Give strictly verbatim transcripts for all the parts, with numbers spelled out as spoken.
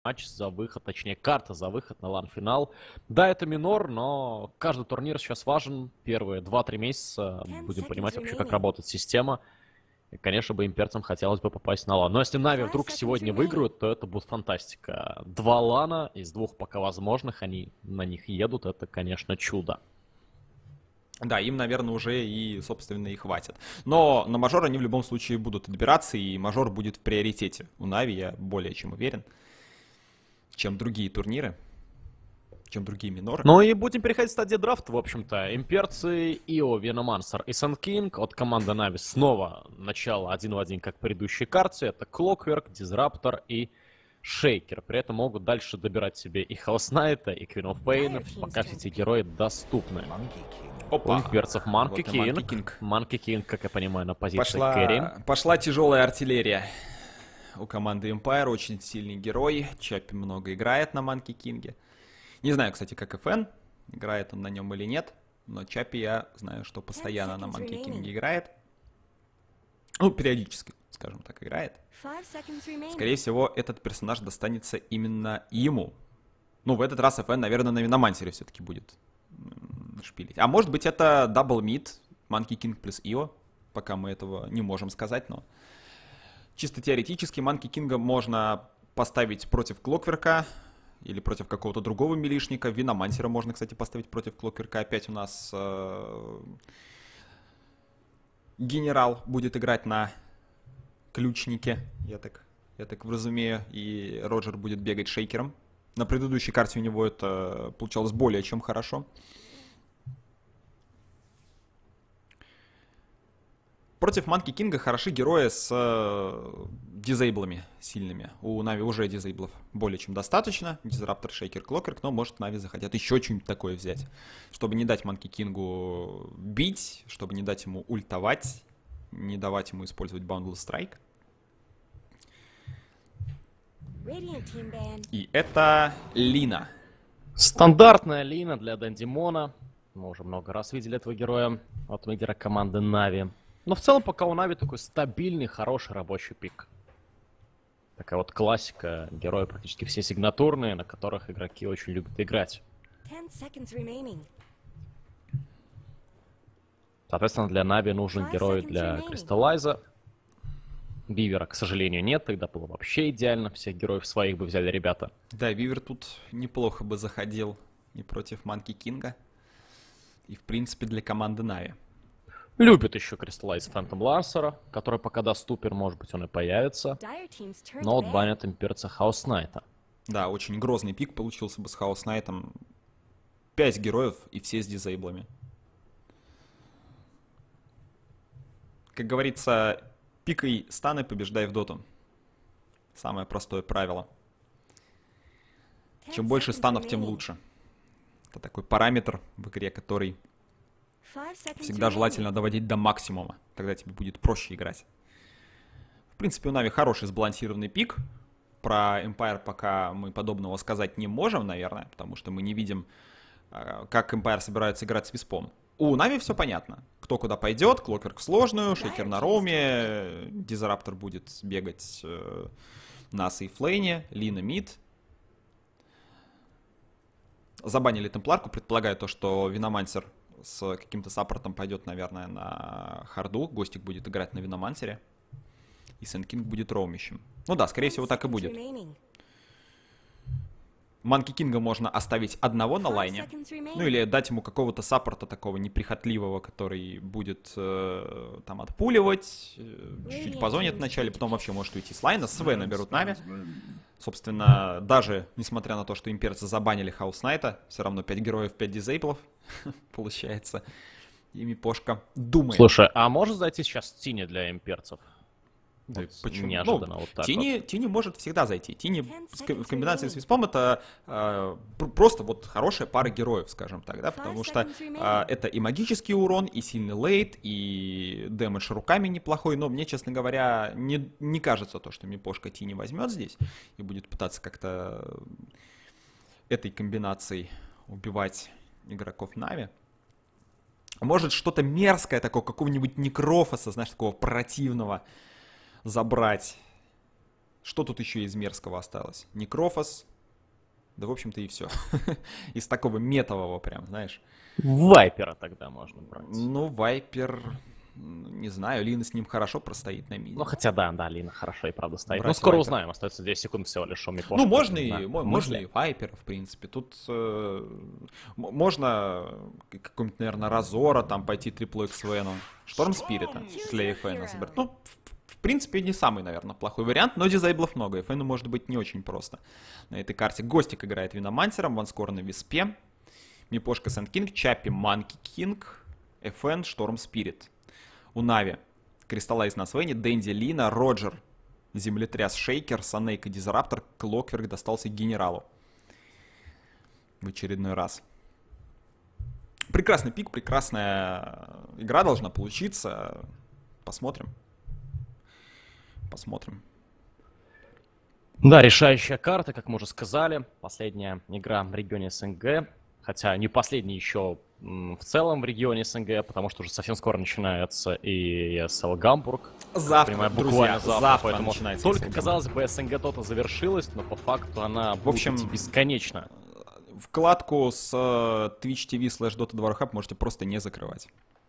матч за выход, точнее карта за выход на лан-финал. Да, это минор, но каждый турнир сейчас важен. Первые два-три месяца будем понимать вообще, как работает система. И, конечно, бы имперцам хотелось бы попасть на лан. Но если Нави вдруг сегодня выиграют, то это будет фантастика. Два лана из двух пока возможных, они на них едут. Это, конечно, чудо. Да, им, наверное, уже и, собственно, и хватит. Но на мажор они в любом случае будут отбираться, и мажор будет в приоритете. У Нави я более чем уверен, чем другие турниры, чем другие миноры. Ну и будем переходить к стадии драфта, в общем-то. Имперцы, Ио, Веномансер и Сэн Кинг от команды Нави снова начало один в один, как в предыдущей карте. Это Клокверк, Дизраптор и Шейкер. При этом могут дальше добирать себе и Хаус Найта, и Queen of Pain, пока все эти герои доступны. Опа. У имперцев Манки Вот и Monkey Кинг. Манки Кинг, как я понимаю, на позиции Пошла, кэрри. пошла тяжелая артиллерия у команды Empire. Очень сильный герой. Чаппи много играет на Monkey Кинге. Не знаю, кстати, как эф эн, играет он на нем или нет. Но Чаппи я знаю, что постоянно на Monkey Кинге играет. Ну, периодически, скажем так, играет. Скорее всего, этот персонаж достанется именно ему. Ну, в этот раз эф эн, наверное, на Виномансере все-таки будет шпилить. А может быть, это дабл мид, Monkey King плюс Ио. Пока мы этого не можем сказать, но чисто теоретически Monkey King можно поставить против Клокверка или против какого-то другого милишника. Виномансера можно, кстати, поставить против Клокверка. Опять у нас э, генерал будет играть на ключнике, я так, я так вразумею, и Роджер будет бегать шейкером. На предыдущей карте у него это получалось более чем хорошо. Против Monkey King хороши герои с э, дизейблами сильными. У Нави уже дизейблов более чем достаточно. Дизраптор, Шейкер, Клокерк, но может Нави захотят еще что-нибудь такое взять. Чтобы не дать Monkey King бить, чтобы не дать ему ультовать, не давать ему использовать Boundless Strike. И это Лина. Стандартная Лина для Дандимона. Мы уже много раз видели этого героя от лидера команды Нави. Но в целом пока у Нави такой стабильный, хороший рабочий пик. Такая вот классика. Герои практически все сигнатурные, на которых игроки очень любят играть. Соответственно, для Нави нужен герой для Кристаллайза. Вивера, к сожалению, нет. Тогда было вообще идеально. Всех героев своих бы взяли ребята. Да, Вивер тут неплохо бы заходил и против Monkey King. И, в принципе, для команды Нави. Любит еще Кристаллайз Фэнтом Лансера, который пока доступен, может быть, он и появится. Но вот банят имперца Хаус Найта. Да, очень грозный пик получился бы с Хаус Найтом. Пять героев и все с дизейблами. Как говорится, пикай станы, побеждай в доту. Самое простое правило. Чем больше станов, тем лучше. Это такой параметр в игре, который всегда желательно доводить до максимума. Тогда тебе будет проще играть. В принципе, у Нави хороший сбалансированный пик. Про Empire пока мы подобного сказать не можем, наверное, потому что мы не видим, как Empire собирается играть с Виспом. У Нави все понятно. Кто куда пойдет, Клокверк в сложную, Шейкер на роуме, Дизраптор будет бегать э, на сейфлейне, Лина мид. Забанили Темпларку, предполагаю то, что Виномансер с каким-то саппортом пойдет, наверное, на харду. Гостик будет играть на Виномансере. И Сэн Кинг будет роумищем. Ну да, скорее всего, так и будет. Monkey Кинга можно оставить одного на лайне. Ну или дать ему какого-то саппорта такого неприхотливого, который будет э, там отпуливать. Чуть-чуть позонит вначале, потом вообще может уйти с лайна. С В наберут Нави. Собственно, даже несмотря на то, что имперцы забанили Хаус Найта, все равно пять героев, пять дизейблов получается. И Мипошка думает. Слушай, а может зайти сейчас Тини для имперцев? Да, вот почему? Неожиданно Ну, вот так Тини, вот. Тини может всегда зайти. Тини в комбинации с Виспом это э, просто вот хорошая пара героев, скажем так, да, потому что э, это и магический урон, и сильный лейт, и дэмэдж руками неплохой, но мне, честно говоря, не, не кажется то, что Мипошка Тини возьмет здесь и будет пытаться как-то этой комбинацией убивать игроков Нави. Может что-то мерзкое такое, какого-нибудь Некрофоса, знаешь, такого противного забрать. Что тут еще из мерзкого осталось? Некрофос. Да, в общем-то, и все. Из такого метового прям, знаешь. Вайпера тогда можно брать. Ну, Вайпер... Не знаю, Лина с ним хорошо простоит на миде. Ну, хотя да, да, Лина хорошо и правда стоит. Брать Ну, скоро Вайпер. Узнаем, остается десять секунд всего лишь, что Ну, можно и, можно и Вайпера, в принципе. Тут э, можно какой-нибудь, наверное, Разора, там пойти триплой к Свену. Шторм Спирита для Эфена забрать. Ну, в, в принципе, не самый, наверное, плохой вариант, но дизайблов много. Эфену может быть не очень просто. На этой карте Гостик играет Виномансером, Ванскор на Виспе, Мипошка Сэнд Кинг, Чаппи Манки Кинг, Эфен, Шторм Спирит. У Нави Кристаллайз на Свене, Дэнди Лина, Роджер, Землетряс Шейкер, Санейка Дизраптор, Клокверк достался генералу. В очередной раз. Прекрасный пик, прекрасная игра должна получиться. Посмотрим. Посмотрим. Да, решающая карта, как мы уже сказали. Последняя игра в регионе СНГ. Хотя не последний еще в целом в регионе СНГ, потому что уже совсем скоро начинается и и эс эл Гамбург. Завтра, понимаю, друзья, буквально завтра, завтра поэтому начинается только, и эс эл Гамбург. казалось бы, СНГ то-то завершилась, но по факту она В общем, будет бесконечно. Вкладку с Twitch ти ви слэш Dota два Hub можете просто не закрывать.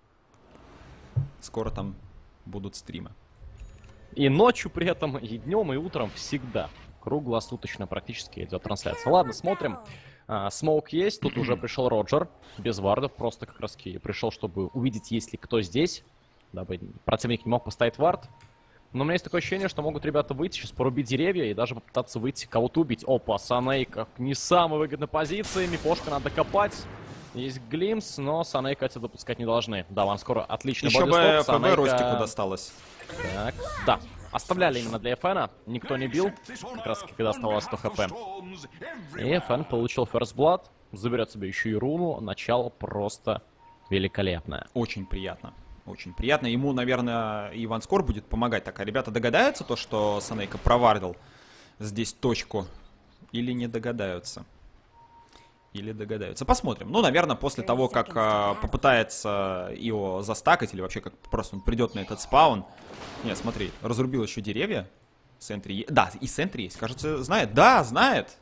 Скоро там будут стримы. И ночью при этом, и днем, и утром всегда. Круглосуточно практически идет трансляция. Ладно, смотрим. Смоук есть, тут уже пришел Роджер, без вардов, просто как раз пришел, чтобы увидеть, есть ли кто здесь, дабы противник не мог поставить вард. Но у меня есть такое ощущение, что могут ребята выйти, сейчас порубить деревья и даже попытаться выйти, кого-то убить. Опа, Санейка не самой выгодной позиции, Мипошка надо копать. Есть Глимс, но Санейка отсюда допускать не должны. Да, вам скоро отлично. Еще бы ФБ Ростику досталось. Так, да. Оставляли именно для Эфена, никто не бил, как раз когда оставалось сто хп. И Эфен получил First Blood, заберет себе еще и руну, начало просто великолепное. Очень приятно, очень приятно. Ему, наверное, и Ванскор будет помогать. Так, а ребята догадаются то, что Санейка провардил здесь точку, или не догадаются? Или догадаются. Посмотрим. Ну, наверное, после того, как а, попытается его застакать, или вообще как просто он придет на этот спаун. Не, смотри, разрубил еще деревья. Сентри есть. Да, и Сентри есть. Кажется, знает. Да, знает.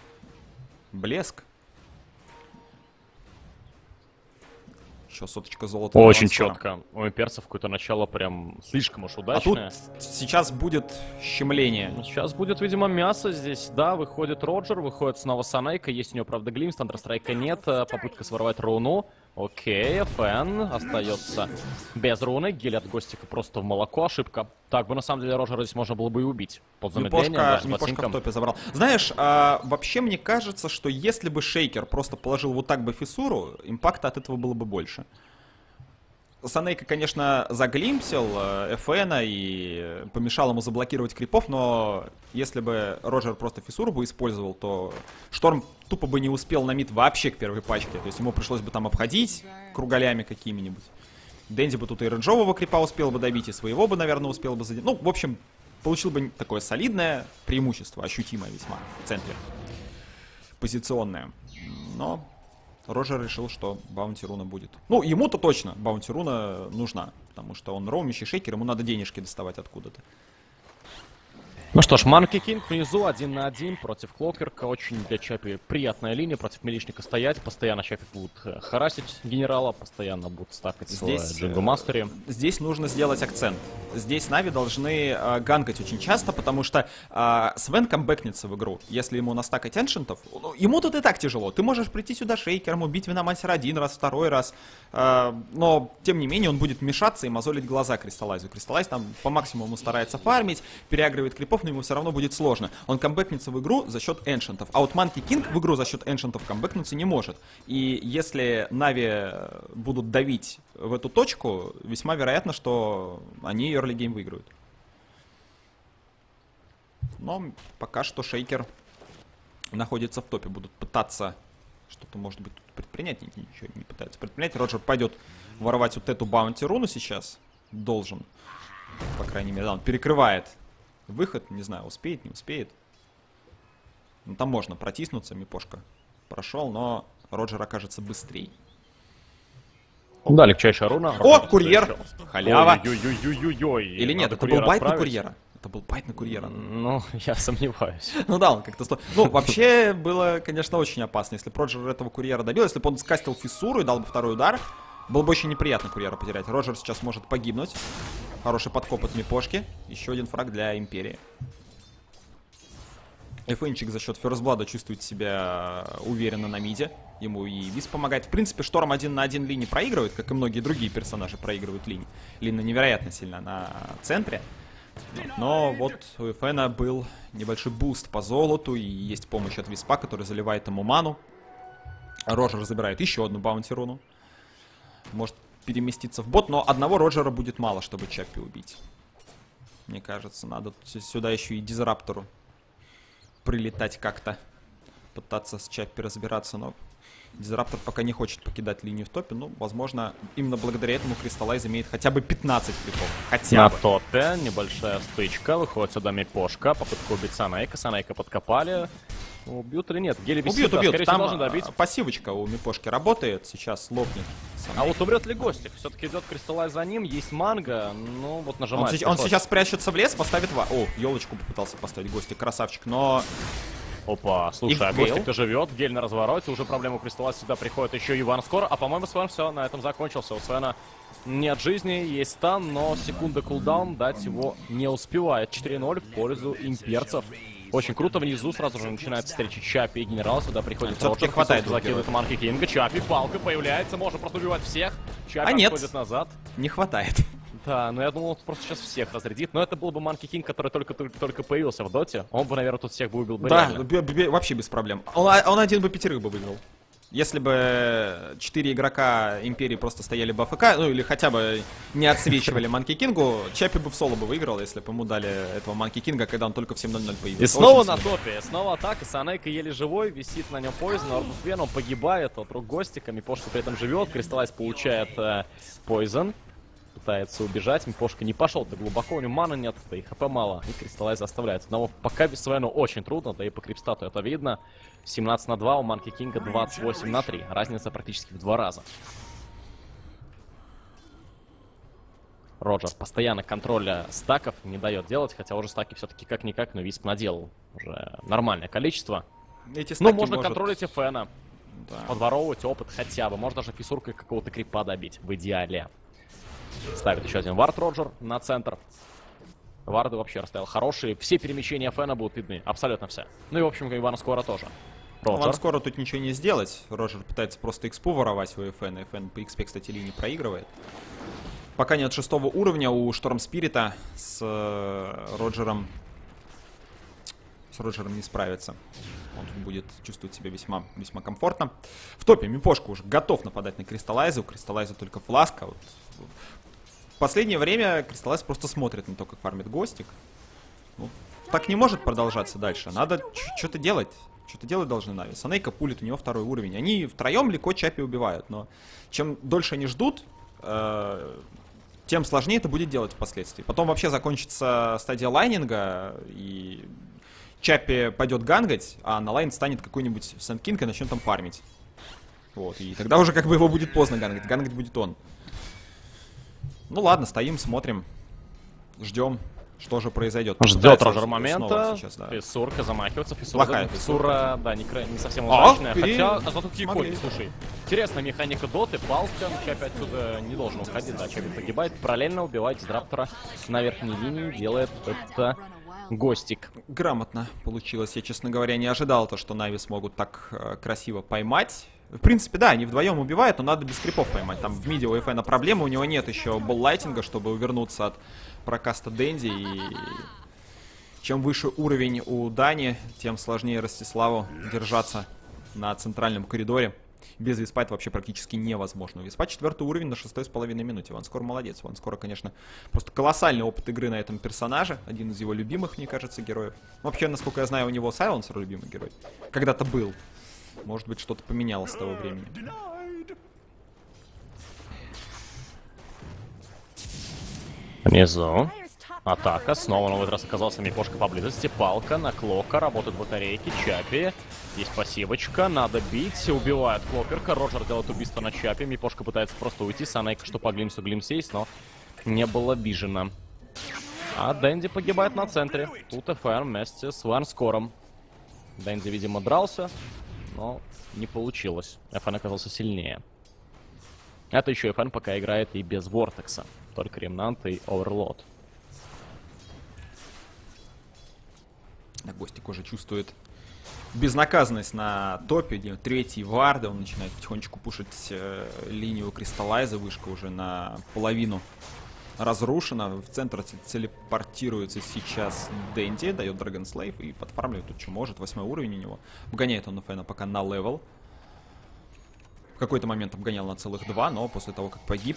Блеск. Еще соточка золота. Очень четко. У имперцев какое-то начало прям слишком уж удачное. А тут сейчас будет щемление. Сейчас будет, видимо, мясо здесь. Да, выходит Роджер, выходит снова Санейка. Есть у него, правда, Глимс, Тандерстрайка нет. Попытка своровать руну. Окей, Фэн остается без руны. Гель от Гостика просто в молоко. Ошибка. Так бы, на самом деле, Роджера здесь можно было бы и убить. Под замедлением, даже Мипошка в топе забрал. Знаешь, а, вообще мне кажется, что если бы Шейкер просто положил вот так бы фиссуру, импакта от этого было бы больше. Санейка, конечно, заглимсил Эфена и помешал ему заблокировать крипов, но если бы Роджер просто фиссуру бы использовал, то Шторм тупо бы не успел на мид вообще к первой пачке. То есть ему пришлось бы там обходить кругалями какими-нибудь. Дэнди бы тут и рейнджового крипа успел бы добить, и своего бы, наверное, успел бы задеть. Ну, в общем, получил бы такое солидное преимущество, ощутимое весьма в центре. Позиционное. Но Роджер решил, что баунти руна будет. Ну, ему-то точно баунти руна нужна, потому что он роумящий шейкер, ему надо денежки доставать откуда-то. Ну что ж, Манки Кинг внизу один на один против Клокверка. Очень для Чапи приятная линия, против милишника стоять. Постоянно Чапи будут харасить генерала, постоянно будут стакать здесь Джингу Мастери. Здесь нужно сделать акцент. Здесь Нави должны э, ганкать очень часто, потому что э, Свен камбэкнется в игру. Если ему настакать эншентов, ну, ему тут и так тяжело. Ты можешь прийти сюда шейкером, убить Виномансера один раз, второй раз. Э, но, тем не менее, он будет мешаться и мозолить глаза Кристаллайзу. Кристаллайз там по максимуму старается фармить, переагривает крипов, но ему все равно будет сложно. Он камбэкнется в игру за счет эншентов. А вот Манки Кинг в игру за счет эншентов камбэкнуться не может. И если Нави будут давить в эту точку, весьма вероятно, что они early game выиграют. Но пока что Шейкер находится в топе. Будут пытаться что-то, может быть, тут предпринять. Ничего не пытаются предпринять. Роджер пойдет воровать вот эту баунти руну сейчас. Должен. По крайней мере, да, он перекрывает выход. Не знаю, успеет, не успеет. Ну, там можно протиснуться. Мипошка прошел, но Роджер окажется быстрее. Да, легчайшая руна. О, курьер! Халява! Ой-ой-ой-ой-ой-ой. Или нет, это был байт на курьера. Это был байт на курьера. Ну, я сомневаюсь. Ну да, он как-то... Ну, вообще было, конечно, очень опасно. Если бы Роджер этого курьера добил, если бы он скастил фиссуру и дал бы второй удар, было бы очень неприятно курьера потерять. Роджер сейчас может погибнуть. Хороший подкоп от Мипошки. Еще один фраг для Империи. Эфенчик за счет ферстблада чувствует себя уверенно на миде. Ему и Виз помогает. В принципе, Шторм один на один линии проигрывает, как и многие другие персонажи проигрывают линии. Лина невероятно сильно на центре. Но вот у Эфена был небольшой буст по золоту, и есть помощь от Виспа, который заливает ему ману. Роджер забирает еще одну баунти-руну. Может переместиться в бот, но одного Роджера будет мало, чтобы Чаппи убить. Мне кажется, надо сюда еще и Дизраптору прилетать как-то. Пытаться с Чаппи разбираться, но Дизраптор пока не хочет покидать линию в топе. Ну, возможно, именно благодаря этому Кристаллайз имеет хотя бы пятнадцать клипов. Хотя на бы. топе небольшая стычка. Выходит сюда Мипошка. Попытка убить Санейка. Санейка подкопали. Убьют или нет? Гели висит, Убьют, да, убьют. скорее всего, Там должен добить. пассивочка у Мипошки работает. Сейчас лопнет. А вот умрет ли Гостик? Все-таки идет Кристаллайз за ним. Есть манго. Ну, вот нажимает. Он, се- он сейчас спрячется в лес, поставит два. О, елочку попытался поставить Гостик. Красавчик. Но... Опа, слушай, И а Гейл? Гостик-то живет, Гель на развороте, уже проблема Кристаллайз, сюда приходит еще Иван скоро, а по-моему Свен все, на этом закончился. У Свена нет жизни, есть стан, но секунда кулдаун дать его не успевает. четыре ноль в пользу имперцев. Очень круто, внизу сразу же начинается встреча Чаппи и Генерал, сюда приходит Все-таки хватает закидывает Манки Кинга, Чаппи, палка появляется, можно просто убивать всех. Чаппи А нет. отходит назад. Не хватает. Да, но я думал, он просто сейчас всех разрядит. Но это был бы Манки Кинг, который только, только, только появился в доте. Он бы, наверное, тут всех бы убил бы Да, реально. б- б- вообще без проблем. Он, а- он один бы пятерых бы выиграл. Если бы четыре игрока Империи просто стояли бы АФК, ну или хотя бы не отсвечивали Манки Кингу, Чаппи бы в соло бы выиграл, если бы ему дали этого Манки Кинга, когда он только в семь ноль ноль появился. И снова Очень на сильно. топе, снова атака, Санейка еле живой, висит на нем Poison, Орбуфен, он погибает от рук Гостика, Мипошка при этом живет, Кристаллайз получает э, Poison, пытается убежать, Мипошка не пошел-то глубоко, у него маны нет, да и хп мало, и Кристаллайз оставляется. Но пока без Свену очень трудно, да и по крипстату это видно. семнадцать на два, у Манки Кинга двадцать восемь на три, разница практически в два раза. Роджер постоянно контроля стаков не дает делать, хотя уже стаки все-таки как-никак, но Висп наделал уже нормальное количество. Эти Ну, стаки можно может- контролить Эфена, Да. подворовывать опыт хотя бы, можно даже фиссуркой какого-то крипа добить, в идеале. Ставит еще один вард Роджер на центр. Варды вообще расставил хорошие, все перемещения Эфена будут видны, абсолютно все. Ну и, в общем, Ивана скоро тоже. Роджер. Вам скоро тут ничего не сделать. Роджер пытается просто экспу воровать у Эфена. Эфен по экспе, кстати, линии проигрывает. Пока нет шестого уровня у Шторм Спирита с э, Роджером. С Роджером не справится. Он тут будет чувствовать себя весьма, весьма комфортно. В топе Мипошка уже готов нападать на Кристаллайза. У Кристаллайза только фласка. Вот. В последнее время Кристаллайз просто смотрит на то, как фармит Гостик. Ну, так не может продолжаться дальше. Надо что-то делать. Что-то делать должны Нави. Санейка пулит, у него второй уровень. Они втроем легко Чаппи убивают. Но чем дольше они ждут, э, тем сложнее это будет делать впоследствии. Потом вообще закончится стадия лайнинга, и Чаппи пойдет гангать, а на лайн станет какой-нибудь Сэндкинг и начнет там фармить. Вот, и тогда уже как бы его будет поздно гангать. Гангать будет он. Ну ладно, стоим, смотрим, ждем, что же произойдет. Ждет Пытается Роджер снова момента, сейчас, да. фиссурка замахивается, фиссура, Плохая фиссура, да, не, кра- не совсем А, удачная, пере- хотя, а зато какие смогли. кони, слушай. Интересная механика доты, палка, Чаппи отсюда не должен уходить, да, Чаппи погибает, параллельно убивать Дизраптора на верхней линии, делает это Гостик. Грамотно получилось. Я, честно говоря, не ожидал то, что Нави смогут так э, красиво поймать. В принципе, да, они вдвоем убивают, но надо без крипов поймать. Там в миде у Эфена проблема, у него нет еще боллайтинга, чтобы увернуться от прокаста Дэнди. И чем выше уровень у Дани, тем сложнее Ростиславу держаться на центральном коридоре. Без Виспа это вообще практически невозможно. У Виспа четвертый уровень на шестой с половиной минуте. Ванскор молодец. Ванскор, конечно, просто колоссальный опыт игры на этом персонаже. Один из его любимых, мне кажется, героев. Вообще, насколько я знаю, у него Сайленсер любимый герой. Когда-то был. Может быть, что-то поменялось с того времени. Внизу. Атака. Снова на этот раз оказался Мипошка поблизости. Палка на Клока. Работают батарейки. Чаппи. Есть пассивочка. Надо бить. Убивает Клоперка. Роджер делает убийство на Чаппи. Мипошка пытается просто уйти. Санейка, что по глимсу глимс есть, но не было обижено. А Дэнди погибает на центре. Тут эф эн вместе с Варнскором. Дэнди, видимо, дрался, но не получилось. эф эн оказался сильнее. Это еще эф эн пока играет и без Вортекса. Только Ремнант и Оверлорд. Гостик уже чувствует безнаказанность на топе. Третий варды. Он начинает потихонечку пушить э, линию Кристаллайза. Вышка уже на половину разрушена. В центр телепортируется сейчас Дэнди. Дает Драгон Слейв и подфармливает тут, что может. Восьмой уровень у него. Обгоняет он эф эн пока на левел. В какой-то момент обгонял на целых два, но после того, как погиб,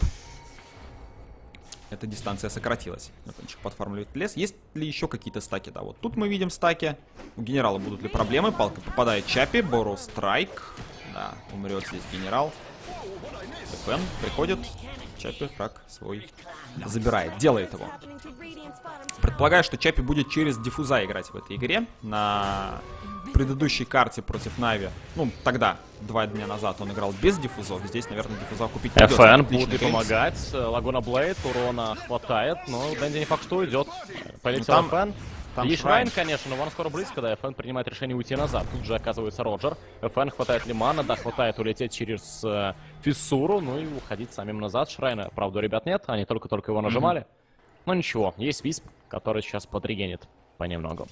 эта дистанция сократилась. Эфенчик подфармливает лес. Есть ли еще какие-то стаки? Да, вот тут мы видим стаки. У генерала будут ли проблемы? Палка попадает Чапи. Борроу страйк. Да, умрет здесь генерал. эф эн приходит. Чапи фраг свой забирает. Делает его. Предполагаю, что Чапи будет через диффуза играть в этой игре. На предыдущей карте против Нави, ну, тогда, два дня назад, он играл без диффузов. Здесь, наверное, диффуза купить придется. эф эн будет помогать. Лагуна Блейд, урона хватает, но Дэнди не факт, что уйдет. Полетел там, эф эн. Там И Шрайн, конечно, но Ван скоро близко, да, эф эн принимает решение уйти назад. Тут же оказывается Роджер. эф эн хватает Лимана, да, хватает улететь через э, Фиссуру, ну и уходить самим назад. Шрайна, правда, у ребят нет, они только-только его нажимали. Mm-hmm. Но ничего, есть Висп, который сейчас подрегенит понемногу.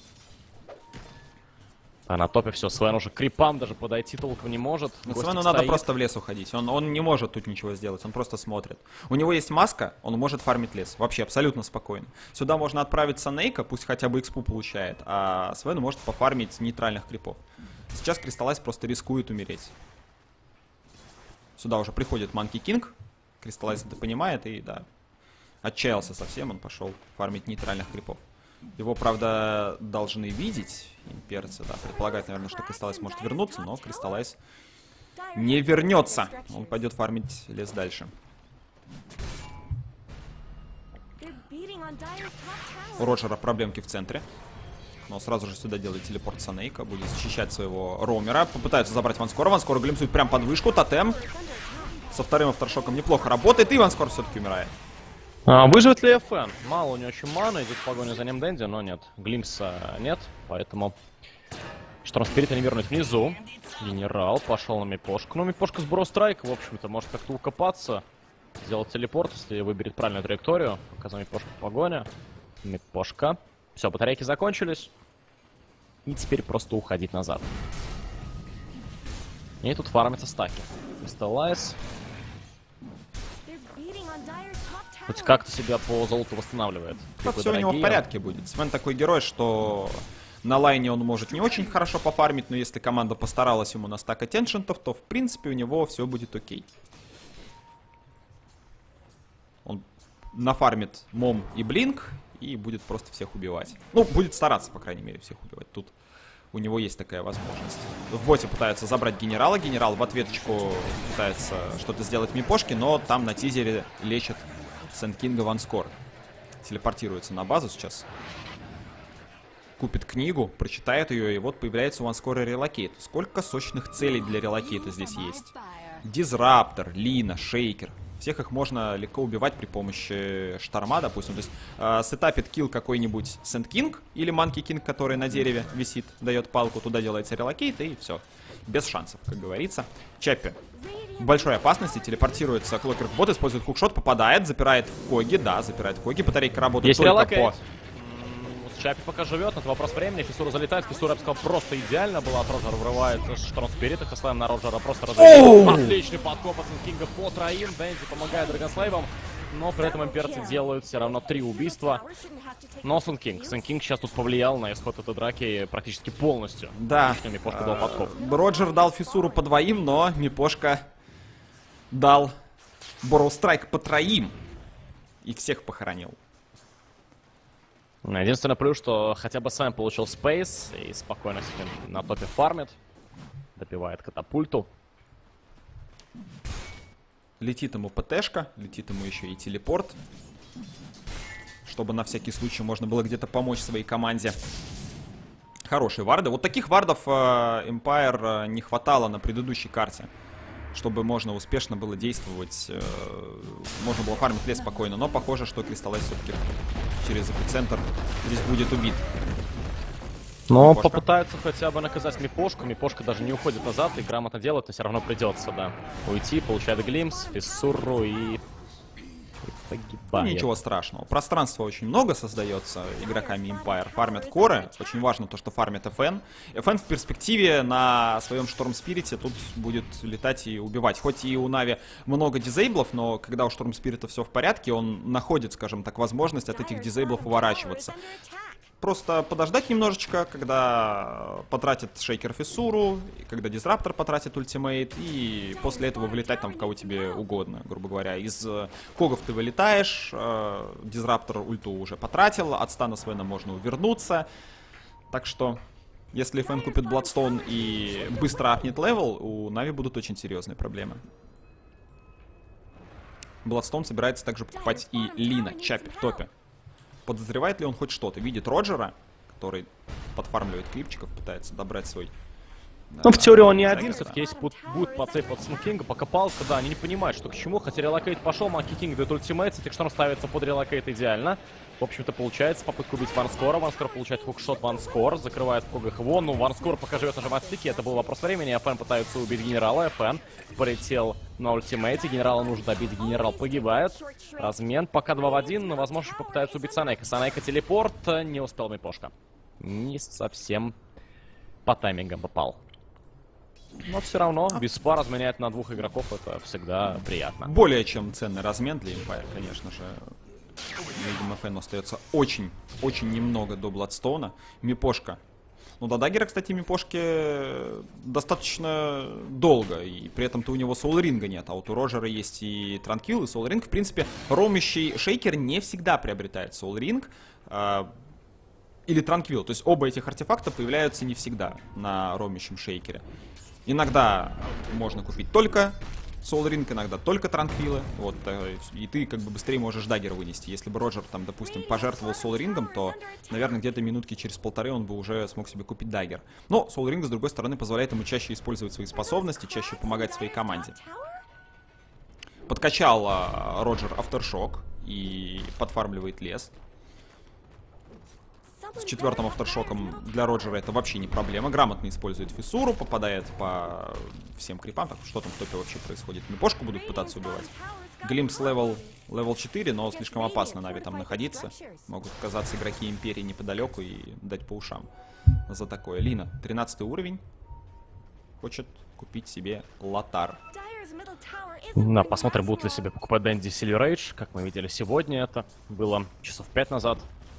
А на топе все, Свен уже к крипам даже подойти толком не может. Свену надо просто в лес уходить, он, он не может тут ничего сделать, он просто смотрит. У него есть маска, он может фармить лес, вообще абсолютно спокойно. Сюда можно отправиться Нейка, пусть хотя бы экспу получает, а Свен может пофармить нейтральных крипов. Сейчас Кристаллайз просто рискует умереть. Сюда уже приходит Манки Кинг, Кристаллайз это понимает и, да, отчаялся совсем, он пошел фармить нейтральных крипов. Его, правда, должны видеть имперцы, да, предполагать, наверное, что Кристаллайз может вернуться, но Кристаллайз не вернется. Он пойдет фармить лес дальше. У Роджера проблемки в центре. Но сразу же сюда делает телепорт Санейка, будет защищать своего роумера. Попытаются забрать Ванскора. Ванскора глимсует прям под вышку, тотем. Со вторым авторшоком неплохо работает, и Ванскор все-таки умирает. А, выживет ли эф эн? Мало у него очень мана, идет в погоню за ним Дэнди, но нет. Глимса нет, поэтому Штормспирит они вернуть внизу. Генерал пошел на Мипошку. Ну, Мипошка с Борроу страйк, в общем-то, может как-то укопаться. Сделать телепорт, если выберет правильную траекторию. Пока за Мипошку погоня. Мипошка. Все, батарейки закончились. И теперь просто уходить назад. И тут фармятся стаки. Кристаллайз. Хоть как-то себя по золоту восстанавливает. Как все у него в порядке будет. Свен такой герой, что на лайне он может не очень хорошо пофармить, но если команда постаралась ему настакать эншентов, то в принципе у него все будет окей. Он нафармит Мом и Блинк и будет просто всех убивать. Ну, будет стараться, по крайней мере, всех убивать. Тут у него есть такая возможность. В боте пытаются забрать генерала. Генерал в ответочку пытается что-то сделать в Мипошке, но там на тизере лечат Сэнд Кинга Ванскор. Телепортируется на базу сейчас. Купит книгу, прочитает ее, и вот появляется у Ванскора релокейт. Сколько сочных целей для релокейта здесь есть. Дизраптор, Лина, Шейкер. Всех их можно легко убивать при помощи Шторма, допустим. То есть э, сетапит килл какой-нибудь Сэнд Кинг или Манки Кинг, который на дереве висит, дает палку, туда делается релокейт, и все. Без шансов, как говорится. Чаппи в большой опасности, телепортируется Клокерк Бот, использует хукшот, попадает, запирает в Коги, да, запирает в Коги, батарейка работает есть только релокейт. по... Чаппи пока живет, это вопрос времени. Фиссура залетает, Фиссура, я бы сказал, просто идеально была от Роджера, врывается Штормспирит, и Хаслайм на Роджера просто разрывает. Отличный подкоп от Сэнд-Кинга по троим, Дэнди помогает Драгонслейвам, но при этом имперцы делают все равно три убийства. Но Сэнд-Кинг, Сэнд-Кинг сейчас тут повлиял на исход этой драки практически полностью. Да, Мипошка дал подкоп. Роджер дал Фиссуру по двоим, но Мипошка дал Борроу страйк по троим и всех похоронил. Единственное плюс, что хотя бы сам получил спейс и спокойно себе на топе фармит. Добивает катапульту. Летит ему ПТшка, летит ему еще и телепорт. Чтобы на всякий случай можно было где-то помочь своей команде. Хорошие варды. Вот таких вардов э, Empire э, не хватало на предыдущей карте. чтобы можно успешно было действовать, э, можно было фармить лес спокойно. Но похоже, что Кристаллайз все-таки через эпицентр здесь будет убит. Но Мипошка. попытаются хотя бы наказать Мипошку. Мипошка даже не уходит назад и грамотно делает, но все равно придется, да. Уйти, получает глимс, фиссуру и... Ну, ничего страшного. Пространства очень много создается игроками Empire. Фармят коры. Очень важно то, что фармят эф эн. эф эн в перспективе на своем Шторм Спирите тут будет летать и убивать. Хоть и у Нави много дизейблов, но когда у Шторм Спирита все в порядке, он находит, скажем так, возможность от этих дизейблов уворачиваться. Просто подождать немножечко, когда потратит Шейкер Фиссуру, когда Дизраптор потратит ультимейт, и после этого вылетать там в кого тебе угодно, грубо говоря. Из когов ты вылетаешь, э, Дизраптор ульту уже потратил, от стана Свена можно увернуться. Так что, если эф эн купит Бладстоун и быстро апнет левел, у Нави будут очень серьезные проблемы. Бладстоун собирается также покупать и Лина, Чаппи в топе. Подозревает ли он хоть что-то? Видит Роджера, который подфармливает клипчиков, пытается добрать свой... Ну, в теории он не один, все-таки если будет, будет подсейв от Смокинга, пока палка, да, они не понимают, что к чему, хотя релокейт пошел, Манки Кинг дает ультимейт, Сетикшторм ставится под релокейт идеально. В общем-то, получается попытка убить Ванскора, Ванскор получает хукшот, Ванскор закрывает в когах его, ну, Ванскор пока живет нажимать стики, это был вопрос времени, эф эн пытается убить генерала, эф эн полетел на ультимейте, генерала нужно добить, генерал погибает, размен, пока два в один, но, возможно, попытается убить Санейка, Санейка телепорт, не успел Мипошка, не совсем по таймингам попал. Но все равно, Виспа разменяет на двух игроков, это всегда приятно. Более чем ценный размен для Empire, конечно же. Видимо, эф эн остается очень, очень немного до Бладстоуна. Мипошка. Ну, до Даггера, кстати, Мипошке достаточно долго. И при этом-то у него Соул-ринга нет. А вот у Роджера есть и Транквилл, и Соул-ринг. В принципе, роумящий Шейкер не всегда приобретает Соул-ринг. Э, или Транквилл. То есть оба этих артефакта появляются не всегда на роумящем Шейкере. Иногда можно купить только Soul Ring, иногда только Транквиллы. Вот, и ты как бы быстрее можешь Даггер вынести. Если бы Роджер там, допустим, пожертвовал Soul Ring'ом, то, наверное, где-то минутки через полторы он бы уже смог себе купить Даггер. Но Soul Ring, с другой стороны, позволяет ему чаще использовать свои способности, чаще помогать своей команде. Подкачал а, Роджер Aftershock и подфармливает лес. С четвертым Афтершоком для Роджера это вообще не проблема. Грамотно использует фиссуру, попадает по всем крипам. Так, что там в топе вообще происходит? Мипошку будут пытаться убивать. Глимпс левел, левел четыре, но слишком опасно Нави там находиться. Могут оказаться игроки Империи неподалеку и дать по ушам за такое. Лина, тринадцатый уровень. Хочет купить себе Лотар. Да, посмотрим, будут ли себе покупать Дэнди Silver Age. Как мы видели сегодня, это было часов пять назад.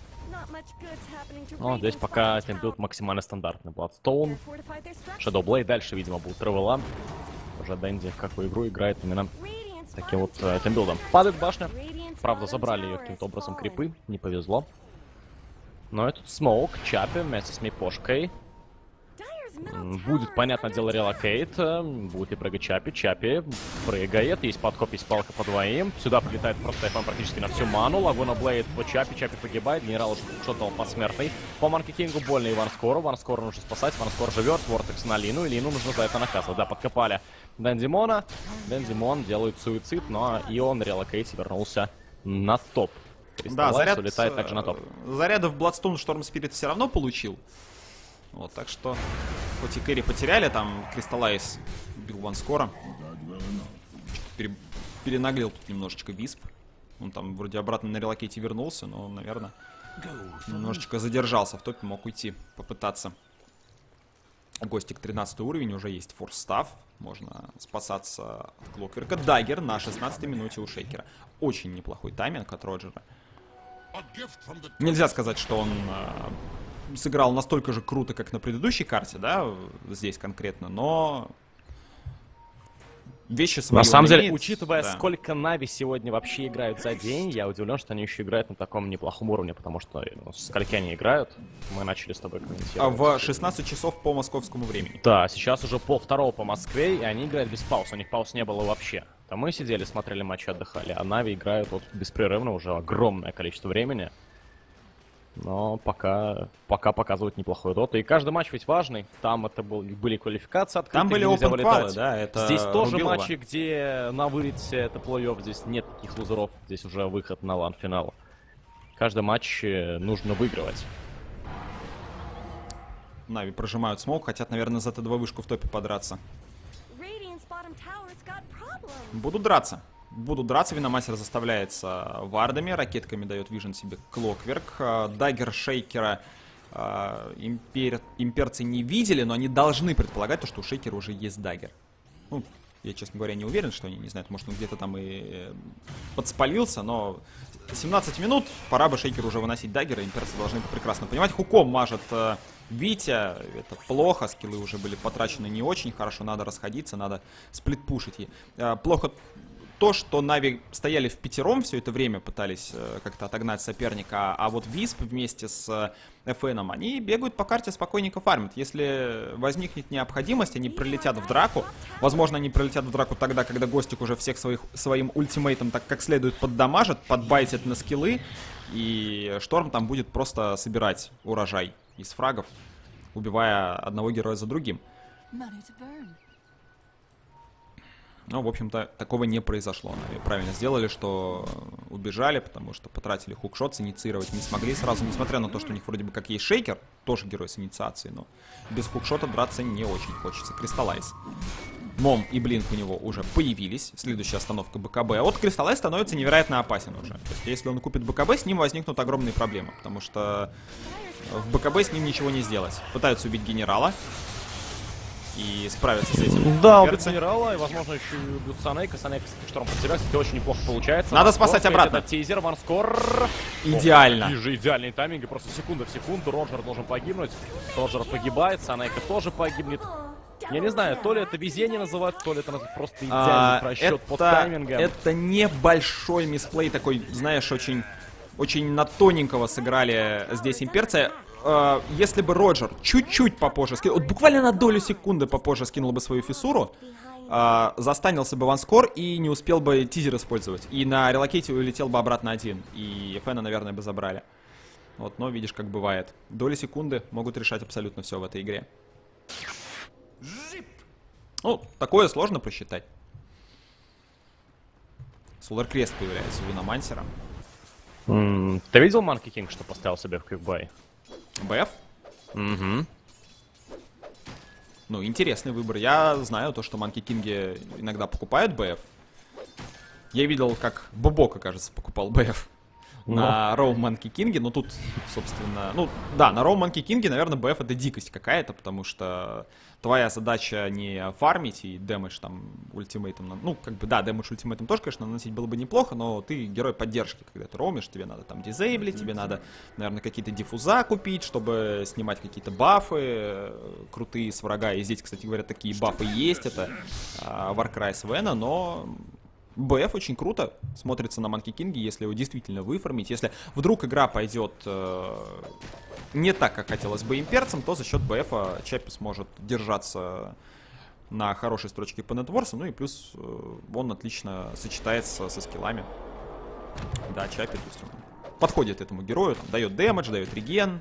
Но здесь пока тимбилд максимально стандартный. Bloodstone, Shadow Blade, дальше, видимо, будут Тревела. Уже Дэнди в какую игру играет именно таким вот э, тимбилдом. Падает башня. Правда, забрали ее каким-то образом крипы. Не повезло. Но этот смоук, Чаппи вместе с Мипошкой. Будет, понятное дело, релокейт. Будет и прыгать Чаппи. Чаппи прыгает. Есть подкоп, есть палка по двоим. Сюда прилетает просто эф эн практически на всю ману. Лагуна Блейд по Чаппи. Чаппи погибает. Генерал уже шотал посмертный. По Манки Кингу больно и Ванскору. Ванскору нужно спасать. Ванскор живет. Вортекс на Лину. И Лину нужно за это наказывать. Да, подкопали Дэндимона. Дэндимон делает суицид. Но и он релокейт вернулся на топ. Да, заряд, улетает также на топ. Зарядов Bloodstone Storm Spirit все равно получил. Вот, так что, хоть и Кэрри потеряли, там Кристаллайз бил Ванскора. Пере, перенаглел тут немножечко Висп. Он там вроде обратно на релокейте вернулся, но, наверное, немножечко задержался в топе, мог уйти, попытаться. Гостик тринадцатый уровень, уже есть форс-став. Можно спасаться от Клокверка. Даггер на шестнадцатой минуте у Шейкера. Очень неплохой тайминг от Роджера. Нельзя сказать, что он э, сыграл настолько же круто, как на предыдущей карте, да, здесь конкретно, но вещи свои. На самом деле, имеет, учитывая, да. сколько Нави сегодня вообще играют за день, я удивлен, что они еще играют на таком неплохом уровне, потому что ну, скольки они играют, мы начали с тобой комментировать. А в шестнадцать часов по московскому времени. Да, сейчас уже пол второго по Москве, и они играют без пауз, у них пауз не было вообще. Там мы сидели, смотрели матчи, отдыхали, а Нави играют вот беспрерывно уже огромное количество времени. Но пока, пока показывают неплохой дот. И каждый матч ведь важный. Там это был, были квалификации открытые, Там были нельзя open вылетать. quali, да, это Здесь тоже Рубилова. матчи, где на вылете это плей-офф. Здесь нет таких лузеров. Здесь уже выход на лан-финал. Каждый матч нужно выигрывать. Нави прожимают смоук, хотят, наверное, за тэ два вышку в топе подраться. Будут драться. Будут драться, Виномастер заставляется вардами, ракетками дает вижен себе Клокверк. Даггер Шейкера э, импер... имперцы не видели, но они должны предполагать, то, что у Шейкера уже есть даггер. Ну, я, честно говоря, не уверен, что они не знают, может, он где-то там и подспалился, но семнадцать минут, пора бы Шейкеру уже выносить даггера, имперцы должны это прекрасно понимать. Хуком мажет э, Витя, это плохо, скиллы уже были потрачены не очень хорошо, надо расходиться, надо сплитпушить. Э, плохо то, что Нави стояли в пятером все это время, пытались э, как-то отогнать соперника, а вот Висп вместе с эф эн, они бегают по карте, спокойненько фармят. Если возникнет необходимость, они пролетят в драку. Возможно, они пролетят в драку тогда, когда Гостик уже всех своих, своим ультимейтом так как следует поддамажит, подбайтит на скиллы, и Шторм там будет просто собирать урожай из фрагов, убивая одного героя за другим. Но, в общем-то, такого не произошло. Нави правильно сделали, что убежали, потому что потратили хукшот, инициировать не смогли сразу, несмотря на то, что у них вроде бы как есть Шейкер, тоже герой с инициацией, но без хукшота драться не очень хочется. Кристаллайз. Мом и Блинк у него уже появились. Следующая остановка бэ ка бэ. А вот Кристаллайз становится невероятно опасен уже. То есть, если он купит бэ ка бэ, с ним возникнут огромные проблемы, потому что в бэ ка бэ с ним ничего не сделать. Пытаются убить генерала. И справиться с этим. Да, убить генерала, и, возможно, еще убьют Санейка. Санейка, кстати, Шторм под себя, кстати, очень неплохо получается. Надо Ванскор спасать обратно. Это тизер, Ванскор. Идеально. И же идеальный тайминг, просто секунда в секунду. Роджер должен погибнуть. Роджер погибает, Санейка тоже погибнет. Я не знаю, то ли это везение называть, то ли это просто идеальный а, просчет это, под таймингом. Это небольшой мисплей, такой, знаешь, очень, очень на тоненького сыграли здесь имперцы. Если бы Роджер чуть-чуть попозже скинул, вот буквально на долю секунды попозже скинул бы свою фиссуру, э, застанился бы Ванскор и не успел бы тизер использовать. И на релокейте улетел бы обратно один. И Фэна, наверное, бы забрали. Вот, но видишь, как бывает. Доли секунды могут решать абсолютно все в этой игре. Ну, такое сложно просчитать. Солар Крест появляется у Виномансера. Mm, ты видел Манки Кинг, что поставил себе в квикбай? БФ? Угу. Ну, интересный выбор. Я знаю то, что Манки Кинги иногда покупают БФ. Я видел, как Бобока, кажется, покупал БФ но. на Роу Манки Кинге. Но тут, собственно... Ну, да, на Роу Манки Кинге, наверное, БФ это дикость какая-то, потому что твоя задача не фармить и дэмэдж там ультимейтом. Ну, как бы, да, дэмэдж ультимейтом тоже, конечно, наносить было бы неплохо, но ты герой поддержки, когда ты роумишь, тебе надо там дизейблить, тебе надо, наверное, какие-то диффуза купить, чтобы снимать какие-то бафы крутые с врага. И здесь, кстати говоря, такие бафы есть, это uh, Warcry Свена, но... БФ очень круто смотрится на Манки Кинге, если его действительно выформить. Если вдруг игра пойдет э, не так, как хотелось бы имперцам, то за счет БФа Чаппи сможет держаться на хорошей строчке по нетворсу. Ну и плюс э, он отлично сочетается со скиллами. Да, Чаппи, то есть он подходит этому герою, там, дает дэмэдж, дает реген.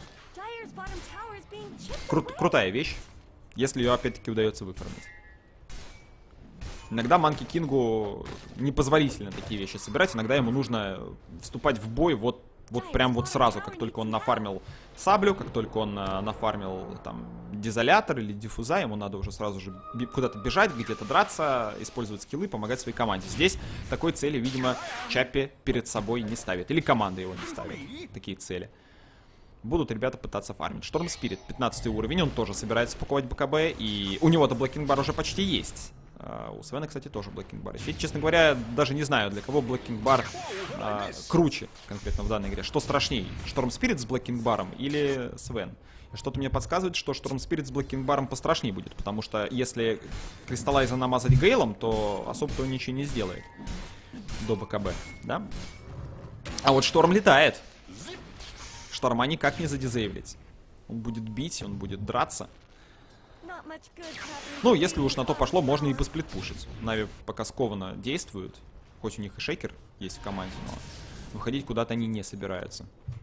Кру крутая вещь, если ее опять-таки удается выформить. Иногда Манки Кингу непозволительно такие вещи собирать. Иногда ему нужно вступать в бой вот, вот прям вот сразу, как только он нафармил саблю, как только он а, нафармил там дизолятор или диффуза, ему надо уже сразу же куда-то бежать, где-то драться, использовать скиллы, помогать своей команде. Здесь такой цели, видимо, Чаппи перед собой не ставит. Или команда его не ставит. Такие цели. Будут ребята пытаться фармить. Шторм Спирит, пятнадцатый уровень, он тоже собирается покупать БКБ, и у него-то блокинг-бар уже почти есть. Uh, у Свена, кстати, тоже блокинг-бар. Ведь, честно говоря, даже не знаю, для кого блокинг-бар uh, круче конкретно в данной игре. Что страшнее, Шторм Спирит с блокинг-баром или Свен? Что-то мне подсказывает, что Шторм Спирит с блокинг-баром пострашнее будет, потому что если Кристаллайза намазать Гейлом, то особо-то он ничего не сделает до БКБ, да? А вот Шторм летает. Шторма никак не задизейвлить. Он будет бить, он будет драться. Ну, если уж на то пошло, можно и посплитпушить. Нави пока скованно действуют. Хоть у них и Шейкер есть в команде, но выходить куда-то они не собираются.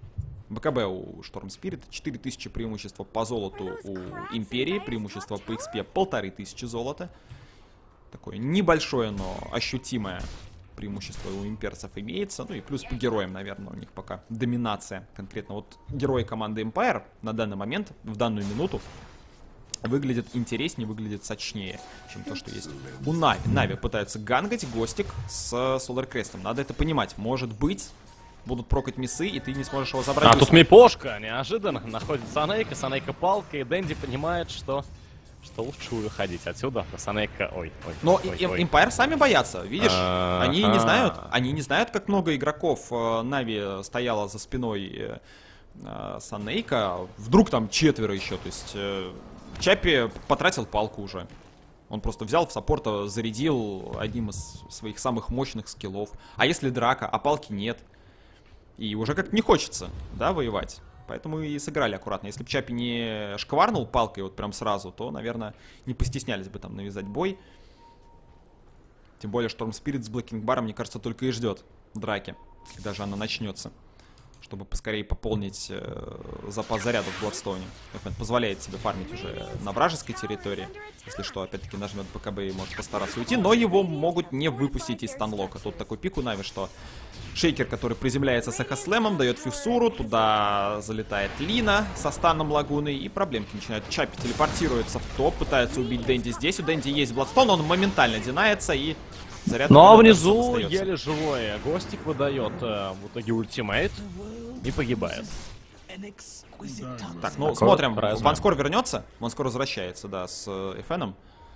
БКБ у Storm Spirit, четыре тысячи преимущества по золоту у Империи, преимущество по икс пи полторы тысячи золота. Такое небольшое, но ощутимое преимущество у имперцев имеется. Ну и плюс по героям, наверное, у них пока доминация. Конкретно вот герои команды Empire на данный момент, в данную минуту, выглядит интереснее, выглядит сочнее, чем то, что есть у Нави. Нави пытаются гангать Гостик с Solar Crest'ом. Надо это понимать. Может быть, будут прокать миссы, и ты не сможешь его забрать. А тут Мипошка неожиданно находит Санейка, Санейка палка, и Дэнди понимает, что... Что лучше выходить отсюда, Санейка, ой, ой. Но ой, им, ой. Empire сами боятся, видишь? А-а-а. Они не знают, они не знают, как много игроков Нави стояло за спиной Санейка. Вдруг там четверо еще, то есть Чаппи потратил палку уже. Он просто взял в саппорта, зарядил одним из своих самых мощных скиллов. А если драка, а палки нет? И уже как-то не хочется, да, воевать. Поэтому и сыграли аккуратно. Если бы Чаппи не шкварнул палкой вот прям сразу, то, наверное, не постеснялись бы там навязать бой. Тем более Storm Spirit с Блэкинг Баром, мне кажется, только и ждет драки, когда же она начнется, чтобы поскорее пополнить э, запас зарядов в Бладстоуне. эф эн позволяет себе фармить уже на вражеской территории. Если что, опять-таки нажмет БКБ и может постараться уйти. Но его могут не выпустить из станлока. Тут такой пик у Нави, что Шейкер, который приземляется с эхослэмом, дает фьюсуру. Туда залетает Лина со станом лагуны. И проблемки начинают. Чаппи телепортируется в топ, пытается убить Дэнди здесь. У Дэнди есть Бладстоун, он моментально динается и... Заряд ну а внизу еле живой Гостик выдает э, в итоге ультимейт и погибает. Так, ну Такое смотрим, праздно. Ванскор вернется, Ванскор возвращается, да, с эф эн.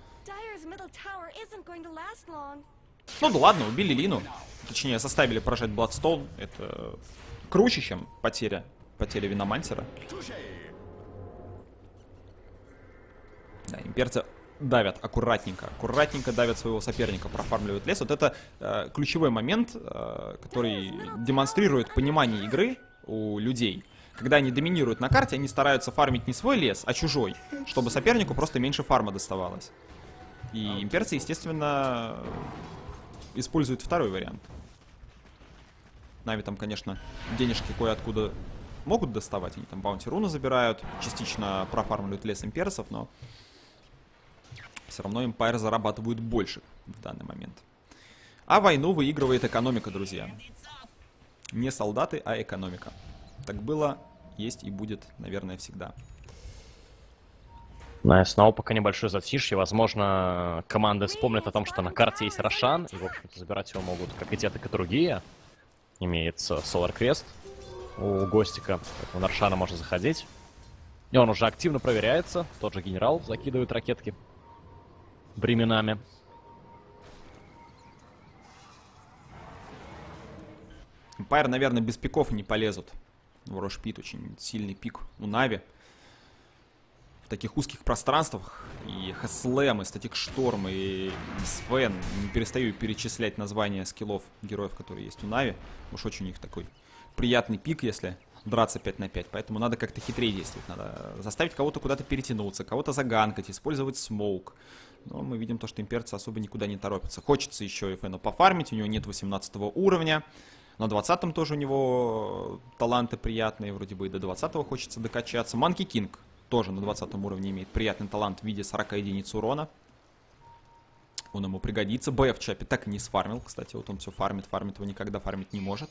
Ну да ладно, убили Лину, точнее заставили поражать Бладстоун, это круче, чем потеря, потеря Виномансера. Да, имперцы давят аккуратненько, аккуратненько давят своего соперника, профармливают лес. Вот это э, ключевой момент, э, который демонстрирует понимание игры у людей. Когда они доминируют на карте, они стараются фармить не свой лес, а чужой, чтобы сопернику просто меньше фарма доставалось. И имперцы, естественно, используют второй вариант. Нави там, конечно, денежки кое-откуда могут доставать, они там баунти руну забирают, частично профармливают лес имперцев, но... все равно Empire зарабатывают больше в данный момент. А войну выигрывает экономика, друзья. Не солдаты, а экономика. Так было, есть и будет, наверное, всегда. Да, снова пока небольшое затишье. Возможно, команды вспомнят о том, что на карте есть Рошан. И, в общем-то, забирать его могут как и те, так и другие. Имеется Solar Crest у Гостика. Поэтому на Рошана можно заходить. И он уже активно проверяется. Тот же генерал закидывает ракетки. Временами. Empire, наверное, без пиков не полезут. В Рошпит очень сильный пик у Нави. В таких узких пространствах. И Хэслэм, и Статик Шторм, и Свен. Не перестаю перечислять названия скиллов героев, которые есть у Нави. Уж очень у них такой приятный пик, если драться пять на пять. Поэтому надо как-то хитрее действовать. Надо заставить кого-то куда-то перетянуться, кого-то заганкать, использовать смоук. Но мы видим то, что имперцы особо никуда не торопятся. Хочется еще эф эн пофармить, у него нет восемнадцатого уровня. На двадцатом тоже у него таланты приятные, вроде бы и до двадцатого хочется докачаться. Манки Кинг тоже на двадцатом уровне имеет приятный талант в виде сорока единиц урона. Он ему пригодится. БФ Чаппи так и не сфармил, кстати, вот он все фармит, фармит, его никогда фармить не может.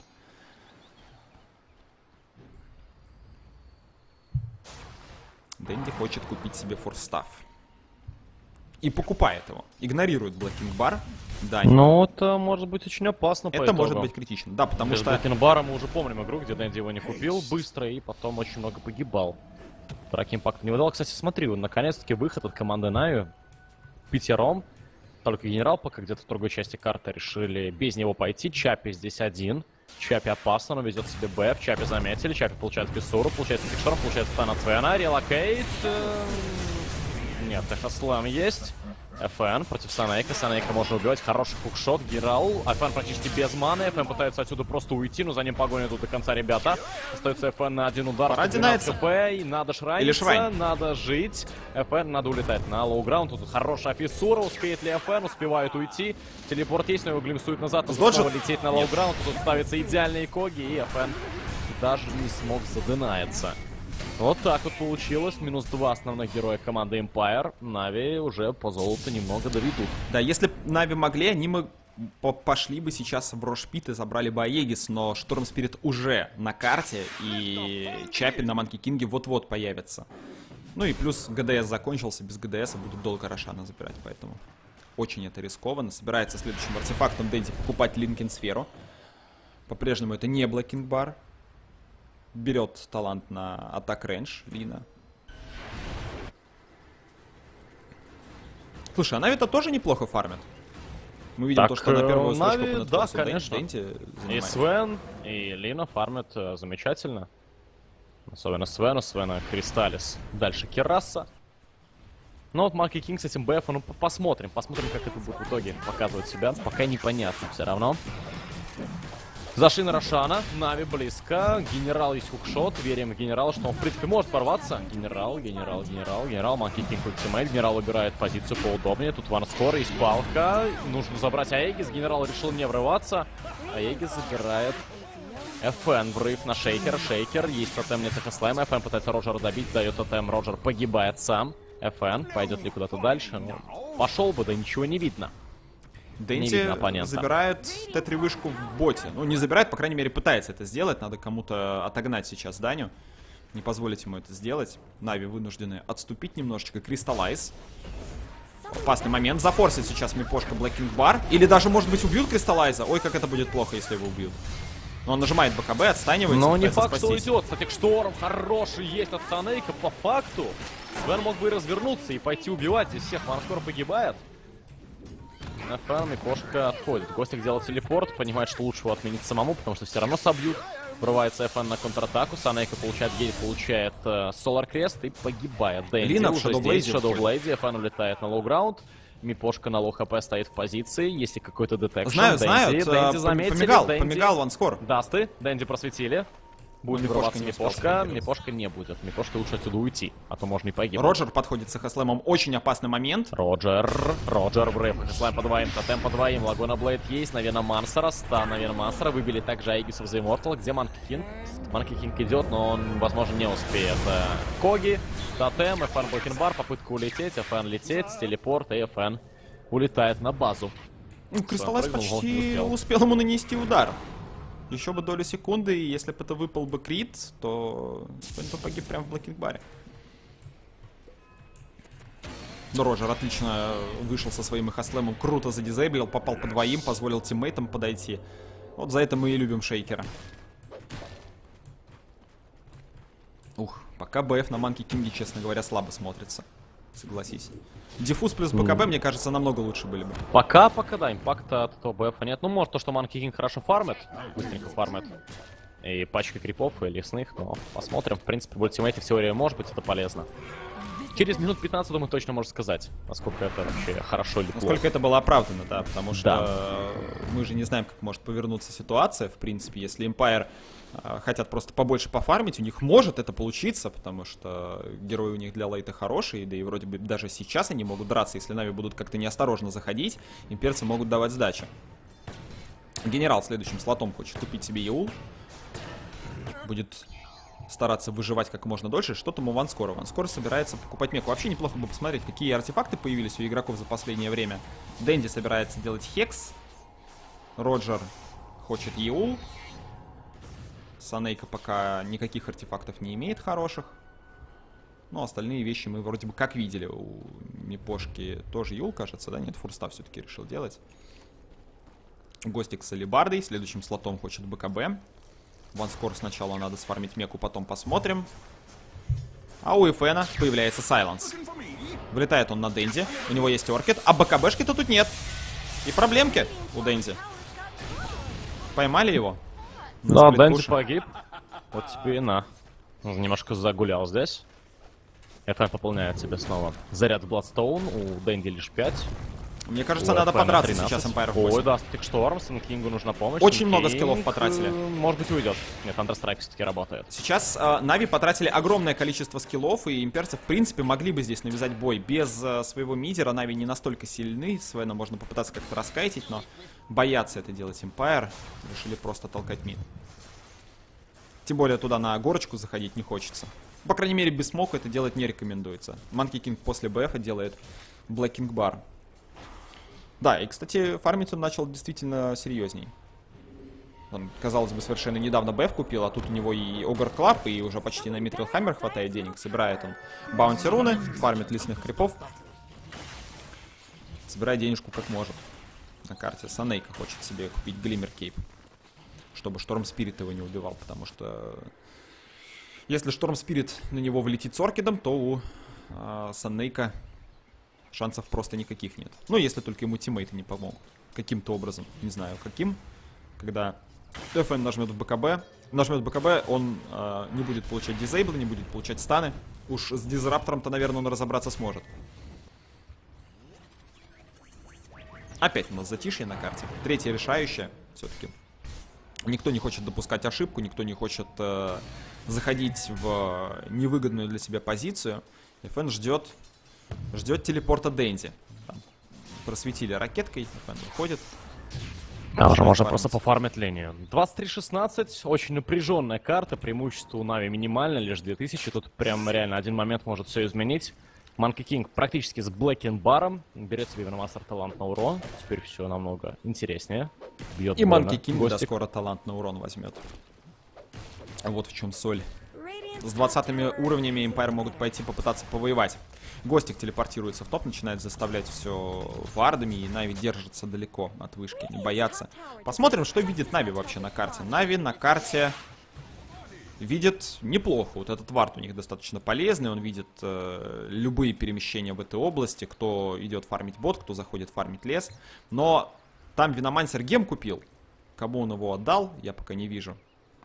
Дэнди хочет купить себе форстаф. И покупает его. Игнорирует Блэкинг Бар. Да, ну, это может быть очень опасно. Это может быть критично. Да, потому без что... Блэкинг Бара мы уже помним игру, где Дэнди его не купил быстро и потом очень много погибал. Драки импакта не выдал. Кстати, смотри, наконец-таки выход от команды Нави. Пятером. Только генерал пока где-то в другой части карты решили без него пойти. Чаппи здесь один. Чаппи опасно, он везет себе БФ. Чаппи заметили. Чаппи получает Фиссуру, получается Фикшторм, получается Тан от Свена. Релокейт. Нет, Эхослэм есть. эф эн против Санейка. Санейка можно убивать. Хороший хукшот. Генерал. эф эн практически без маны. эф эн пытается отсюда просто уйти, но за ним погоня тут до конца, ребята. Остается эф эн на один удар. Пора динается. Надо шрайниться, надо жить. эф эн надо улетать на лоу-граунд. Тут хорошая фиссура. Успеет ли эф эн? Успевает уйти. Телепорт есть, но его глимсует назад. Надо снова лететь на лоу-граунд. Тут ставится идеальные коги. И эф эн даже не смог задынаиться. Вот так вот получилось. Минус два основных героя команды Empire. Нави уже по золоту немного доведут. Да, если бы Нави могли, они мы пошли бы сейчас в Рошпит и забрали бы Аегис, но Шторм Спирит уже на карте, и Чапи на Манки Кинге вот-вот появится. Ну и плюс ГДС закончился, без ГДСа будут долго Рошана забирать, поэтому очень это рискованно. Собирается следующим артефактом Дэнди покупать Линкен Сферу. По-прежнему это не Блэкинг Бар. Берет талант на атак рейндж Лина. Слушай, а Нави-то тоже неплохо фармит. Мы видим так, то, что на первую Нави, строчку да, понатворился. конечно. Дэнди И Свен, и Лина фармят э, замечательно. Особенно Свена, Свена Кристаллис. Дальше Кераса. Ну вот Манки Кинг с этим БФ, ну посмотрим. Посмотрим, как это будет в итоге показывать себя. Пока непонятно все равно. Зашли на Рошана, Нави близко, генерал есть хукшот, верим в генерала, что он в принципе может порваться. Генерал, генерал, генерал, генерал, Манки Кинг ультимейт, генерал убирает позицию поудобнее, тут ванскор, есть палка, нужно забрать Аегис, генерал решил не врываться, Аегис забирает эф эн, врыв на Шейкера, Шейкер, есть тотем, нет эф-слайм, эф эн пытается Роджера добить, дает тотем, Роджер погибает сам, эф эн пойдет ли куда-то дальше, ну, пошел бы, да ничего не видно. Дэнди забирает Т три вышку в боте. Ну, не забирает, по крайней мере, пытается это сделать. Надо кому-то отогнать сейчас Даню. Не позволить ему это сделать. Нави вынуждены отступить немножечко. Кристаллайз. Опасный момент. Зафорсит сейчас Мипошка Блэкинг Бар. Или даже, может быть, убьют Кристаллайза. Ой, как это будет плохо, если его убьют. Но он нажимает БКБ, отстанивается. Но не факт, что уйдет. Кстати, Шторм хороший есть от Санейка. По факту Свен мог бы и развернуться и пойти убивать. Здесь всех Ванскор погибает. эф эн и Кошка отходит. Гостик делает телепорт, понимает, что лучше его отменить самому, потому что все равно собьют. Врывается эф эн на контратаку, Санейка получает гель, получает Солар Крест и погибает. Дэнди Лина уже здесь, Шадоублейде, эф эн улетает на лоу-граунд. Мипошка на лоу-хп стоит в позиции, есть ли какой-то детекшн. Знаю, знаю, Дэнди заметили, помигал, Дэнди... помигал ванскор. Дасты, Дэнди просветили. Будет врываться Мипошка, Мипошка не будет. Мипошка лучше отсюда уйти, а то можно и погибнуть. Роджер подходит с хэслэмом, очень опасный момент. Роджер, Роджер, врыв, хэслэм по двоим, тотем по двоим, Лагуна Блейд есть, наверное, Мансера, стан, наверное, Мансера, выбили также Аегисов за Immortal, где Манки Кинг? Манки Кинг идет, но он, возможно, не успеет. Коги, тотем, эф эн Блэкинбар, попытка улететь, эф эн лететь, телепорт, и эф эн улетает на базу. Ну, Кристаллайз почти успел. успел ему нанести удар. Еще бы долю секунды, и если бы это выпал бы крит, то он погиб прямо в Блэкинг-баре. Но Роджер отлично вышел со своим эхослэмом, круто задизейблил, попал по двоим, позволил тиммейтам подойти. Вот за это мы и любим Шейкера. Ух, пока БФ на Манки Кинге, честно говоря, слабо смотрится. Согласись. Диффуз плюс БКБ, mm. мне кажется, намного лучше были бы. Пока, пока, да, импакта от этого БФ нет. Ну, может, то, что Манки Кинг хорошо фармит, быстренько фармит. И пачка крипов, и лесных, но посмотрим. В принципе, в ультимейте в теории может быть это полезно. Через минут пятнадцать, думаю, точно можно сказать, насколько это вообще хорошо или плохо. Насколько это было оправдано, да, потому что да. мы же не знаем, как может повернуться ситуация, в принципе, если Empire э, хотят просто побольше пофармить, у них может это получиться, потому что герои у них для лейта хорошие, да и вроде бы даже сейчас они могут драться, если Нави будут как-то неосторожно заходить, имперцы могут давать сдачи. Генерал следующим слотом хочет купить себе Еул, будет стараться выживать как можно дольше. Что там у Ванскора? Ванскор собирается покупать меку. Вообще неплохо бы посмотреть, какие артефакты появились у игроков за последнее время. Дэнди собирается делать Хекс. Роджер хочет Еул. Санейка пока никаких артефактов не имеет хороших. Но остальные вещи мы вроде бы как видели. У Мипошки тоже Еул, кажется, да? Нет, фурстав все-таки решил делать. Гостик с алибардой. Следующим слотом хочет БКБ. Ванскор сначала надо сфармить меку, потом посмотрим. А у Эфена появляется Сайленс. Вылетает он на Дэнди. У него есть оркет, а БКБшки-то тут нет. И проблемки у Дэнди. Поймали его. Да, Дэнди погиб. Вот тебе и на. Он немножко загулял здесь. Эфен пополняет себе снова заряд в Бладстоун. У Дэнди лишь пять. Мне кажется, у надо подраться сейчас Empire восемь. Ой, да, Стик Шторм, Кингу нужна помощь. Очень King, много скиллов потратили. Может быть, уйдет. Нет, Counter-Strike все-таки работает. Сейчас э, Нави потратили огромное количество скиллов, и имперцы, в принципе, могли бы здесь навязать бой. Без э, своего мидера Нави не настолько сильны. Свена можно попытаться как-то раскайтить, но боятся это делать Empire. Решили просто толкать мид. Тем более туда на горочку заходить не хочется. По крайней мере, без смока это делать не рекомендуется. Monkey King после БФ делает Blacking Bar. Да, и, кстати, фармить он начал действительно серьезней. Он, казалось бы, совершенно недавно БФ купил, а тут у него и Огр Клаб, и уже почти на Митрил Хаммер хватает денег. Собирает он баунти руны, фармит лесных крипов. Собирает денежку как может. На карте Санейка хочет себе купить Глиммер Кейп, чтобы Шторм Спирит его не убивал, потому что если Шторм Спирит на него влетит с Оркидом, то у э, Санейка шансов просто никаких нет. Ну, если только ему тиммейты не помогут. Каким-то образом, не знаю каким. Когда эф эн нажмет в БКБ, нажмет в БКБ, он э, не будет получать дизейбл, не будет получать станы. Уж с Дизраптором-то, наверное, он разобраться сможет. Опять у нас затишье на карте. Третье решающее, все-таки. Никто не хочет допускать ошибку, никто не хочет э, заходить в невыгодную для себя позицию. эф эн ждет, ждет телепорта Дэнди. Там просветили ракеткой, эф эн выходит. Да, уже можно просто пофармить линию. двадцать три шестнадцать, очень напряженная карта, преимущество у Нави минимально, лишь две тысячи. Тут прям реально один момент может все изменить. Monkey King практически с Блэкин Баром. Берет себе Виномастер талант на урон. Теперь все намного интереснее. Бьет и Monkey King да, скоро талант на урон возьмет. Вот в чем соль. С двадцатыми уровнями Empire могут пойти попытаться повоевать. Гостик телепортируется в топ, начинает заставлять все вардами, и Нави держится далеко от вышки, не боятся. Посмотрим, что видит Нави вообще на карте. Нави на карте видит неплохо. Вот этот вард у них достаточно полезный, он видит э, любые перемещения в этой области, кто идет фармить бот, кто заходит фармить лес. Но там Виномансер гем купил. Кому он его отдал, я пока не вижу.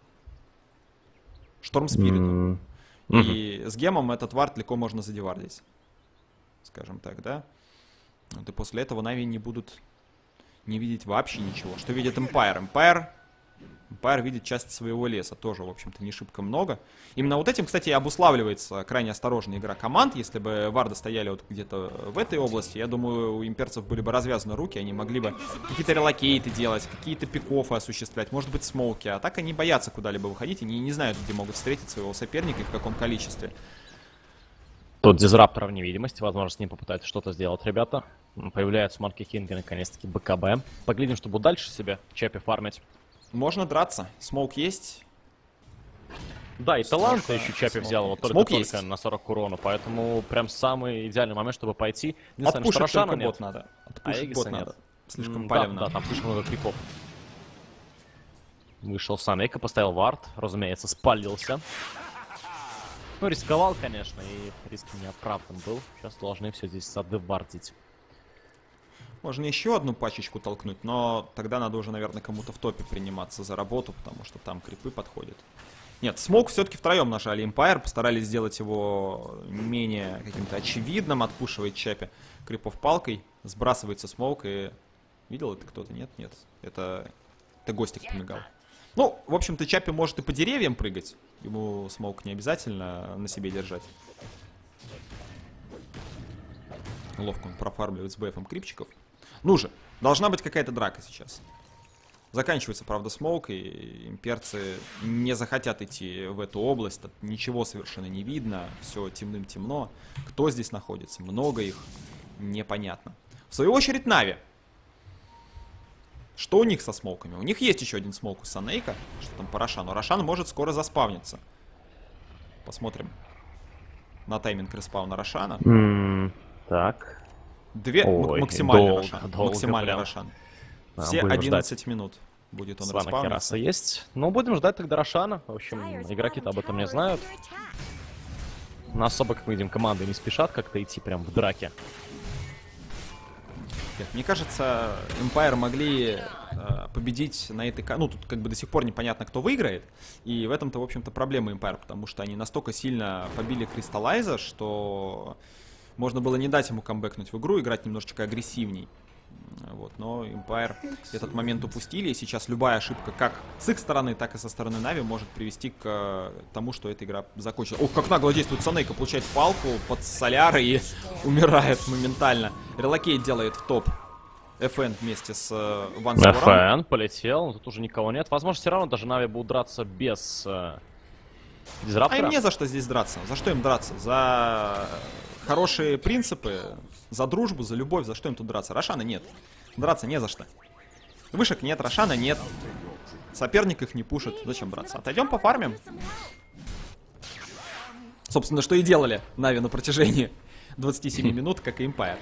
Шторм Спирит. Mm-hmm. И с гемом этот вард легко можно задевардить. Скажем так, да? Вот и после этого Нави не будут не видеть вообще ничего. Что видит Empire? Empire, Empire видит часть своего леса. Тоже, в общем-то, не шибко много. Именно вот этим, кстати, и обуславливается крайне осторожная игра команд. Если бы варды стояли вот где-то в этой области, я думаю, у имперцев были бы развязаны руки. Они могли бы какие-то релокейты делать, какие-то пикофы осуществлять, может быть, смоуки. А так они боятся куда-либо выходить. Они не знают, где могут встретить своего соперника и в каком количестве. Тут дизраптор в невидимости, возможно, с ним попытаются что-то сделать, ребята. Появляется Monkey King, наконец-таки, БКБ. Поглядим, что будут дальше себе Чапи фармить. Можно драться. Смоук есть. Да, и талант еще Чапи взял его только-только на сорок урона, поэтому прям самый идеальный момент, чтобы пойти. Отпушить только бот надо. Отпушить бот надо. Слишком палевно. Да, там слишком много крипов. Вышел Санейка, поставил вард, разумеется, спалился. Ну, рисковал, конечно, и риск неоправдан был. Сейчас должны все здесь задевардить. Можно еще одну пачечку толкнуть, но тогда надо уже, наверное, кому-то в топе приниматься за работу, потому что там крипы подходят. Нет, смог все-таки втроем нажали Empire, постарались сделать его менее каким-то очевидным, отпушивает Чапи крипов палкой, сбрасывается смог и... Видел это кто-то? Нет? Нет. Это... Это Гостик помигал. Ну, в общем-то, Чапи может и по деревьям прыгать. Ему смоук не обязательно на себе держать. Ловко он профармливает с БФом крипчиков. Ну же, должна быть какая-то драка сейчас. Заканчивается, правда, смоук, и имперцы не захотят идти в эту область. Тут ничего совершенно не видно, все темным-темно. Кто здесь находится? Много их, непонятно. В свою очередь, Нави. Что у них со смоуками? У них есть еще один смоук у Санейка. Что там по Рошану? Рошан может скоро заспавниться. Посмотрим на тайминг респауна Рошана. Mm, так. Две Ой, максимальный долго, Рошан. Долго максимальный прям. Рошан. Да, все одиннадцать ждать. Минут будет он респауниться. Есть. Но будем ждать тогда Рошана. В общем, игроки-то об этом не знают. Но особо, как мы видим, команды не спешат как-то идти прям в драке. Мне кажется, Empire могли э, победить на этой... Ну, тут как бы до сих пор непонятно, кто выиграет. И в этом-то, в общем-то, проблема Empire, потому что они настолько сильно побили Кристаллайза, что можно было не дать ему камбэкнуть в игру, играть немножечко агрессивней. Вот, но Empire этот момент упустили, и сейчас любая ошибка, как с их стороны, так и со стороны Нави, может привести к э, тому, что эта игра закончится. Ох, как нагло действует Санейка, получает палку под соляры и умирает моментально. Релокейт делает в топ. эф эн вместе с э, Вансвором. эф эн полетел, тут уже никого нет. Возможно, все равно даже Нави будут драться без э, Дизраптора? А им не за что здесь драться. За что им драться? За хорошие принципы, за дружбу, за любовь. За что им тут драться? Рошана нет. Драться не за что. Вышек нет, Рошана нет. Соперник их не пушит. Зачем драться? Отойдем пофармим. Собственно, что и делали Нави на протяжении двадцати семи минут, как и Empire.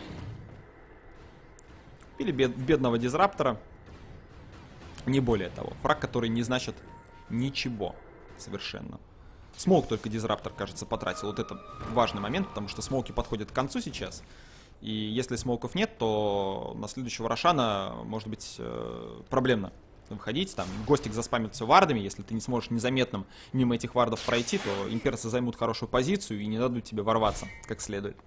Или бед бедного дизраптора. Не более того. Фраг, который не значит ничего совершенно. Смоук только дизраптор, кажется, потратил. Вот это важный момент, потому что смоуки подходят к концу сейчас. И если смоуков нет, то на следующего Рошана может быть э, проблемно выходить. Там Гостик заспамит все вардами. Если ты не сможешь незаметным мимо этих вардов пройти, то имперцы займут хорошую позицию и не дадут тебе ворваться как следует.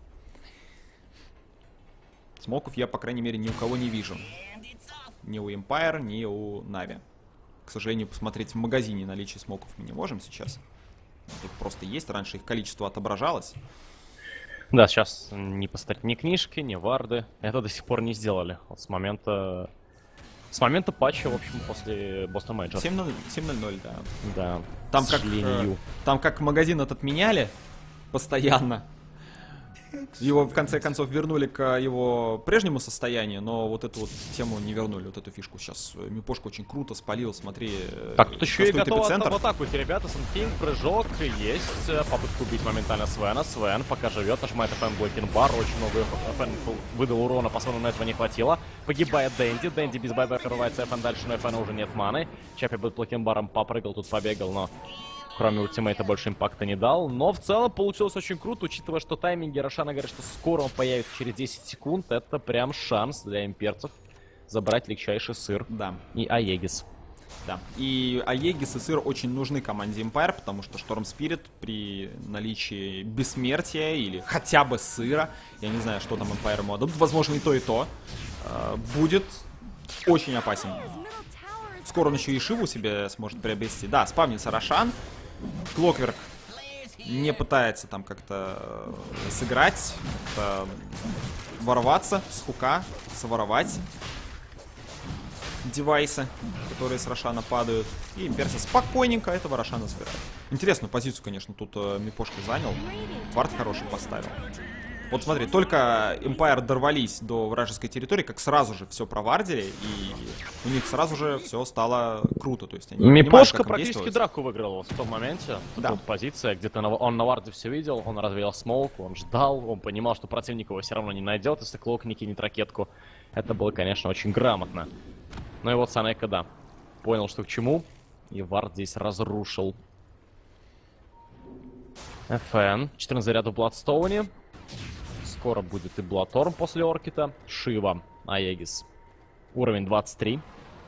Смоков я, по крайней мере, ни у кого не вижу. Ни у Empire, ни у Na'Vi. К сожалению, посмотреть в магазине наличие смоков мы не можем сейчас. Тут просто есть. Раньше их количество отображалось. Да, сейчас ни поставить ни книжки, ни варды. Это до сих пор не сделали. Вот с момента... С момента патча, в общем, после Boston Major. семь ноль ноль, да. Да, Там к как, сожалению. э, там как магазин этот меняли постоянно. Его в конце концов вернули к его прежнему состоянию, но вот эту вот тему не вернули, вот эту фишку. Сейчас Мипошка очень круто спалил, смотри. Так, тут еще и готово эпицентр. в атаку эти ребята. Сэнкинг, прыжок есть. Попытка убить моментально Свена. Свен пока живет, нажимает эф эм Blocking Bar. Очень много эф эм выдал урона, посмотрим, на этого не хватило. Погибает Дэнди. Дэнди без байбека рывается эф эм дальше, но эф эм уже нет маны. Чаппи под Blocking Bar'ом попрыгал, тут побегал, но... Кроме ультимейта больше импакта не дал. Но в целом получилось очень круто, учитывая, что тайминги Рошана говорят, что скоро он появится через десять секунд. Это прям шанс для имперцев забрать легчайший сыр. Да. И Аегис. Да. И Аегис и сыр очень нужны команде Empire, потому что Шторм Спирит при наличии бессмертия или хотя бы сыра, я не знаю, что там Empire ему отдадут, возможно и то, и то, будет очень опасен. Скоро он еще и Шиву себе сможет приобрести. Да, спавнится Рошан. Клокверк не пытается там как-то сыграть, как ворваться с хука, своровать девайсы, которые с Рошана падают. И имперцы спокойненько этого Рошана забирают. Интересную позицию, конечно, тут э, Мипошка занял. Вард хороший поставил. Вот смотри, только Empire дорвались до вражеской территории, как сразу же все провардили, и у них сразу же все стало круто. То есть они Мипошка практически драку выиграл вот в том моменте. Да. Тут позиция, где-то на, он на варде все видел, он развеял смоук, он ждал, он понимал, что противник его все равно не найдет, если Клок не кинет ракетку. Это было, конечно, очень грамотно. Ну и вот Санека, да, понял, что к чему, и вард здесь разрушил. эф эн, четырнадцать зарядов в Бладстоуне. Скоро будет и Блаторм после Оркита. Шива, Аегис. Уровень двадцать три.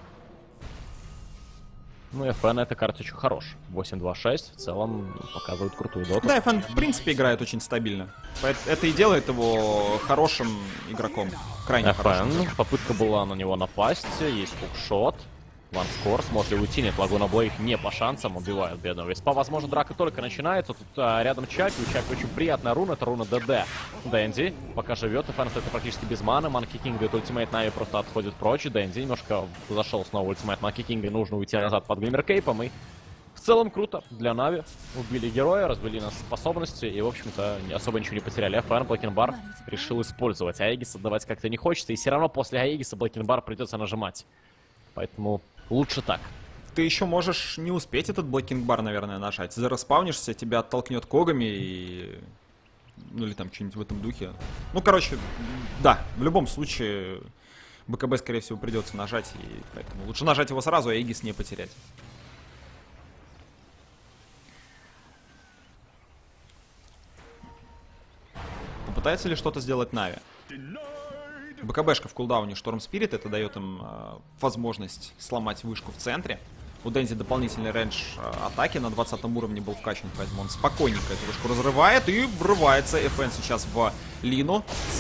Ну, эф эн на этой карте очень хорош. восемь два шесть в целом показывает крутую доту. Да, эф эн в принципе играет очень стабильно. Это и делает его хорошим игроком. Крайне эф эн, хорошим. попытка была на него напасть. Есть хукшот. Ванскор, сможет ли уйти? Нет, Лагуна Блейк не по шансам убивает бедного Веспа. Возможно, драка только начинается. Тут а, рядом Чапи. У Чапи очень приятная руна. Это руна ДД. Дэнди пока живет. И Фэн остается практически без маны. Манки Кинга и ультимейт Нави просто отходит прочь. Дэнди немножко зашел снова ультимейт Манки Кинга. Нужно уйти назад под Глиммер Кейпом. И в целом круто для Нави. Убили героя, развели нас способности. И, в общем-то, особо ничего не потеряли. эф эн Blocking Bar решил использовать. Аегис отдавать как-то не хочется. И все равно после Аегиса Blocking Bar придется нажимать. Поэтому... лучше так. Ты еще можешь не успеть этот Blocking Bar, наверное, нажать. Зараспаунишься, тебя оттолкнет когами и... ну или там что-нибудь в этом духе. Ну, короче, да, в любом случае БКБ, скорее всего, придется нажать. И поэтому лучше нажать его сразу, а Aegis не потерять. Попытается ли что-то сделать Нави? БКБшка в кулдауне Шторм Спирит, это дает им э, возможность сломать вышку в центре. У Дэнди дополнительный рейндж э, атаки на двадцатом уровне был вкачан, поэтому он спокойненько эту вышку разрывает и врывается эф эн сейчас в Лину. Свен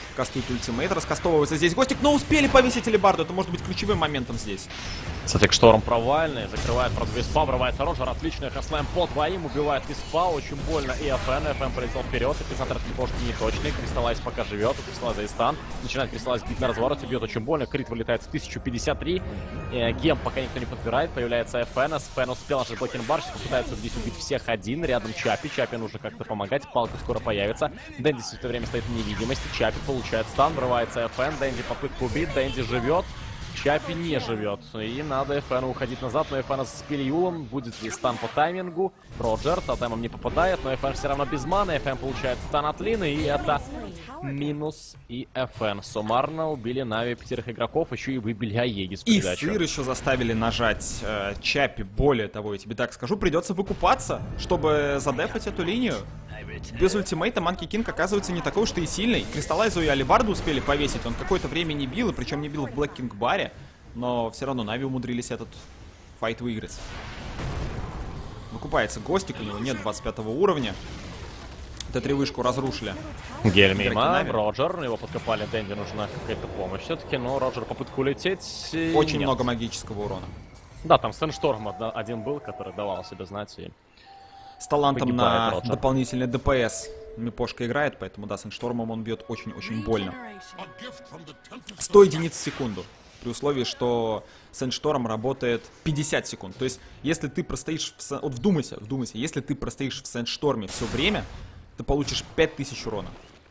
Кастует ультимейт, раскастовывается здесь Гостик, но успели повесить алебарду. Это может быть ключевым моментом здесь. Кстати, Шторм провальный, закрывает правда Виспа, врывается Роджер, отличный хэслэм по двоим, убивает Виспа, очень больно и ФН, ФН полетел вперед, эпицентр немножко неточный, Кристаллайз пока живет, у Кристаллайза и стан, начинает Кристаллайз бить на развороте, бьет очень больно, крит вылетает в тысячу пятьдесят три, э, гем пока никто не подбирает, появляется ФН, ФН успел наш блокинг бар, сейчас попытается здесь убить всех один, рядом Чапи, Чапи нужно как-то помогать, палка скоро появится, Дэнди все это время стоит в невидимости, Чапи получает стан, врывается ФН, Дэнди попытку убить, Дэнди живет. Чапи не живет, и надо ФНу уходить назад, но ФН с Пильюлом, будет ли стан по таймингу, Роджер тотемом не попадает, но ФН все равно без маны, ФН получает стан от Лины, и это минус и ФН. Суммарно убили Нави пятерых игроков, еще и выбили Аегис в придачу. И Сыр еще заставили нажать э, Чапи, более того, я тебе так скажу, придется выкупаться, чтобы задефать эту линию. Без ультимейта Манки Кинг оказывается не такой уж и сильный. Кристаллайзу и Алибарду успели повесить, он какое-то время не бил, и причем не бил в Блэк Кинг баре, но все равно Нави умудрились этот файт выиграть. Выкупается Гостик, у него нет двадцать пятого уровня. Т три вышку разрушили. Гель мимо, Роджер, его подкопали, Дэнди нужна какая-то помощь все-таки, но Роджер попытку улететь. Очень нет. много магического урона. Да, там Сэндшторм один был, который давал себе знать и... С талантом на Роджер. дополнительный ДПС Мипошка играет, поэтому да, Сэндштормом он бьет очень-очень больно. сто единиц в секунду. При условии, что Сэндшторм работает пятьдесят секунд. То есть, если ты простоишь... В... Вот вдумайся, вдумайся. Если ты простоишь в Сэндшторме все время, ты получишь пять тысяч урона.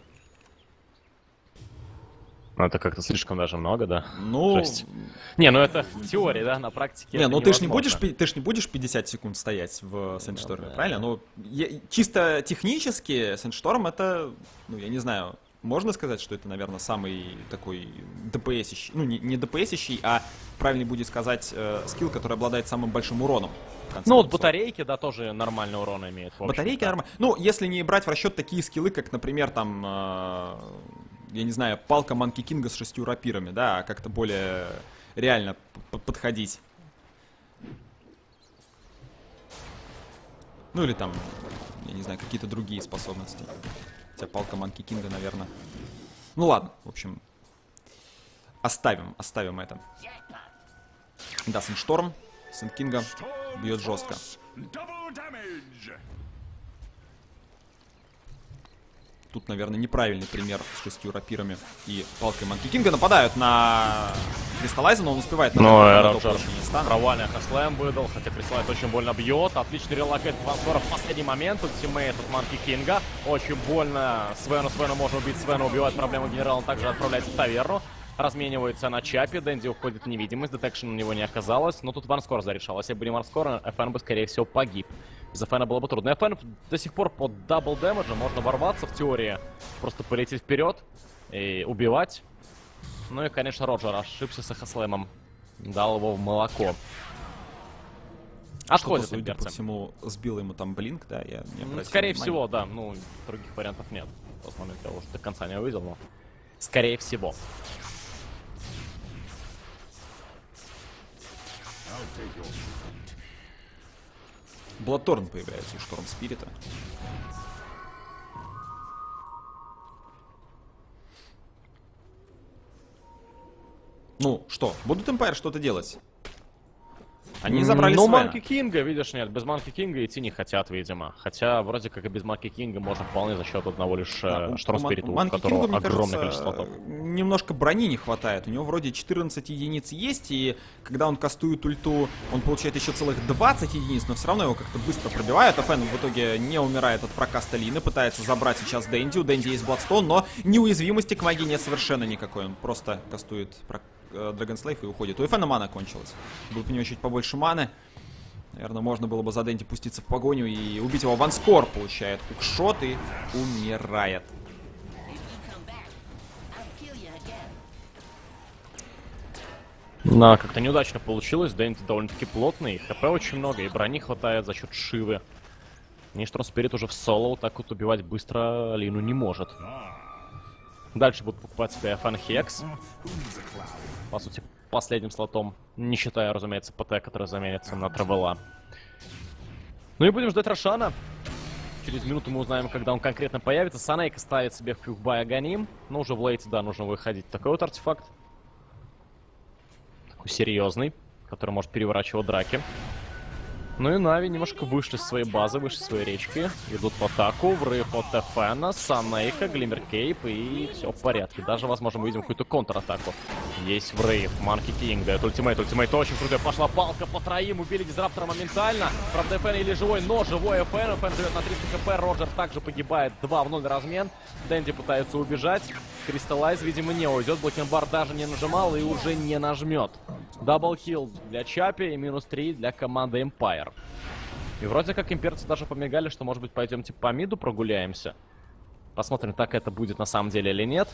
Ну, это как-то слишком даже много, да? Ну... Жесть. Не, ну это в теории, да, на практике. Не, ну ты ты ж не будешь, ты ж не будешь пятьдесят секунд стоять в Сэндшторме, Ну, да. правильно? Ну, я, чисто технически Сэндшторм это, ну, я не знаю, можно сказать, что это, наверное, самый такой ДПСящий, ну, не, не ДПСящий, а правильнее будет сказать э, скилл, который обладает самым большим уроном. Ну, вот батарейки, да, тоже нормальный урон имеют. Батарейки нормально. Ну, если не брать в расчет такие скиллы, как, например, там... Э, я не знаю, палка Манки Кинга с шестью рапирами, да, а как-то более реально подходить. Ну или там, я не знаю, какие-то другие способности. Хотя палка Манки Кинга, наверное. Ну ладно, в общем, оставим, оставим это. Да, Сэндшторм, Сэнд Кинга бьет жестко. Тут, наверное, неправильный пример с шестью рапирами и палкой Манки Кинга. Нападают на Кристаллайза, но он успевает. Но Роджер провальный хэслэм выдал, хотя Кристаллайз очень больно бьет. Отличный релокейт Ванскора в последний момент. Ультимейт от Манки Кинга. Очень больно. Свену, Свену можно убить. Свену убивает проблему генерала. Он также отправляется в таверну. Разменивается на Чапи. Дэнди уходит в невидимость. Детекшн у него не оказалось. Но тут Ванскор зарешал. Если бы не Ванскор, ФН бы, скорее всего, погиб. Без ФН было бы трудно. ФН до сих пор под дабл дэмэджем. Можно ворваться в теории. Просто полететь вперед и убивать. Ну и, конечно, Роджер ошибся с хэслэмом. Дал его в молоко. Отходит судя имперцы. по всему, сбил ему там блинк, да? Я не Ну, обратил скорее внимания. всего, да. Ну, других вариантов нет. В тот момент я уже до конца не увидел, но... Скорее всего. Бладторн появляется у Шторм Спирита. Ну, что, будут Empire что-то делать? Они забрали Ну, Свена. Манки Кинга, видишь, нет, без Манки Кинга идти не хотят, видимо. Хотя, вроде как и без Манки Кинга можно вполне за счет одного лишь Да, у- Шторм у Ман- Спирита, у у Манки которого Кинга, мне огромное кажется, количество топ. немножко брони не хватает. У него вроде четырнадцать единиц есть, и когда он кастует ульту, он получает еще целых двадцать единиц, но все равно его как-то быстро пробивает. А Фэн в итоге не умирает от прокаста Лины, пытается забрать сейчас Дэнди. У Дэнди есть Бладстон, но неуязвимости к магии нет совершенно никакой. Он просто кастует Драгонслейв и уходит. У Фэна мана кончилась. Будет у него чуть побольше маны. Наверное, можно было бы за Дэнди пуститься в погоню и убить его. Ванскор получает хукшот и умирает. Да, как-то неудачно получилось. Дэнди довольно-таки плотный, хп очень много, и брони хватает за счет Шивы. И Шторм Спирит уже в соло так вот убивать быстро Лину не может. Дальше будут покупать себе Фан Хекс. По сути, последним слотом, не считая, разумеется, ПТ, который заменится на Травела. Ну и будем ждать Рошана. Через минуту мы узнаем, когда он конкретно появится. Санейка ставит себе в квикбай Аганим. Но уже в лейте, да, нужно выходить. Такой вот артефакт. Такой серьезный, который может переворачивать драки. Ну и Нави немножко вышли с своей базы, вышли с своей речки. Идут в атаку, врыв от Эфена, Санейка, Глиммер Кейп, и все в порядке. Даже, возможно, мы видим какую-то контратаку. Есть врыв, Манки Кинг дает ультимейт, ультимейт очень крутой. Пошла палка по троим, убили Дизраптора моментально. Правда, Эфен или живой, но живой Эфен. Эфен живет на триста хп, Роджер также погибает. два в ноль размен. Дэнди пытается убежать. Кристаллайз, видимо, не уйдет. Блокенбар даже не нажимал и уже не нажмет. Даблкилл для Чапи и минус три для команды Empire. И вроде как имперцы даже помигали, что, может быть, пойдемте по миду прогуляемся. Посмотрим, так это будет на самом деле или нет.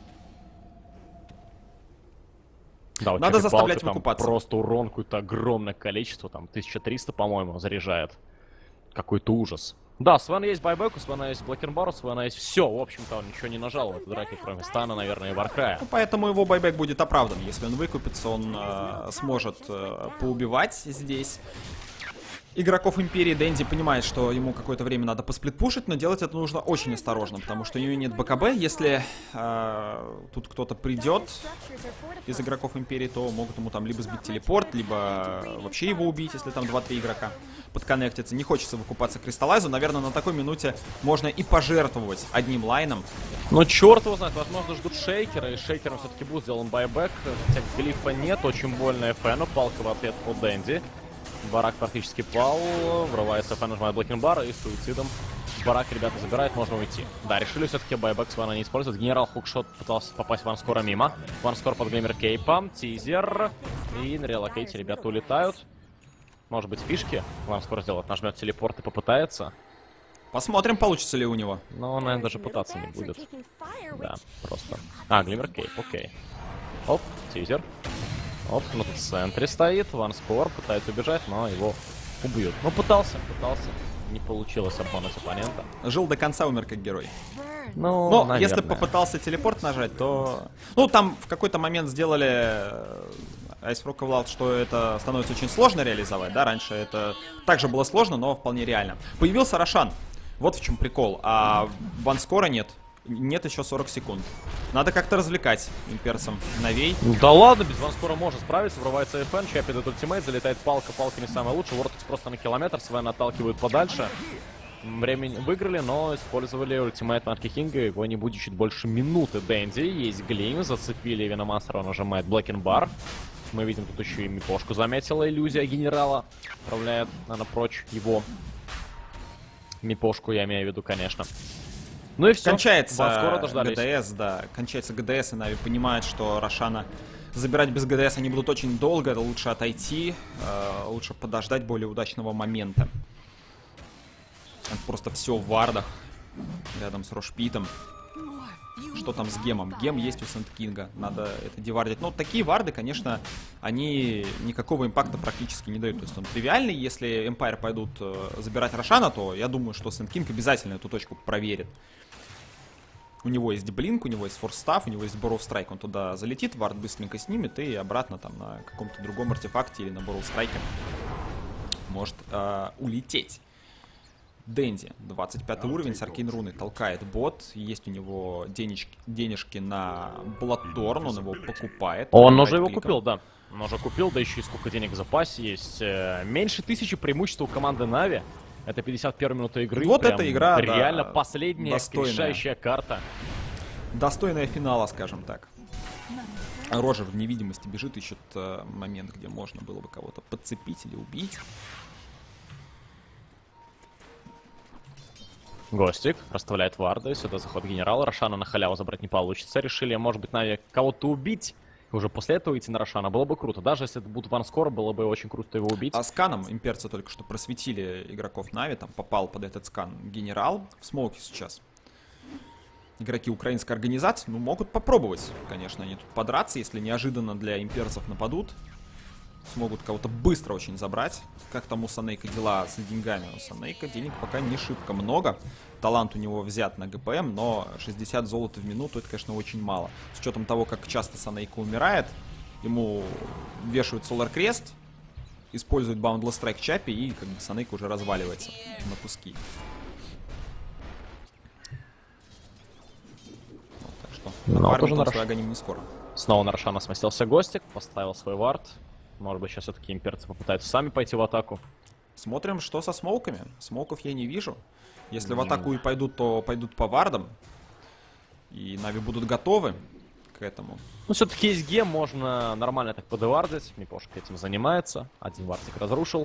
Да, вот надо заставлять выкупаться. Просто урон какое-то огромное количество, там тысяча триста, по-моему, заряжает. Какой-то ужас. Да, Свен есть байбек, у Свена есть блокербар, у Свена есть все. В общем-то, он ничего не нажал в этой драке, кроме стана, наверное, и Варкрая. Ну, поэтому его байбек будет оправдан. Если он выкупится, он э, сможет э, поубивать здесь игроков Империи. Дэнди понимает, что ему какое-то время надо посплитпушить, но делать это нужно очень осторожно, потому что у него нет БКБ. Если э, тут кто-то придет из игроков Империи, то могут ему там либо сбить телепорт, либо вообще его убить, если там два-три игрока подконнектятся. Не хочется выкупаться Кристаллайзу. Наверное, на такой минуте можно и пожертвовать одним лайном. Но черт его знает, возможно, ждут шейкера, и шейкером все-таки будет сделан байбек. Хотя глифа нет, очень больно Эфену, палка в ответ по Дэнди. Барак практически пал, врывается Эфен, нажимает блокинг-бар и суицидом Барак, ребята, забирает, можно уйти. Да, решили все-таки байбек Свена не использовать. Генерал Хукшот пытался попасть в Ванскора мимо. Ванскор под Глиммер Кейпом, тизер. И на релокейте ребята улетают. Может быть, фишки Ванскор сделает, нажмет телепорт и попытается. Посмотрим, получится ли у него. Но он, наверное, даже пытаться не будет. Да, просто. А, Глиммер Кейп, окей. Оп, тизер. Оп, ну тут в центре стоит, Ванскор пытается убежать, но его убьют. Ну, пытался, пытался. Не получилось обмануть оппонента. Жил до конца, умер как герой. Ну, но наверное. Если попытался телепорт нажать, то... Ну, там в какой-то момент сделали Ice Rock Loud, что это становится очень сложно реализовать, да? Раньше это также было сложно, но вполне реально. Появился Рошан. Вот в чем прикол. А Ванскора нет. Нет еще сорок секунд. Надо как-то развлекать имперцам Навей. Да ладно, без Ванскора можно справиться. Врывается Эфен, Чапи дает ультимейт, залетает палка, палка не самая лучшая. Вортекс просто на километр, Свен отталкивают подальше. Времени выиграли, но использовали ультимейт Манки Кинга. Его не будет чуть больше минуты. Дэнди, есть Глим, зацепили Веномастера, он нажимает блокинг-бар. Мы видим, тут еще и Мипошку заметила иллюзия генерала. Отправляет, наверное, прочь его. Мипошку я имею в виду, конечно. Ну и все. Кончается ГДС, да. Кончается ГДС, и Нави понимают, что Рошана забирать без ГДС они будут очень долго. Это лучше отойти, э, лучше подождать более удачного момента. Это просто все в вардах, рядом с Рошпитом. Что там с гемом? Гем есть у Сэнд-Кинга, надо это девардить. Но такие варды, конечно, они никакого импакта практически не дают. То есть он тривиальный. Если Empire пойдут э, забирать Рошана, то я думаю, что Сэнд-Кинг обязательно эту точку проверит. У него есть блинк, у него есть форс-став, у него есть Borrow Strike. Он туда залетит, вард быстренько снимет и обратно там на каком-то другом артефакте или на Borrow Strike может э, улететь. Дэнди, двадцать пятый уровень с Аркейн Руной, толкает бот. Есть у него денежки, денежки на Bloodthorn, он его покупает. Он уже его кликом. купил, да. Он уже купил, да еще и сколько денег в запасе есть. Меньше тысячи преимущества у команды Нави. Это пятьдесят первая минута игры. Вот эта игра, реально да, последняя решающая карта. Достойная финала, скажем так. Роджер в невидимости бежит, ищет э, момент, где можно было бы кого-то подцепить или убить. Гостик расставляет варды, сюда заход генерала. Рошана на халяву забрать не получится. Решили, может быть, Нави кого-то убить. И уже после этого идти на Рошана было бы круто. Даже если это будет Ванскор, было бы очень круто его убить. А сканом имперцы только что просветили игроков Нави. Там попал под этот скан генерал в смоуке сейчас. Игроки украинской организации, ну, могут попробовать, конечно, они тут подраться, если неожиданно для имперцев нападут. Смогут кого-то быстро очень забрать. Как там у Санейка дела с деньгами? У Санейка денег пока не шибко много. Талант у него взят на ГПМ, но шестьдесят золота в минуту, это, конечно, очень мало. С учетом того, как часто Санейка умирает, ему вешают Solar Crest, используют Boundless Strike Чапи, и как бы Санейка уже разваливается на куски. Ну, Вард тоже там нараш... свой агоним не скоро. Снова на Рошана сместился Гостик, поставил свой вард. Может быть, сейчас все-таки имперцы попытаются сами пойти в атаку. Смотрим, что со смоуками. Смоуков я не вижу. Если mm. в атаку и пойдут, то пойдут по вардам. И Нави будут готовы к этому. Ну, все-таки есть гем, можно нормально так подевардить. Мипошка этим занимается. Один вардик разрушил.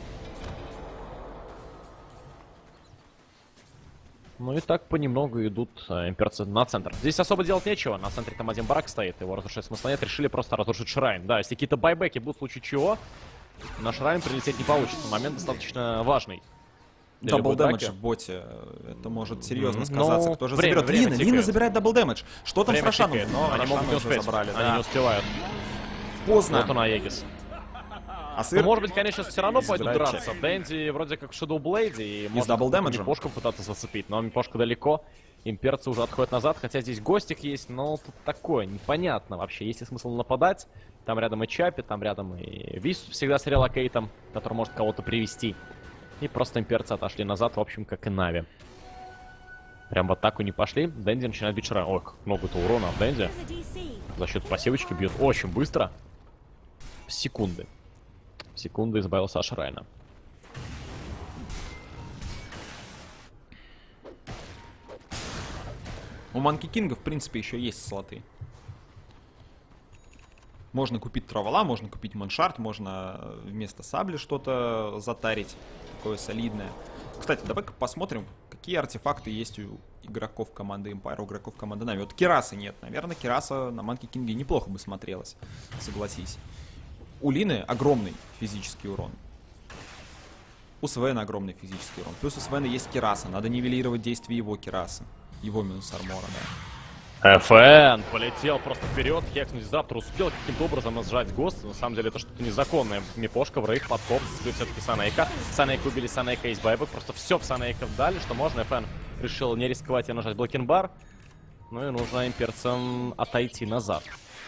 Ну и так понемногу идут э, имперцы на центр. Здесь особо делать нечего. На центре там один барак стоит, его разрушать смысла нет. Решили просто разрушить Шрайн. Да, если какие-то байбеки будут в случае чего, на Шрайн прилететь не получится. Момент достаточно важный. Дабл дэмэдж в боте. Это может серьезно mm-hmm. сказаться. Ну, Кто же время, заберет? время Лина, тикает. Лина забирает дабл дэмэдж. Что там время с Рошаном? Тикает, но они могут не успеть. Забрали, они да. не успевают. Поздно. Вот он, Аегис. А сыр... Ну, может быть, конечно, все равно пойдут Забирает драться. Дэнди вроде как в Shadow Blade, и с дабл дэмэджем. Мипошку пытаться зацепить, но Мипошка далеко. Имперцы уже отходят назад, хотя здесь Гостик есть, но тут такое, непонятно вообще. Есть ли смысл нападать? Там рядом и Чапи, там рядом и Вис всегда с релокейтом, который может кого-то привести. И просто имперцы отошли назад, в общем, как и Нави. Прям в атаку не пошли. Дэнди начинает бить Шрайн. Ой, как много-то урона от Дэнди. За счет пассивочки бьет очень быстро. Секунды. Секунды избавился от Шрайна. У Манки Кинга, в принципе, еще есть слоты. Можно купить Травола, можно купить Маншард, можно вместо сабли что-то затарить. Такое солидное. Кстати, давай-ка посмотрим, какие артефакты есть у игроков команды Empire, у игроков команды Na'Vi. Вот Керасы нет. Наверное, Кераса на Манки Кинге неплохо бы смотрелась. Согласись. У Лины огромный физический урон. У Свена огромный физический урон. Плюс у Свена есть Кераса. Надо нивелировать действие его Кераса. Его минус армора, да. эф эн полетел просто вперед, хекснуть Заптор, успел каким-то образом сжать ГОСТ. На самом деле это что-то незаконное. Мипошка в рейх, подкоп, сбил все-таки Санейка. Санейка убили, Санейка есть байбек. Просто все в Санейка дали, что можно. эф эн решил не рисковать и нажать блокинбар. Ну и нужно имперцам отойти назад.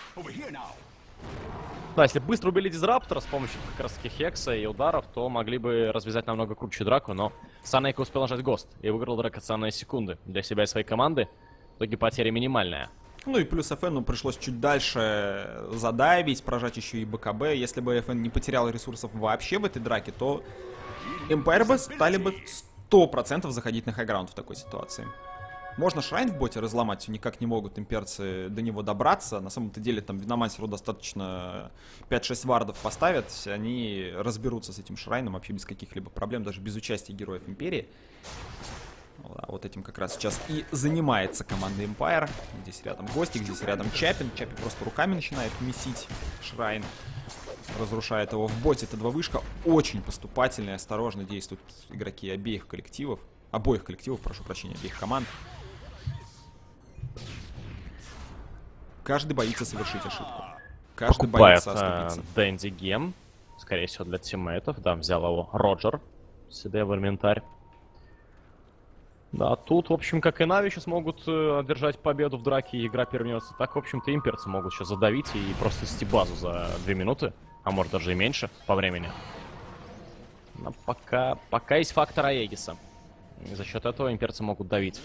Да, если быстро убили Дизраптора с помощью как раз таки Хекса и ударов, то могли бы развязать намного круче драку, но Санейка успел нажать ГОСТ и выиграл драгоценные секунды для себя и своей команды. В итоге потеря минимальная. Ну и плюс эф эн пришлось чуть дальше задавить, прожать еще и бэ ка бэ. Если бы эф эн не потерял ресурсов вообще в этой драке, то Empire бы стали бы сто процентов заходить на хайграунд в такой ситуации. Можно Шрайн в боте разломать, никак не могут имперцы до него добраться. На самом-то деле там Виномансеру достаточно пять-шесть вардов поставят, они разберутся с этим Шрайном вообще без каких-либо проблем, даже без участия героев Империи. Да, вот этим как раз сейчас и занимается команда Empire. Здесь рядом Гостик, здесь рядом Чапин. Чапин просто руками начинает месить Шрайн. Разрушает его в боте. Т два вышка очень поступательно и осторожно действуют игроки обеих коллективов. Обоих коллективов, прошу прощения, обеих команд. Каждый боится совершить ошибку. Каждый Покупает, боится оступиться. Э, Дэнди гем. Скорее всего для тиммейтов. Да, взял его Роджер себе в инвентарь. Да, тут, в общем, как и Нави сейчас могут э, одержать победу в драке, и игра перевернется. Так, в общем-то, имперцы могут сейчас задавить и просто снести базу за две минуты. А может даже и меньше по времени. Но пока, пока есть фактор Аегиса. И за счет этого имперцы могут давить.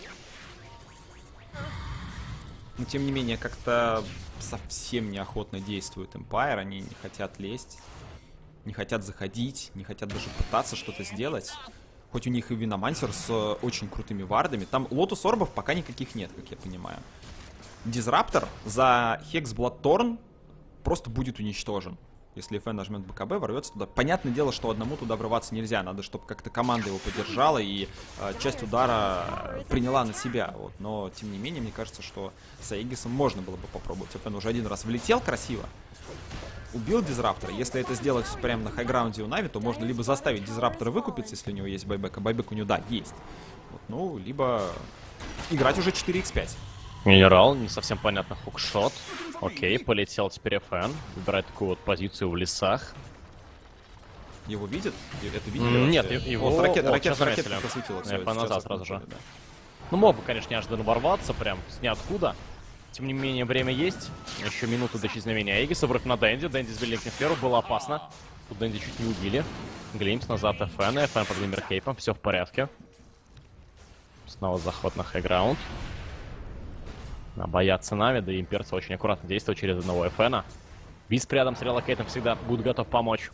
Но, тем не менее, как-то совсем неохотно действует Empire. Они не хотят лезть, не хотят заходить, не хотят даже пытаться что-то сделать. Хоть у них и Виномансер с очень крутыми вардами. Там Лотус Орбов пока никаких нет, как я понимаю. Дизраптор за Хекс Бладторн просто будет уничтожен. Если эф эн нажмет бэ ка бэ, ворвется туда. Понятное дело, что одному туда врываться нельзя. Надо, чтобы как-то команда его поддержала и э, часть удара приняла на себя. Вот. Но, тем не менее, мне кажется, что с Аегисом можно было бы попробовать. эф эн уже один раз влетел красиво. Убил Дизраптора. Если это сделать прямо на хайграунде у Нави, то можно либо заставить Дизраптора выкупиться, если у него есть байбек. А байбек у него, да, есть. Вот. Ну, либо играть уже четыре икс пять. Минерал, не совсем понятно, хукшот. Окей, полетел теперь эф эн. Выбирает такую вот позицию в лесах. Его видят? Это видели? Mm, нет, его... Вот, ракета, О, ракета, ракета заметили. просветила. Я по назад сразу же. Да. Ну, мог бы, конечно, неожиданно ворваться, прям с ниоткуда. Тем не менее, время есть. Еще минуту до исчезновения Аегиса. Врыв на Дэнди. Дэнди сбили к сферу, было опасно. Тут Дэнди чуть не убили. Глимпс назад эф эн. эф эн под Глиммеркейпом. Все в порядке. Снова заход на хайграунд. А боятся Нави, да и имперцы очень аккуратно действуют через одного эф эн. Висп рядом с релокейтом всегда будет готов помочь.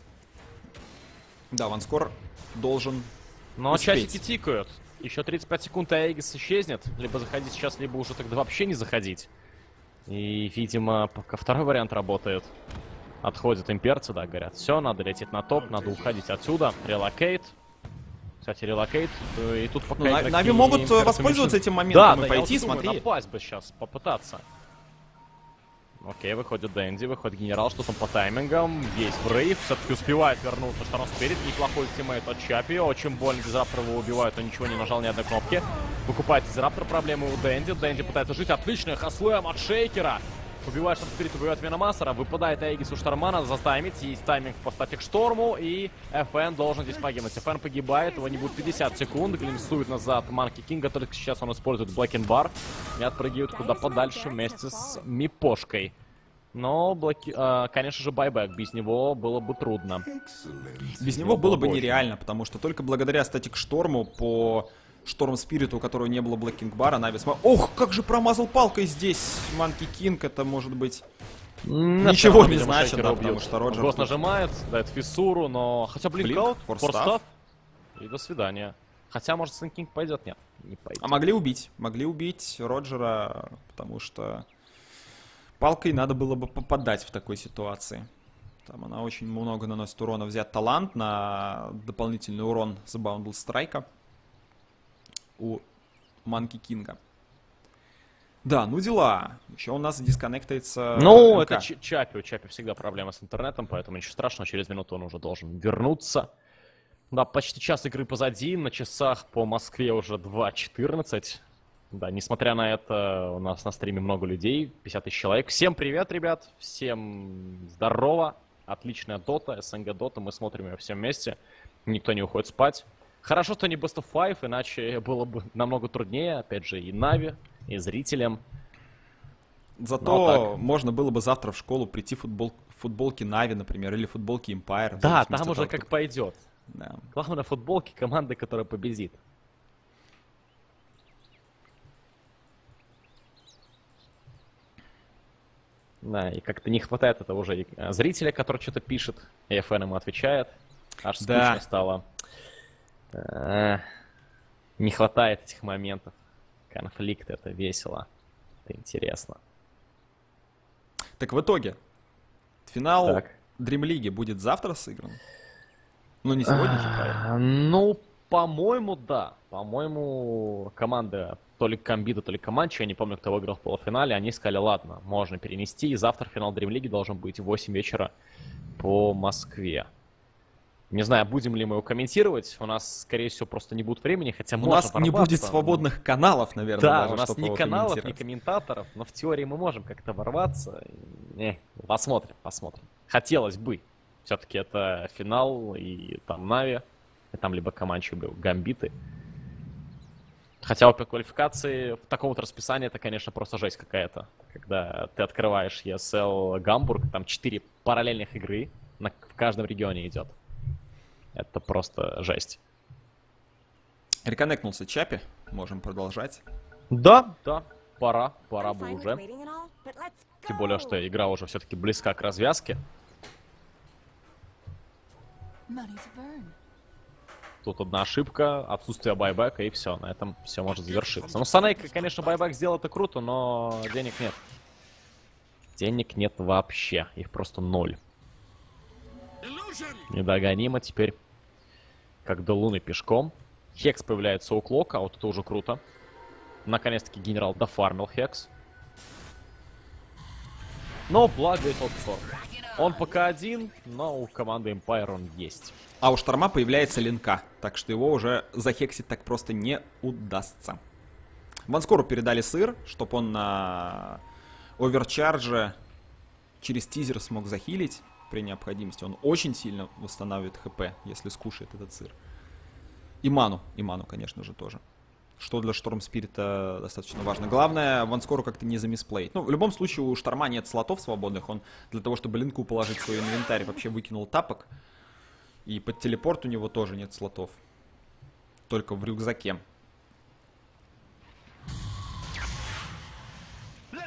Да, Ванскор должен Но успеть. часики тикают. Еще тридцать пять секунд, и Аегис исчезнет. Либо заходить сейчас, либо уже тогда вообще не заходить. И, видимо, пока второй вариант работает. Отходят имперцы, да, говорят. Все, надо лететь на топ, надо уходить отсюда. Релокейт. Кстати, релокейт. И тут пока Ну, игроки Нави могут имперцы воспользоваться мешают. этим моментом Да, и да, пойти, я вот смотри. думаю, напасть бы сейчас, попытаться. Окей, выходит Дэнди, выходит генерал, что там по таймингам. Есть Брейв, все-таки успевает вернуться. Шторм Спирит, неплохой тиммейт от Чапи. Очень больно, Дизраптор его убивает, он ничего не нажал, ни одной кнопки. Выкупает Дизраптор, проблемы у Дэнди. Дэнди пытается жить, отличный хаслэм от Шейкера. Убивает Шторм Спирит, убивает Веномассера. Выпадает Аегис у Шторма, надо застаймить. Есть тайминг по статик Шторму, и эф эн должен здесь погибнуть. эф эн погибает, его не будет пятьдесят секунд. Глимсует назад Манки Кинга, только сейчас он использует Блэк Бар. И отпрыгивает куда подальше вместе с Мипошкой. Но, блоки... а, конечно же, байбек. Без него было бы трудно. Без него было бы нереально, потому что только благодаря статик Шторму по Шторм Спириту, у которого не было Блэкинг Бара, Нави см... Ох, как же промазал палкой здесь Манки Кинг. Это может быть На ничего втором, не видимо, значит, Шейкера да, убьют. потому что Роджер... Гос тут- нажимает, дает фиссуру, но... Хотя Блинк, блинкаут, форстав. форстав. И до свидания. Хотя, может, Сэн Кинг пойдет? Нет, не пойдет. А могли убить. Могли убить Роджера, потому что палкой надо было бы попадать в такой ситуации. Там она очень много наносит урона. Взят талант на дополнительный урон с Баундл Страйка у Манки Кинга. Да, ну дела. Еще у нас дисконнектается Ну, МК. это Ч- Чапи. У Чапи всегда проблемы с интернетом, поэтому ничего страшного. Через минуту он уже должен вернуться. Да, почти час игры позади. На часах по Москве уже два четырнадцать. Да, несмотря на это, у нас на стриме много людей. пятьдесят тысяч человек. Всем привет, ребят. Всем здорово. Отличная дота, СНГ дота. Мы смотрим ее все вместе. Никто не уходит спать. Хорошо, что не Best of Five, иначе было бы намного труднее. Опять же, и Нави, и зрителям. Зато Ну, можно было бы завтра в школу прийти в футбол... футболки Нави, например, или футболки Empire. в Да, зависимости там от уже того, как кто- пойдет. Да. Главное на футболке команды, которая победит. Да, и как-то не хватает этого уже и, а, зрителя, который что-то пишет, и эф эн ему отвечает. Аж скучно Да. стало. А, Не хватает этих моментов. Конфликт, это весело. Это интересно. Так в итоге, финал Так. Dream League будет завтра сыгран? Ну, не сегодня же, правильно? А, Ну, по-моему, да. По-моему, команда то ли Комбида, то ли Команчи, я не помню, кто выиграл в полуфинале, они сказали, ладно, можно перенести, и завтра финал Dream League должен быть в восемь вечера по Москве. Не знаю, будем ли мы его комментировать, у нас, скорее всего, просто не будет времени, хотя У можно нас не ворваться, будет но- свободных каналов, наверное, Да, даже, у нас чтобы ни его каналов, ни комментировать. комментаторов, но в теории мы можем как-то ворваться. Не, посмотрим, посмотрим. Хотелось бы. Все-таки это финал, и там Нави, и там либо Команчи, либо Гамбиты. Хотя по квалификации в таком вот расписании это, конечно, просто жесть какая-то. Когда ты открываешь и эс эл Гамбург, там четыре параллельных игры на, в каждом регионе идет. Это просто жесть. Реконнектнулся Чапи, можем продолжать. Да, да, пора, пора бы уже. Тем более, что игра уже все-таки близка к развязке. Тут одна ошибка, отсутствие байбека, и все, на этом все может завершиться. Ну, Санейка, конечно, байбек сделал, это круто, но денег нет. Денег нет вообще, их просто ноль. Недогонимо теперь, как до луны пешком. Хекс появляется у Клока, вот это уже круто. Наконец-таки генерал дофармил Хекс. Но благо и только что. Он пока один, но у команды Empire он есть. А у Шторма появляется линка, так что его уже захексить так просто не удастся. Ванскору передали сыр, чтобы он на оверчарже через тизер смог захилить при необходимости. Он очень сильно восстанавливает хп, если скушает этот сыр. И ману, и ману, конечно же, тоже. Что для Шторм Спирита достаточно важно. Главное, Ванскору как-то не замисплеить. Ну, в любом случае, у Шторма нет слотов свободных. Он для того, чтобы линку положить в свой инвентарь, вообще выкинул тапок. И под телепорт у него тоже нет слотов. Только в рюкзаке.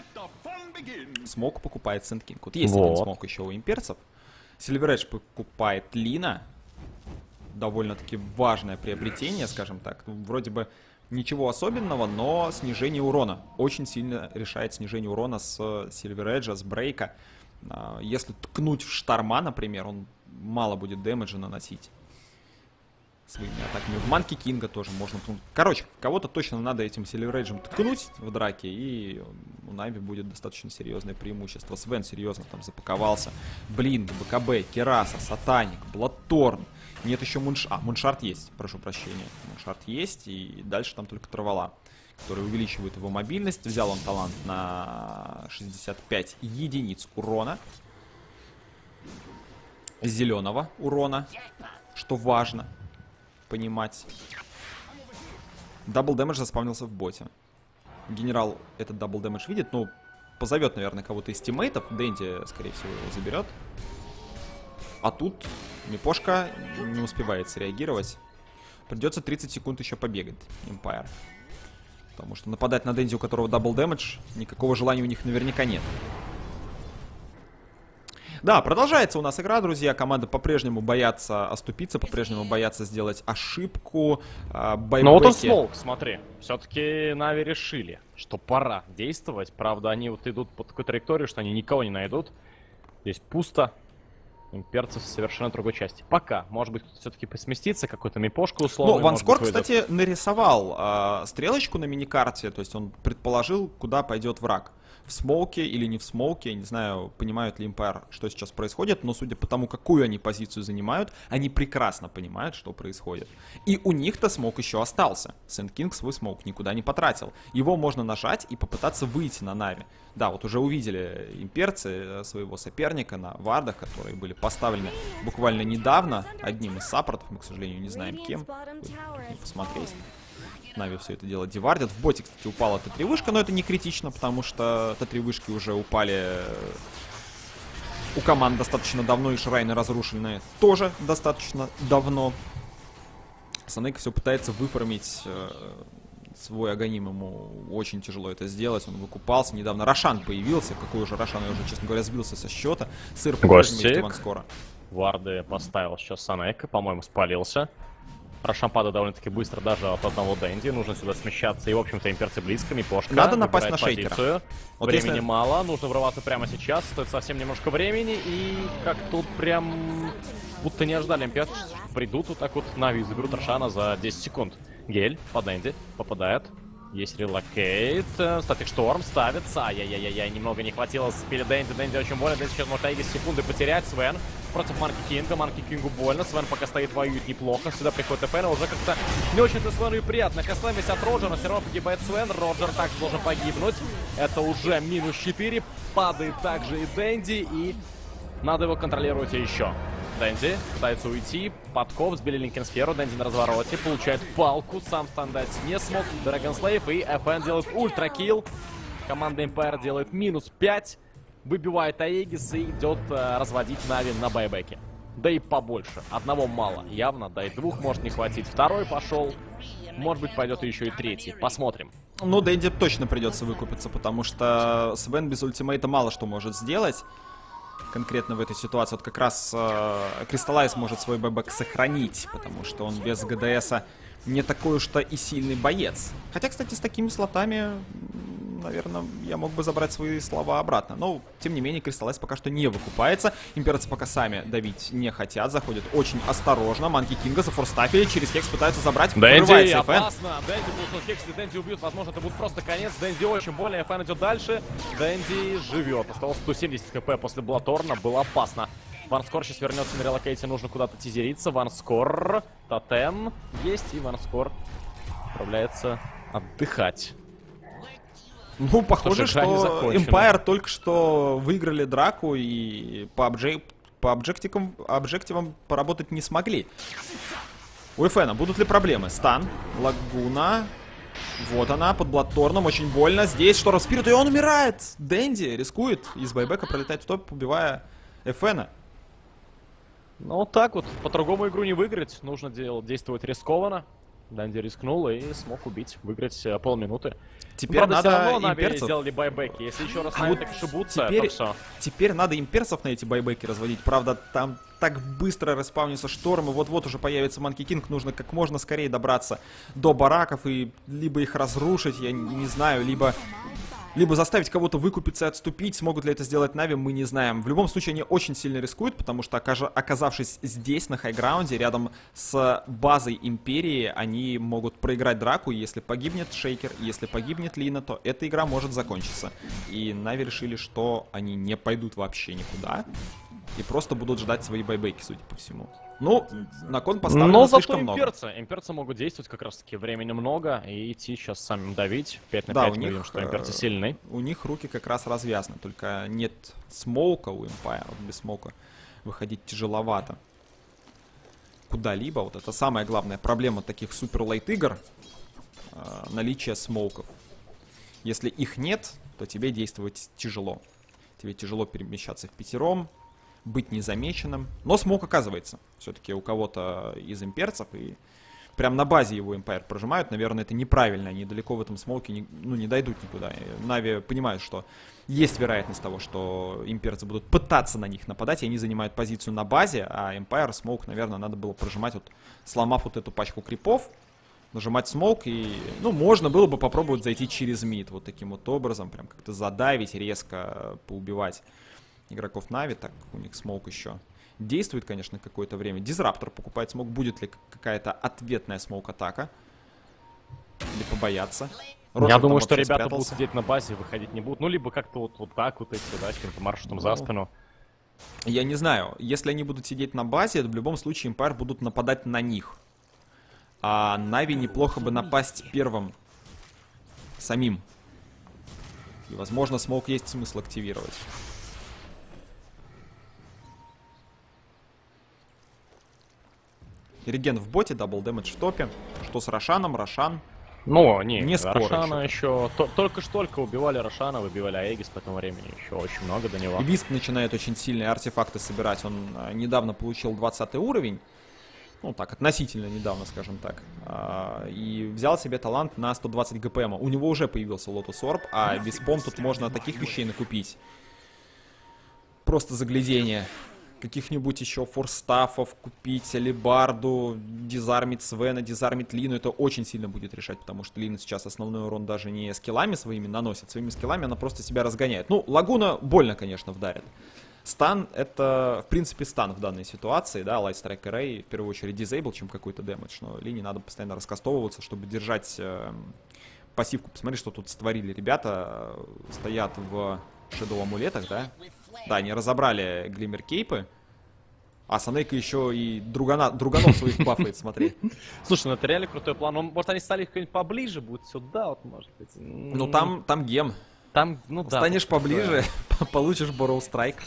Смок покупает Сэнд Кинг. Вот есть Вот. один смок еще у имперцев. Silver Edge покупает Лина. Довольно-таки важное приобретение, скажем так. Ну, вроде бы ничего особенного, но снижение урона. Очень сильно решает снижение урона с Silver Edge, с брейка. Если ткнуть в Шторма, например, он мало будет дэмэджа наносить своими атаками. В Манки Кинга тоже можно ткнуть. Короче, кого-то точно надо этим Silver Edge'ем ткнуть в драке, и у Нави будет достаточно серьезное преимущество. Свен серьезно там запаковался. Блин, БКБ, Кераса, Сатаник, Бладторн. Нет еще Мунш... А, Муншард есть, прошу прощения. Муншард есть, и дальше там только Травала, который увеличивает его мобильность. Взял он талант на шестьдесят пять единиц урона. Зеленого урона, что важно понимать. Дабл дэмэдж заспавнился в боте. Генерал этот дабл дэмэдж видит, ну, позовет, наверное, кого-то из тиммейтов. Дэнди, скорее всего, его заберет. А тут Мипошка не успевает среагировать. Придется тридцать секунд еще побегать Empire. Потому что нападать на Дэнди, у которого дабл дэмэдж, никакого желания у них наверняка нет. Да, продолжается у нас игра, друзья. Команды по-прежнему боятся оступиться, по-прежнему боятся сделать ошибку. Байбеки... Ну вот он смолк, смотри. Все-таки Нави решили, что пора действовать. Правда, они вот идут по такой траектории, что они никого не найдут. Здесь пусто. Имперцев в совершенно другой части. Пока. Может быть, кто-то все-таки посместится, какой-то мипошка условно. Ну, Ванскор, кстати, нарисовал э, стрелочку на миникарте. То есть он предположил, куда пойдет враг. В смоуке или не в смоуке. Я не знаю, понимают ли Empire, что сейчас происходит. Но судя по тому, какую они позицию занимают, они прекрасно понимают, что происходит. И у них-то смоук еще остался. Сэнд Кинг свой смоук никуда не потратил. Его можно нажать и попытаться выйти на Нави. Да, вот уже увидели имперцы своего соперника на вардах, которые были поставлены буквально недавно одним из саппортов. Мы, к сожалению, не знаем кем. Не посмотреть. Нави все это дело девардят. В боте, кстати, упала Т три вышка, но это не критично, потому что Т три вышки уже упали у команд достаточно давно, и шрайны разрушены тоже достаточно давно. Санейка все пытается выформить э, свой агоним, ему очень тяжело это сделать, он выкупался. Недавно Рошан появился, какой уже Рошан, я уже, честно говоря, сбился со счета. Сыр по-прежнему Ванскора. Варды поставил сейчас Санейка, по-моему, спалился. Рошампада довольно-таки быстро даже от одного Дэнди. Нужно сюда смещаться. И, в общем-то, имперцы близко. Мипошка. Надо напасть на шейкера. Вот времени если... мало. Нужно врываться прямо сейчас. Стоит совсем немножко времени. И как тут прям... Будто не ожидали имперцы. Придут вот так вот. Нави заберут Рошана за десять секунд. Гель по Дэнди. Попадает. Есть релокейт. Статик Шторм ставится. Ай-яй-яй-яй. Немного не хватило. Спили Дэнди. Дэнди очень больно. Дэнди сейчас может Айги секунды потерять. Свен против Манки Кинга. Манки Кингу больно. Свен пока стоит, воюет неплохо. Сюда приходит ФН. Уже как-то не очень-то Свену и приятно. Касаемся от Роджера. Все равно погибает Свен. Роджер также должен погибнуть. Это уже минус четыре. Падает также и Дэнди. И надо его контролировать еще. Дэнди пытается уйти. Подкоп, сбили Линкенсферу. Дэнди на развороте. Получает палку. Сам стандать не смог. Драгонслейв. И ФН делает ультракилл. Команда Empire делает минус пять. Выбивает Аегис и идет э, разводить Нави на байбеке. Да и побольше. Одного мало. Явно. Да и двух может не хватить. Второй пошел. Может быть, пойдет еще и третий. Посмотрим. Ну, Дэнди точно придется выкупиться, потому что Свен без ультимейта мало что может сделать. Конкретно в этой ситуации. Вот как раз э, Кристаллайз может свой байбек сохранить, потому что он без ГДСа не такой уж-то и сильный боец. Хотя, кстати, с такими слотами, наверное, я мог бы забрать свои слова обратно. Но, тем не менее, Кристаллайз пока что не выкупается. Имперцы пока сами давить не хотят. Заходят очень осторожно. Манки Кинга зафорстафили. Через хекс пытаются забрать. Дэнди, опасно. Дэнди будет на хексе. Дэнди убьют. Возможно, это будет просто конец. Дэнди очень больно. ФН идет дальше. Дэнди живет. Осталось сто семьдесят хп после Блаторна. Было опасно. Ванскор сейчас вернется на релокейте. Нужно куда-то тизериться. Ванскор. Тотем есть. И Ванскор отправляется отдыхать. Ну, похоже, что Empire только что выиграли драку и по, обже... по объективам... объективам поработать не смогли. У ФН будут ли проблемы? Стан, Лагуна. Вот она, под Бладторном, очень больно. Здесь Шторм Спирит, и он умирает. Дэнди рискует из байбека пролетать в топ, убивая ФН. Ну, вот так вот. По-другому игру не выиграть. Нужно действовать рискованно. Данди рискнул и смог убить, выиграть э, полминуты. Теперь Правда, надо все равно Нави имперцев... сделали байбеки. Если еще раз А на вот это шибутся, теперь, то все. теперь надо имперцев на эти байбеки разводить. Правда, там так быстро респаунится шторм, и вот-вот уже появится Манки Кинг. Нужно как можно скорее добраться до бараков и либо их разрушить, я не знаю, либо... Либо заставить кого-то выкупиться и отступить. Смогут ли это сделать Нави, мы не знаем. В любом случае, они очень сильно рискуют, потому что, оказавшись здесь, на хайграунде, рядом с базой Империи, они могут проиграть драку. Если погибнет Шейкер, если погибнет Лина, то эта игра может закончиться. И Нави решили, что они не пойдут вообще никуда. И просто будут ждать свои байбеки, судя по всему. Ну, на кон поставлено Но слишком зато много. имперцы. Имперцы могут действовать как раз таки времени много и идти сейчас самим давить. пять на Да, пять у мы них, видим, что имперцы сильны. У них руки как раз развязаны, только нет смоука у Empire. Без смоука выходить тяжеловато. Куда-либо. Вот это самая главная проблема таких супер-лайт игр. Э, наличие смоуков. Если их нет, то тебе действовать тяжело. Тебе тяжело перемещаться в пятером, быть незамеченным. Но смог оказывается. Все-таки у кого-то из имперцев. И прям на базе его Empire прожимают. Наверное, это неправильно. Они далеко в этом смоуке не, ну, не дойдут никуда. Нави понимают, что есть вероятность того, что имперцы будут пытаться на них нападать. И они занимают позицию на базе. А Empire смоук, наверное, надо было прожимать, вот, сломав вот эту пачку крипов. Нажимать смоук. И, ну, можно было бы попробовать зайти через мид. Вот таким вот образом. Прям как-то задавить, резко поубивать игроков Нави. Так, у них смоук еще действует, конечно, какое-то время. Дизраптор покупает смоук. Будет ли какая-то ответная смоук-атака? Или побояться? Роджер Я думаю, что ребята спрятался. будут сидеть на базе, выходить не будут. Ну, либо как-то вот, вот так вот идти, да, с каким-то маршрутом Ну, за спину. Я не знаю. Если они будут сидеть на базе, в любом случае Empire будут нападать на них. А Нави неплохо бы напасть первым. Самим. И, возможно, смоук есть смысл активировать. Реген в боте, дабл дэмэдж в топе. Что с Рошаном? Рошан. Ну, не, Не скоро Рошана еще. То, только что только убивали Рошана, выбивали Аегис по этому времени. Еще очень много до него. И Висп начинает очень сильные артефакты собирать. Он а, недавно получил двадцатый уровень. Ну, так, относительно недавно, скажем так. А, и взял себе талант на сто двадцать ГПМ. У него уже появился Lotus Orb, а Виспом тут можно таких вещей накупить. Просто заглядение. Каких-нибудь еще форстафов купить, алибарду, дизармить Свена, дизармить Лину. Это очень сильно будет решать, потому что Лина сейчас основной урон даже не скиллами своими наносит. Своими скиллами она просто себя разгоняет. Ну, Лагуна больно, конечно, вдарит. Стан — это, в принципе, стан в данной ситуации, да, Light Strike Array, в первую очередь, дизейбл, чем какой-то дэмэдж. Но Лине надо постоянно раскастовываться, чтобы держать э, пассивку. Посмотри, что тут створили ребята. Стоят в Shadow амулетах, да. Да, они разобрали Глиммер Кейпы. А Санейка еще и другана, друганов своих бафает, смотри. Слушай, ну это реально крутой план. Ну, может, они стали как-нибудь поближе, будут сюда, вот, может быть. Ну там, там гем. Там, ну да. Станешь поближе, получишь Borrow Strike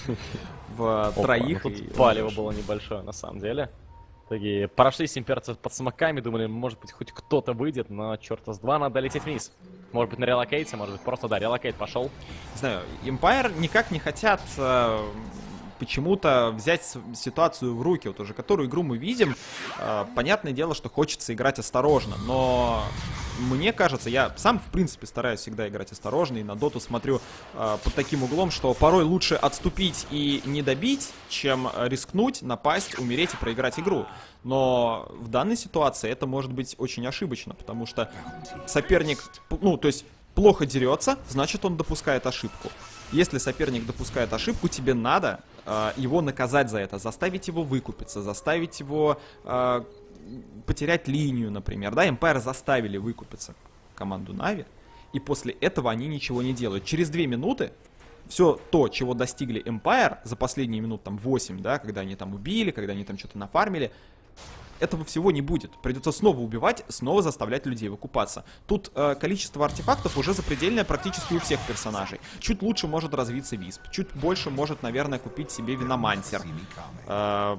в Опа, троих. ну, тут и палево умрешь. было небольшое, на самом деле. Такие прошлись имперцы под смоками, думали, может быть, хоть кто-то выйдет, но черта с два надо лететь вниз. Может быть, на релокейте, может быть, просто, да, релокейт пошел. Не знаю, Empire никак не хотят э, почему-то взять с- ситуацию в руки. Вот уже которую игру мы видим. Э, понятное дело, что хочется играть осторожно, но мне кажется, я сам, в принципе, стараюсь всегда играть осторожно, и на доту смотрю э, под таким углом, что порой лучше отступить и не добить, чем рискнуть, напасть, умереть и проиграть игру. Но в данной ситуации это может быть очень ошибочно, потому что соперник, ну, то есть плохо дерется, значит он допускает ошибку. Если соперник допускает ошибку, тебе надо э, его наказать за это, заставить его выкупиться, заставить его э, потерять линию, например. Да, Empire заставили выкупиться команду Нави, и после этого они ничего не делают. Через две минуты все то, чего достигли Empire за последние минут там восемь, да, когда они там убили, когда они там что-то нафармили, этого всего не будет. Придется снова убивать, снова заставлять людей выкупаться. Тут э, количество артефактов уже запредельное практически у всех персонажей. Чуть лучше может развиться Висп. Чуть больше может, наверное, купить себе Виномансер. Э,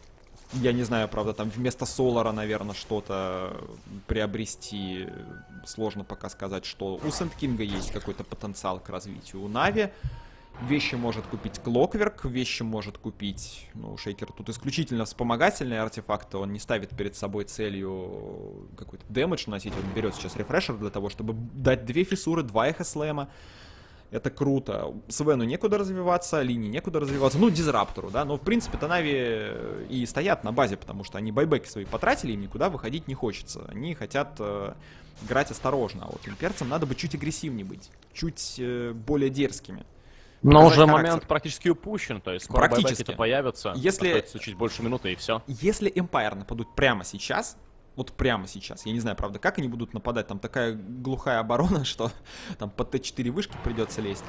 я не знаю, правда, там вместо Солара, наверное, что-то приобрести. Сложно пока сказать, что у Сэнд Кинга есть какой-то потенциал к развитию. У Нави Вещи может купить Клокверк, вещи может купить, ну, Шейкер тут исключительно вспомогательные артефакты, он не ставит перед собой целью какой-то дэмэдж наносить, он берет сейчас рефрешер для того, чтобы дать две фиссуры, два эхо слэма. Это круто. Свену некуда развиваться, Линии некуда развиваться, ну, Дизраптору, да, но, в принципе-то Нави и стоят на базе, потому что они байбеки свои потратили, им никуда выходить не хочется. Они хотят э, играть осторожно, а вот имперцам надо бы чуть агрессивнее быть, чуть э, более дерзкими. Но уже характер. Момент практически упущен, то есть скоро байбеки-то появятся, если остается чуть больше минуты и все. Если Empire нападут прямо сейчас, вот прямо сейчас, я не знаю, правда, как они будут нападать, там такая глухая оборона, что там по тэ четыре вышки придется лезть.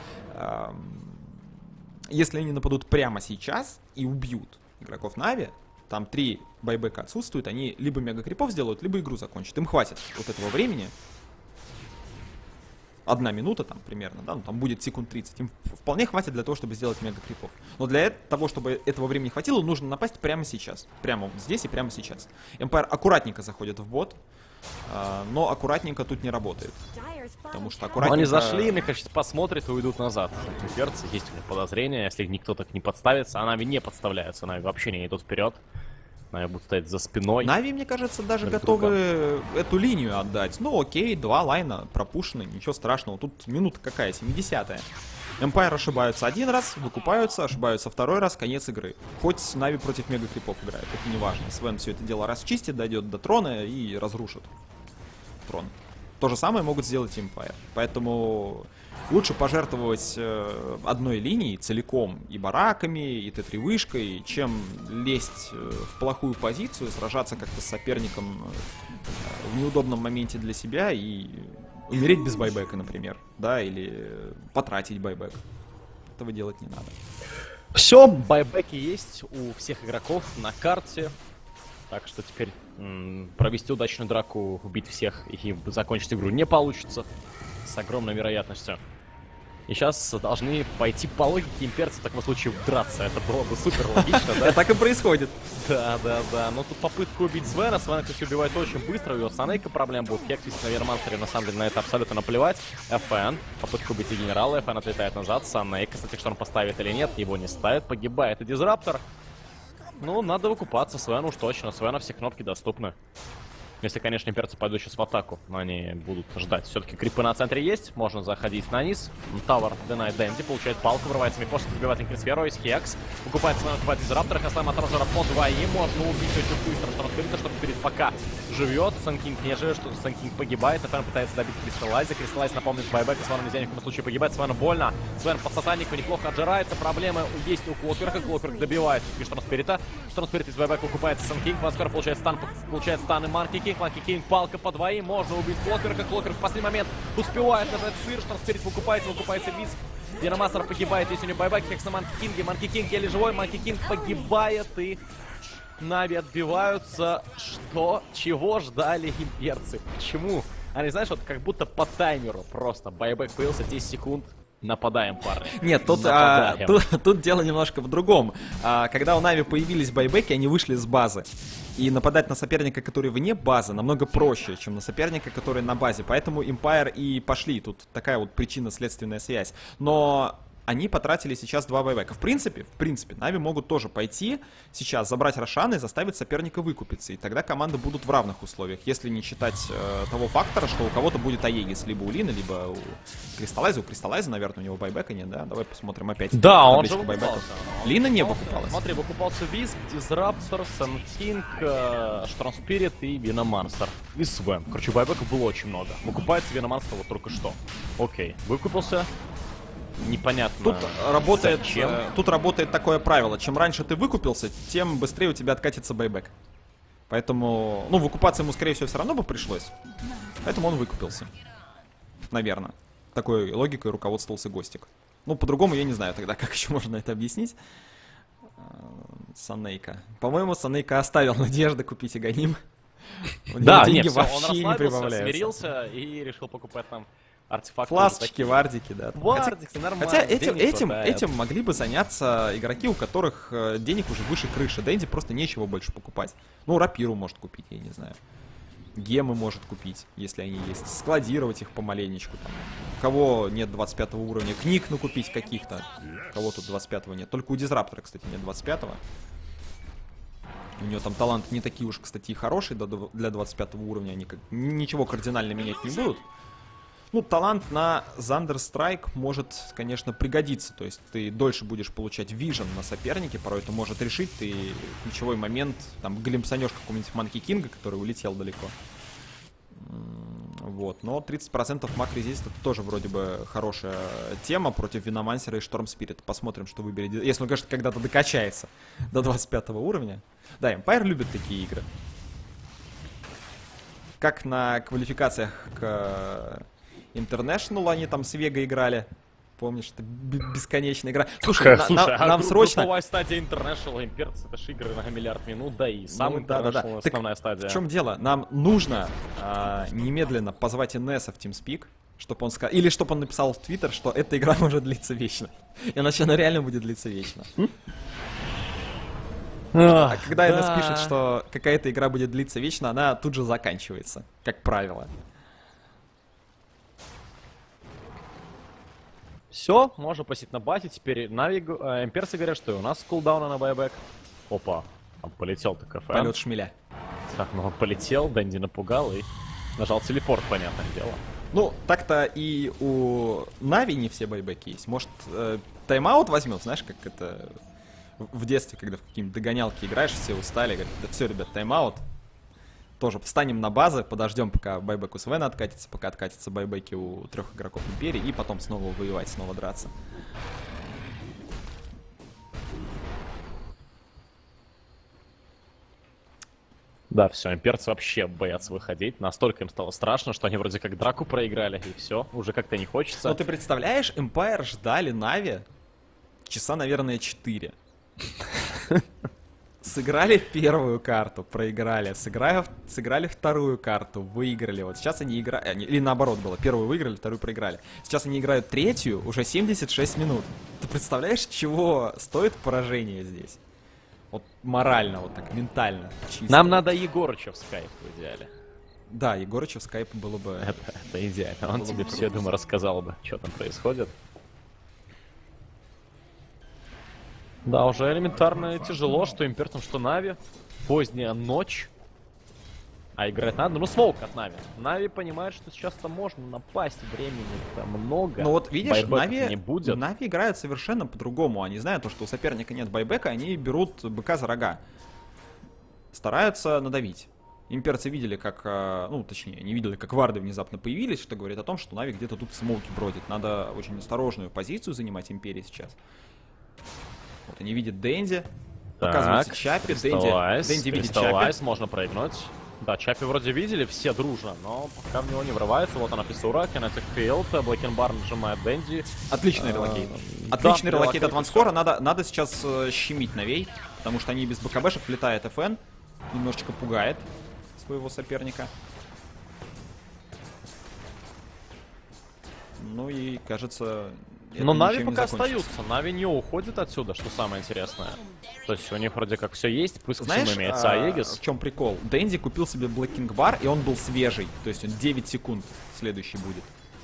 Если они нападут прямо сейчас и убьют игроков Нави, там три байбека отсутствуют, они либо мега-крипов сделают, либо игру закончат. Им хватит вот этого времени. Одна минута там примерно, да, ну там будет секунд тридцать. Им вполне хватит для того, чтобы сделать мега-крипов. Но для того, чтобы этого времени хватило, нужно напасть прямо сейчас. Прямо вот здесь и прямо сейчас. Empire аккуратненько заходит в бот, но аккуратненько тут не работает. Потому что аккуратненько... Они зашли, мне кажется, посмотрят и уйдут назад. Перцы, есть у них подозрения, если никто так не подставится. А Нави не подставляются, Нави вообще не идут вперед. Нави будут стоять за спиной. Нави, мне кажется, даже готовы эту линию отдать. Ну окей, два лайна пропущены, ничего страшного. Тут минута какая, семидесятая. Empire ошибаются один раз, выкупаются, ошибаются второй раз, конец игры. Хоть Нави против мега-крипов играет, это не важно. Свен все это дело расчистит, дойдет до трона и разрушит трон. То же самое могут сделать Empire. Поэтому лучше пожертвовать э, одной линией целиком и бараками, и тэ три вышкой, чем лезть э, в плохую позицию, сражаться как-то с соперником э, в неудобном моменте для себя и умереть без байбека, например, да, или потратить байбек. Этого делать не надо. Все, байбеки есть у всех игроков на карте. Так что теперь м- провести удачную драку, убить всех и закончить игру не получится. С огромной вероятностью. И сейчас должны пойти по логике имперцев в таком случае драться. Это было бы супер логично, да? Так и происходит. Да, да, да. Но тут попытка убить Свена. Свена, кстати, убивает очень быстро. У него с Санейка проблем будет. Хексис на Верманстере, на самом деле, на это абсолютно наплевать. эф эн. Попытка убить и генерала. эф эн отлетает назад. Санейка, кстати, что он поставит или нет, его не ставит. Погибает и Дизраптор. Ну, надо выкупаться. Свену уж точно. Свена все кнопки доступны. Если, конечно, имперцы пойдут сейчас в атаку, но они будут ждать. Все-таки крипы на центре есть, можно заходить на низ. Тавер, Денай, Дэнди, получает палку, врывается Мипошка, забивает Инкрисферу, есть Хекс. Выкупает Свена, выкупает Дизраптора, Хаслайм от Рожера по двоим. Можно убить очень быстро, что раскрыто, чтобы перед пока живет. Санкинг не живет, что Санкинг погибает. Эф эн пытается добить Кристаллайза. Кристаллайз, напомнит, байбек, Свена нельзя ни в коем случае погибает. Свена больно. Свен под сатаннику неплохо отжирается. Проблемы есть у Клокверка. Клокверк добивает Штормспирита. Штормспирит из байбека выкупается Санкинг. Ванскор получает стан, получает стан и Манки Кинг. Манки Кинг, палка по двоим. Можно убить Клокверка. Клокверк в последний момент успевает нажать сыр. Штормспирит выкупается, выкупается Виз. Динамастер погибает, если у него байбек. Хекс на Манки Кинге. Манки Кинг еле живой. Манки Кинг погибает и... Нави отбиваются. Что? Чего ждали имперцы? Почему? Они, знаешь, вот как будто по таймеру просто. Байбек появился десять секунд. Нападаем, парни. Нет, тут, а, тут, тут дело немножко в другом. А, когда у Нави появились байбеки, они вышли с базы. И нападать на соперника, который вне базы, намного проще, чем на соперника, который на базе. Поэтому Empire и пошли. Тут такая вот причинно-следственная связь. Но... Они потратили сейчас два байбека. В принципе, в принципе, Нави могут тоже пойти сейчас, забрать Рошана и заставить соперника выкупиться. И тогда команды будут в равных условиях. Если не считать э, того фактора, что у кого-то будет Аегис, либо у Лины, либо у Кристаллайза. У Кристаллайза, наверное, у него байбека нет, да? Давай посмотрим опять. Да, он же выкупался. Лина не выкупалась. Смотри, выкупался Висп, Дизраптор, Санкинг, Штормспирит и Виноманстер. И Свен. Короче, байбеков было очень много. Выкупается Виноманстер вот только что. Окей, выкупился. Непонятно. Тут работает, зачем. Э, тут работает такое правило. Чем раньше ты выкупился, тем быстрее у тебя откатится байбек. Поэтому, ну, выкупаться ему, скорее всего, все равно бы пришлось. Поэтому он выкупился. Наверное. Такой логикой руководствовался Гостик. Ну, по-другому я не знаю тогда, как еще можно это объяснить. Санейка. По-моему, Санейка оставил надежды купить Аганим. Да, нет, все, он расслабился, смирился и решил покупать там артефакты. Фласочки, вардики, да. Вардики, хотя, нормально. Хотя этим, этим, этим могли бы заняться игроки, у которых денег уже выше крыши. Дэнди просто нечего больше покупать. Ну, рапиру может купить, я не знаю. гемы может купить, если они есть, складировать их помаленечку. Там. У кого нет двадцать пятого уровня, книг накупить каких-то. У кого тут двадцать пятого нет. Только у Дизраптора, кстати, нет двадцать пятого. У него там таланты не такие уж, кстати, и хорошие для двадцать пятого уровня. Они как... ничего кардинально менять не будут. Ну, талант на Thunderstrike может, конечно, пригодиться. То есть ты дольше будешь получать вижен на сопернике. Порой это может решить. Ты ключевой момент, там, глимпсанешь какого-нибудь Манки Кинга, который улетел далеко. Вот. Но тридцать процентов маг резист это тоже вроде бы хорошая тема против Виномансера и Шторм Спирит. Посмотрим, что выберет. Если он, конечно, когда-то докачается до двадцать пятого уровня. Да, Empire любит такие игры. Как на квалификациях к International они там с Вега играли. Помнишь, это бесконечная игра. Слушай, на, Слушай на, нам а срочно... групповая стадия International Имперцы, это же игры на миллиард минут, да и сам ну, International, да, да, да. основная Так стадия. В чем дело? Нам нужно а, немедленно позвать Инесса в TeamSpeak, чтобы он сказал... Или чтобы он написал в Твиттер, что эта игра может длиться вечно. Иначе она реально будет длиться вечно. А когда Инесс пишет, что какая-то игра будет длиться вечно, она тут же заканчивается, как правило. Все, можно посетить на базе. Теперь Нави, э, имперцы говорят, что и у нас кулдауна на байбек. Опа, там полетел-то КФ. Полет шмеля. Так, ну он полетел, Дэнди напугал и нажал телепорт, понятное дело. Ну, так-то и у Нави не все байбеки есть. Может, э, тайм-аут возьмет, знаешь, как это в детстве, когда в какие-нибудь догонялки играешь, все устали, говорят, да все, ребят, тайм-аут. Тоже встанем на базы, подождем, пока байбек у Свена откатится, пока откатятся байбеки у трех игроков Империи, и потом снова воевать, снова драться. Да, все, имперцы вообще боятся выходить. Настолько им стало страшно, что они вроде как драку проиграли, и все, уже как-то не хочется. Но ты представляешь, Empire ждали Нави часа, наверное, четыре. Сыграли первую карту, проиграли. Сыграли, сыграли вторую карту, выиграли. Вот сейчас они играют... Или наоборот было. Первую выиграли, вторую проиграли. Сейчас они играют третью, уже семьдесят шесть минут. Ты представляешь, чего стоит поражение здесь? Вот морально, вот так, ментально. Чисто. Нам надо Егорыча в скайп в идеале. Да, Егорыча в скайп было бы... Это, это идеально. Он было тебе бы все, круто. думаю, рассказал бы, что там происходит. Да, уже элементарно тяжело, что имперцам, что Нави. Поздняя ночь. А играть надо. Ну, смоук от Нави. Нави понимает, что сейчас-то можно напасть. Времени-то много. Ну вот видишь, Нави, не будет. Нави играют совершенно по-другому. Они знают то, что у соперника нет байбека, они берут быка за рога. Стараются надавить. Имперцы видели, как... Ну, точнее, не видели, как варды внезапно появились, что говорит о том, что Нави где-то тут в смоуке бродит. Надо очень осторожную позицию занимать Империи сейчас. Вот они видят Дэнди. Показывается Чаппи. Дэнди, Дэнди видит Чаппи. Можно проигнуть. Да, Чаппи вроде видели, все дружно, но пока в него не врывается. Вот она Писсура, Кинетик Филд, Блэкенбар нажимает Дэнди. Отличный релокейт. Отличный релокейт от Ванскора. Надо, надо сейчас э, щемить Навей, потому что они без БКБшек влетает эф эн. Немножечко пугает своего соперника. Ну и, кажется... Но Нави пока остаются, Нави не уходит отсюда, что самое интересное. То есть у них вроде как все есть, плюс ко всему имеется Аегис. В чем прикол? Дэнди купил себе Блэкинг Бар, и он был свежий. То есть он девять секунд следующий будет.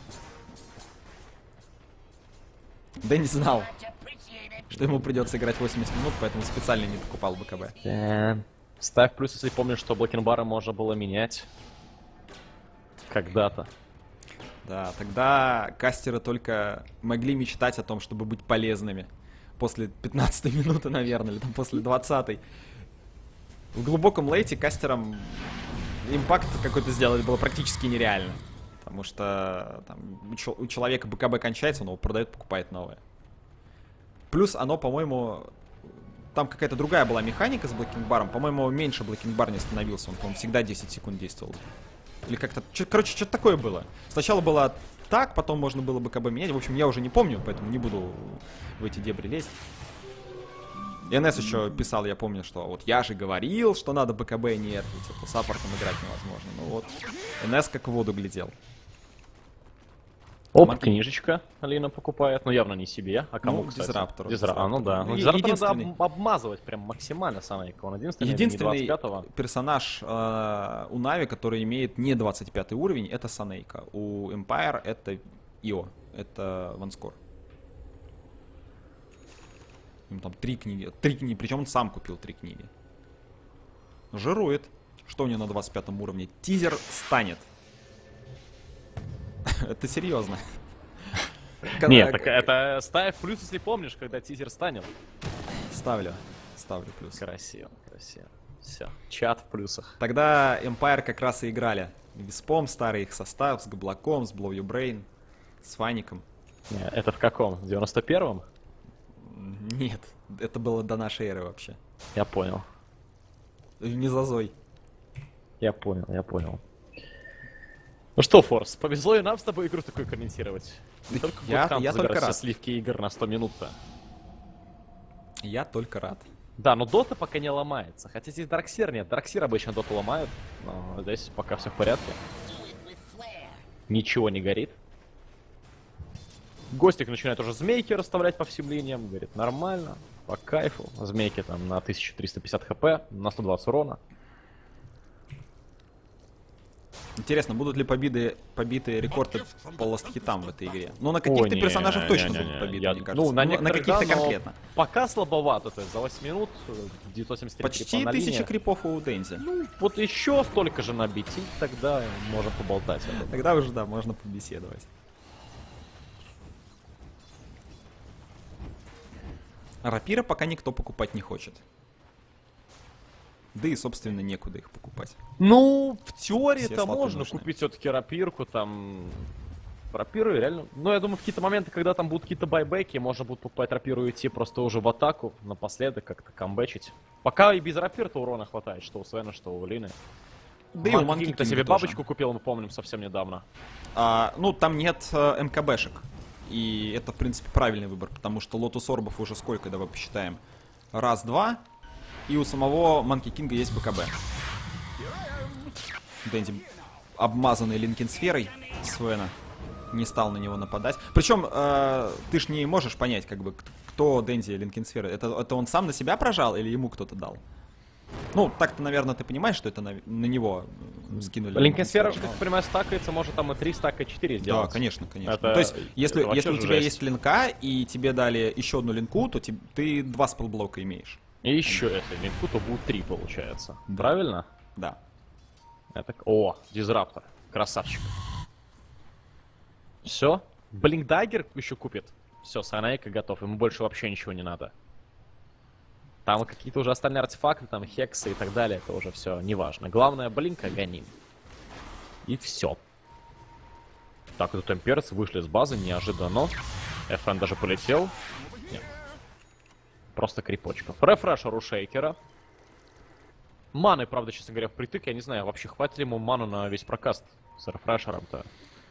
Дэнди знал, что ему придется играть восемьдесят минут, поэтому специально не покупал БКБ. Yeah. Ставь плюс, если помнишь, что Блэкинг Бара можно было менять когда-то. Да, тогда кастеры только могли мечтать о том, чтобы быть полезными. После пятнадцатой минуты, наверное, или там после двадцатой. В глубоком лейте кастерам импакт какой-то сделать было практически нереально. Потому что там, у человека БКБ кончается, он его продает, покупает новое. Плюс оно, по-моему... Там какая-то другая была механика с блокинг-баром. По-моему, меньше блокинг-бар не становился. Он, по-моему, всегда десять секунд действовал. Или как-то... Короче, что-то такое было. Сначала было так, потом можно было БКБ менять. В общем, я уже не помню, поэтому не буду в эти дебри лезть. эн эс еще писал, я помню, что вот я же говорил, что надо БКБ нерфить. Типа, саппортом играть невозможно. Ну вот, эн эс как в воду глядел. Оп, Манки- книжечка Алина покупает, но явно не себе, а кому, Ну, кстати? Дизраптору. Дизра... А, ну да. Ну, Е- Дизраптор надо единственный- об- обмазывать прям максимально Санейка. Он единственный, это не Единственный двадцать пятого. персонаж э, у Нави, который имеет не двадцать пятый уровень, это Санейка. У Empire это Ио, это Ванскор. Ему там три книги, три книги, причем он сам купил три книги. Жирует. Что у него на двадцать пятом уровне? Тизер станет. Это серьезно. Нет, так это ставь плюс, если помнишь, когда тизер станет. Ставлю. Ставлю плюс. Красиво, красиво. Все, чат в плюсах. Тогда Empire как раз и играли. Виспом, старый их состав, с Габлаком, с Blow Your Brain, с Фаником. Не, это в каком? В девяносто первом? Нет, это было до нашей эры вообще. Я понял. Не зазой. Я понял, я понял. Ну что, Форс, повезло и нам с тобой игру такую комментировать. Не только Я- Форкант я забирает только все рад. сливки игр на сто минут-то. Я только рад. Да, но Дота пока не ломается. Хотя здесь Дарксир нет. Дарксир обычно Доту ломают. Но здесь пока все в порядке. Ничего не горит. Гостик начинает уже змейки расставлять по всем линиям. Говорит, нормально, по кайфу. Змейки там на тысяча триста пятьдесят хп, на сто двадцать урона. Интересно, будут ли победы, побиты рекорды по ласт-хитам в этой игре? Ну, на каких-то Ой, персонажах не, точно не, не, будут не, побиды, я- мне кажется. Ну, на, на некоторых, каких-то да, но конкретно. пока слабовато, то есть за восемь минут девятьсот семьдесят три Почти крипа на тысяча линии. крипов у Дензи. Ну, вот еще столько же набить, и тогда можем поболтать об этом. Тогда уже, да, можно побеседовать. Рапира пока никто покупать не хочет. Да и, собственно, некуда их покупать. Ну, в Все теории-то слоты можно нужны. купить все-таки рапирку, там... Рапиры реально... Ну, я думаю, в какие-то моменты, когда там будут какие-то байбеки, можно будет покупать рапиру и идти просто уже в атаку, напоследок как-то камбэчить. Пока и без рапир-то урона хватает, что у Свена, что у Лины. Да и у Манки Манки Кинг-то Кинга себе тоже. бабочку купил, мы помним, совсем недавно. А, ну, там нет э, МКБшек. И это, в принципе, правильный выбор, потому что Лотус Орбов уже сколько, давай посчитаем. Раз, два. И у самого Манки Кинга есть БКБ. Дэнди, обмазанный Линкин сферой Свена, не стал на него нападать. Причем, э, ты ж не можешь понять, как бы, кто Дэнди Линкин сферы. Это, это он сам на себя прожал или ему кто-то дал? Ну, так-то, наверное, ты понимаешь, что это на, на него э, скинули. Линкен Сфера же, но- как я понимаю, стакается, может там и три стака, и четыре Да, сделать. конечно, конечно. Это То есть, если, вообще если у же тебя жесть. есть линка, и тебе дали еще одну линку, то ти- ты два спелблока имеешь. И еще это, линку, то будет три, получается. Да. Правильно? Да. Это... О, Дизраптор. Красавчик. Все. Блинкдаггер еще купит. Все, Санейка готов. Ему больше вообще ничего не надо. Там какие-то уже остальные артефакты, там хексы и так далее. Это уже все неважно. Главное, блинка гоним. И все. Так, тут имперцы вышли с базы неожиданно. эф эн даже полетел. Нет. Просто крипочка. Рефрешер у Шейкера. Маны, правда, честно говоря, впритык. Я не знаю, вообще хватит ли ему ману на весь прокаст с рефрешером-то.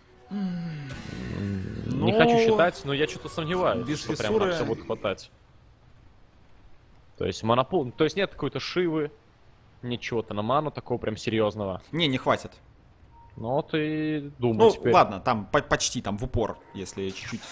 Не Ну, хочу считать, но я что-то сомневаюсь, без что прям на фиссуры- все будет хватать. То есть монопол... То есть нет какой-то шивы, ничего-то на ману такого прям серьезного. Не, не хватит. Ну вот и думаю Ну, теперь. ладно, там по- почти, там в упор, если чуть-чуть.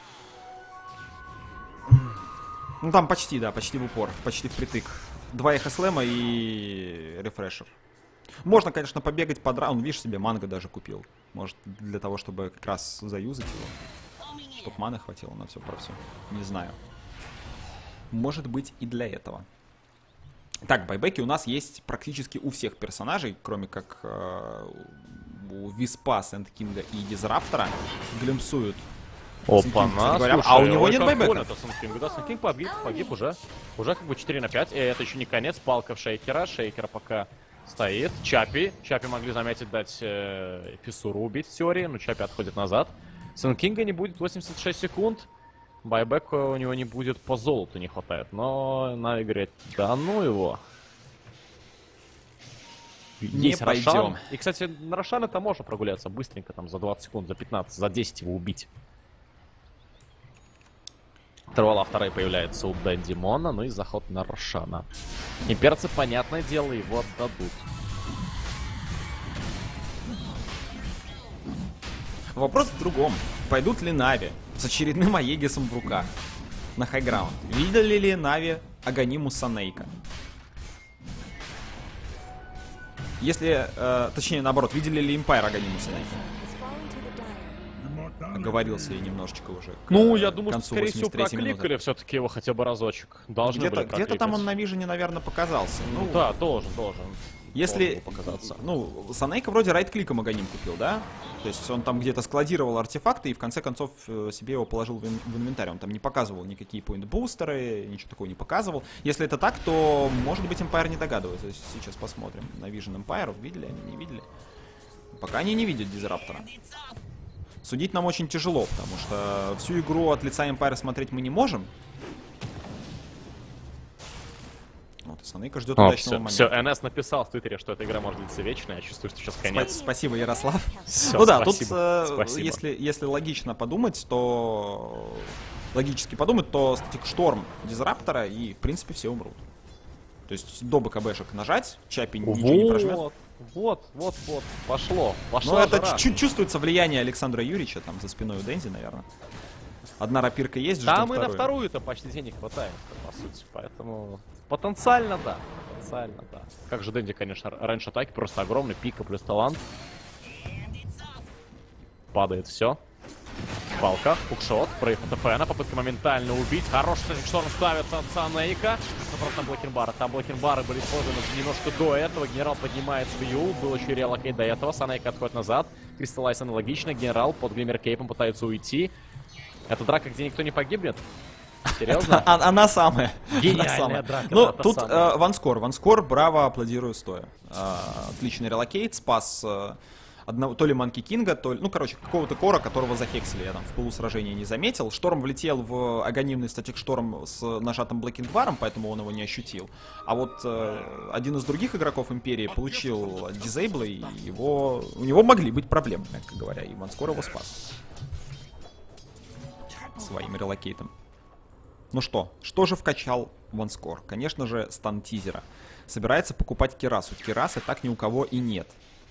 Ну, там почти, да, почти в упор, почти впритык. Два эхо слэма и рефрешер. Можно, конечно, побегать под раунд. Видишь, себе манго даже купил. Может, для того, чтобы как раз заюзать его. Чтоб маны хватило на все про все. Не знаю. Может быть и для этого. Так, байбеки у нас есть практически у всех персонажей, кроме как э, у Виспа, Сэндкинга и Дизраптора. Глимсуют. Опа, Сэндкинг, кстати на, говоря. слушай, А у него ой, нет как байбека? больно-то Сэндкингу. Да, Сэндкинг погиб, погиб уже. Уже как бы четыре на пять. И это еще не конец. Палка в Шейкера. Шейкера пока стоит. Чапи. Чапи могли заметить дать э, фиссуру убить в теории, но Чапи отходит назад. Сэндкинга не будет восемьдесят шесть секунд. Байбека у него не будет, по золоту не хватает. Но Нави говорит, да ну его. Не Есть пойдем. Рошан. И, кстати, на Рошана это можно прогуляться быстренько, там, за двадцать секунд, за пятнадцать, за десять его убить. Тролла второй появляется у Дэнди Мона, ну и заход на Рошана. Имперцы, понятное дело, его отдадут. Вопрос в другом. пойдут ли Нави с очередным Аегисом в руках на хайграунд? Видели ли Нави Аганиму Санейка? Если, э, точнее, наоборот, видели ли Empire Аганиму Санейка? Оговорился я немножечко уже. К, ну, я думаю, что, концу скорее всего, восьмидесяти прокликали все-таки его хотя бы разочек. Должны были Где-то там он на Вижене, наверное, показался. Ну, да, должен, должен. Если, показаться. ну, Санейка вроде райт-кликом Аганим купил, да? То есть он там где-то складировал артефакты и в конце концов себе его положил в, ин в инвентарь. Он там не показывал никакие поинт-бустеры, ничего такого не показывал. Если это так, то, может быть, Empire не догадывается. Сейчас посмотрим на Vision Empire. Видели они, не видели? Пока они не видят Дизраптора. Судить нам очень тяжело, потому что всю игру от лица Empire смотреть мы не можем. Вот, Санейка ждет О, удачного все, момента. все, эн эс написал в Твиттере, что эта игра может длиться вечно. Я чувствую, что сейчас конец. Спа спасибо, Ярослав. Все, ну да, спасибо, тут, э, спасибо. Если, если логично подумать, то... Логически подумать, то статик шторм Дизраптора, и, в принципе, все умрут. То есть до БКБшек нажать, Чапи вот, ничего не прожмет. Вот, вот, вот, пошло. Пошло. Ну, это чуть-чуть чувствуется влияние Александра Юрьевича, там, за спиной у Дэнзи, наверное. Одна рапирка есть, ждем там и на вторую. вторую-то почти денег хватает, по сути. Поэтому потенциально, да. Потенциально, да. Как же Дэнди, конечно, раньше атаки просто огромный, пика плюс талант. Падает все. Палка, хукшот, прорыв от ТФНа, попытка моментально убить. Хороший шторм ставится от Санейка. Но просто там блокинбары. Там блокинбары были использованы немножко до этого. Генерал поднимается в Ю. Был еще и релокейт до этого. Санейка отходит назад. Кристаллайз аналогично. Генерал под Глиммер Кейпом пытается уйти. Это драка, где никто не погибнет? Серьезно? Она самая. Гениальная драка. Ну, тут ванскор. Ванскор, браво, аплодирую стоя. Отличный релокейт, спас... Одного, то ли Манки Кинга, то ли, ну, короче, какого-то кора, которого захексили, я там в полусражении не заметил. Шторм влетел в аганимный статик шторм с нажатым блокингбаром, поэтому он его не ощутил. А вот э, один из других игроков Империи получил дизейблы, и его, у него могли быть проблемы, мягко говоря, и Ванскор его спас. Своим релокейтом. Ну что, что же вкачал Ванскор? Конечно же, стан тизера. Собирается покупать Кирасу. Кирасы так ни у кого и нет.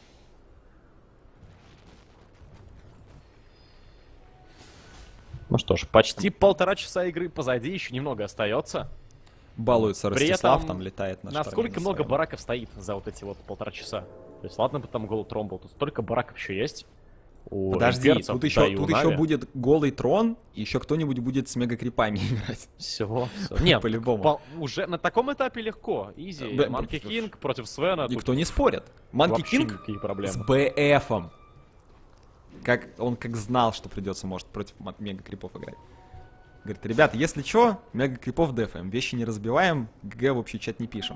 Ну что ж, почти полтора часа игры позади, еще немного остается. Балуется При Ростислав, этом там летает на насколько много бараков стоит за вот эти вот полтора часа? То есть ладно бы там голый трон был, тут столько бараков еще есть. У Подожди, имперцев, тут, да, еще, и тут у еще Нави. будет голый трон, и еще кто-нибудь будет с мегакрипами играть. Всего. Нет, по-любому. по- уже на таком этапе легко. Изи. Б- Манки Кинг против Свена. Никто не спорит. Манки вообще Кинг никакие с проблемы. БФом. Как, он как знал, что придется, может, против мегакрипов играть. Говорит, ребята, если что, мегакрипов дефаем. Вещи не разбиваем, ГГ в общий чат не пишем.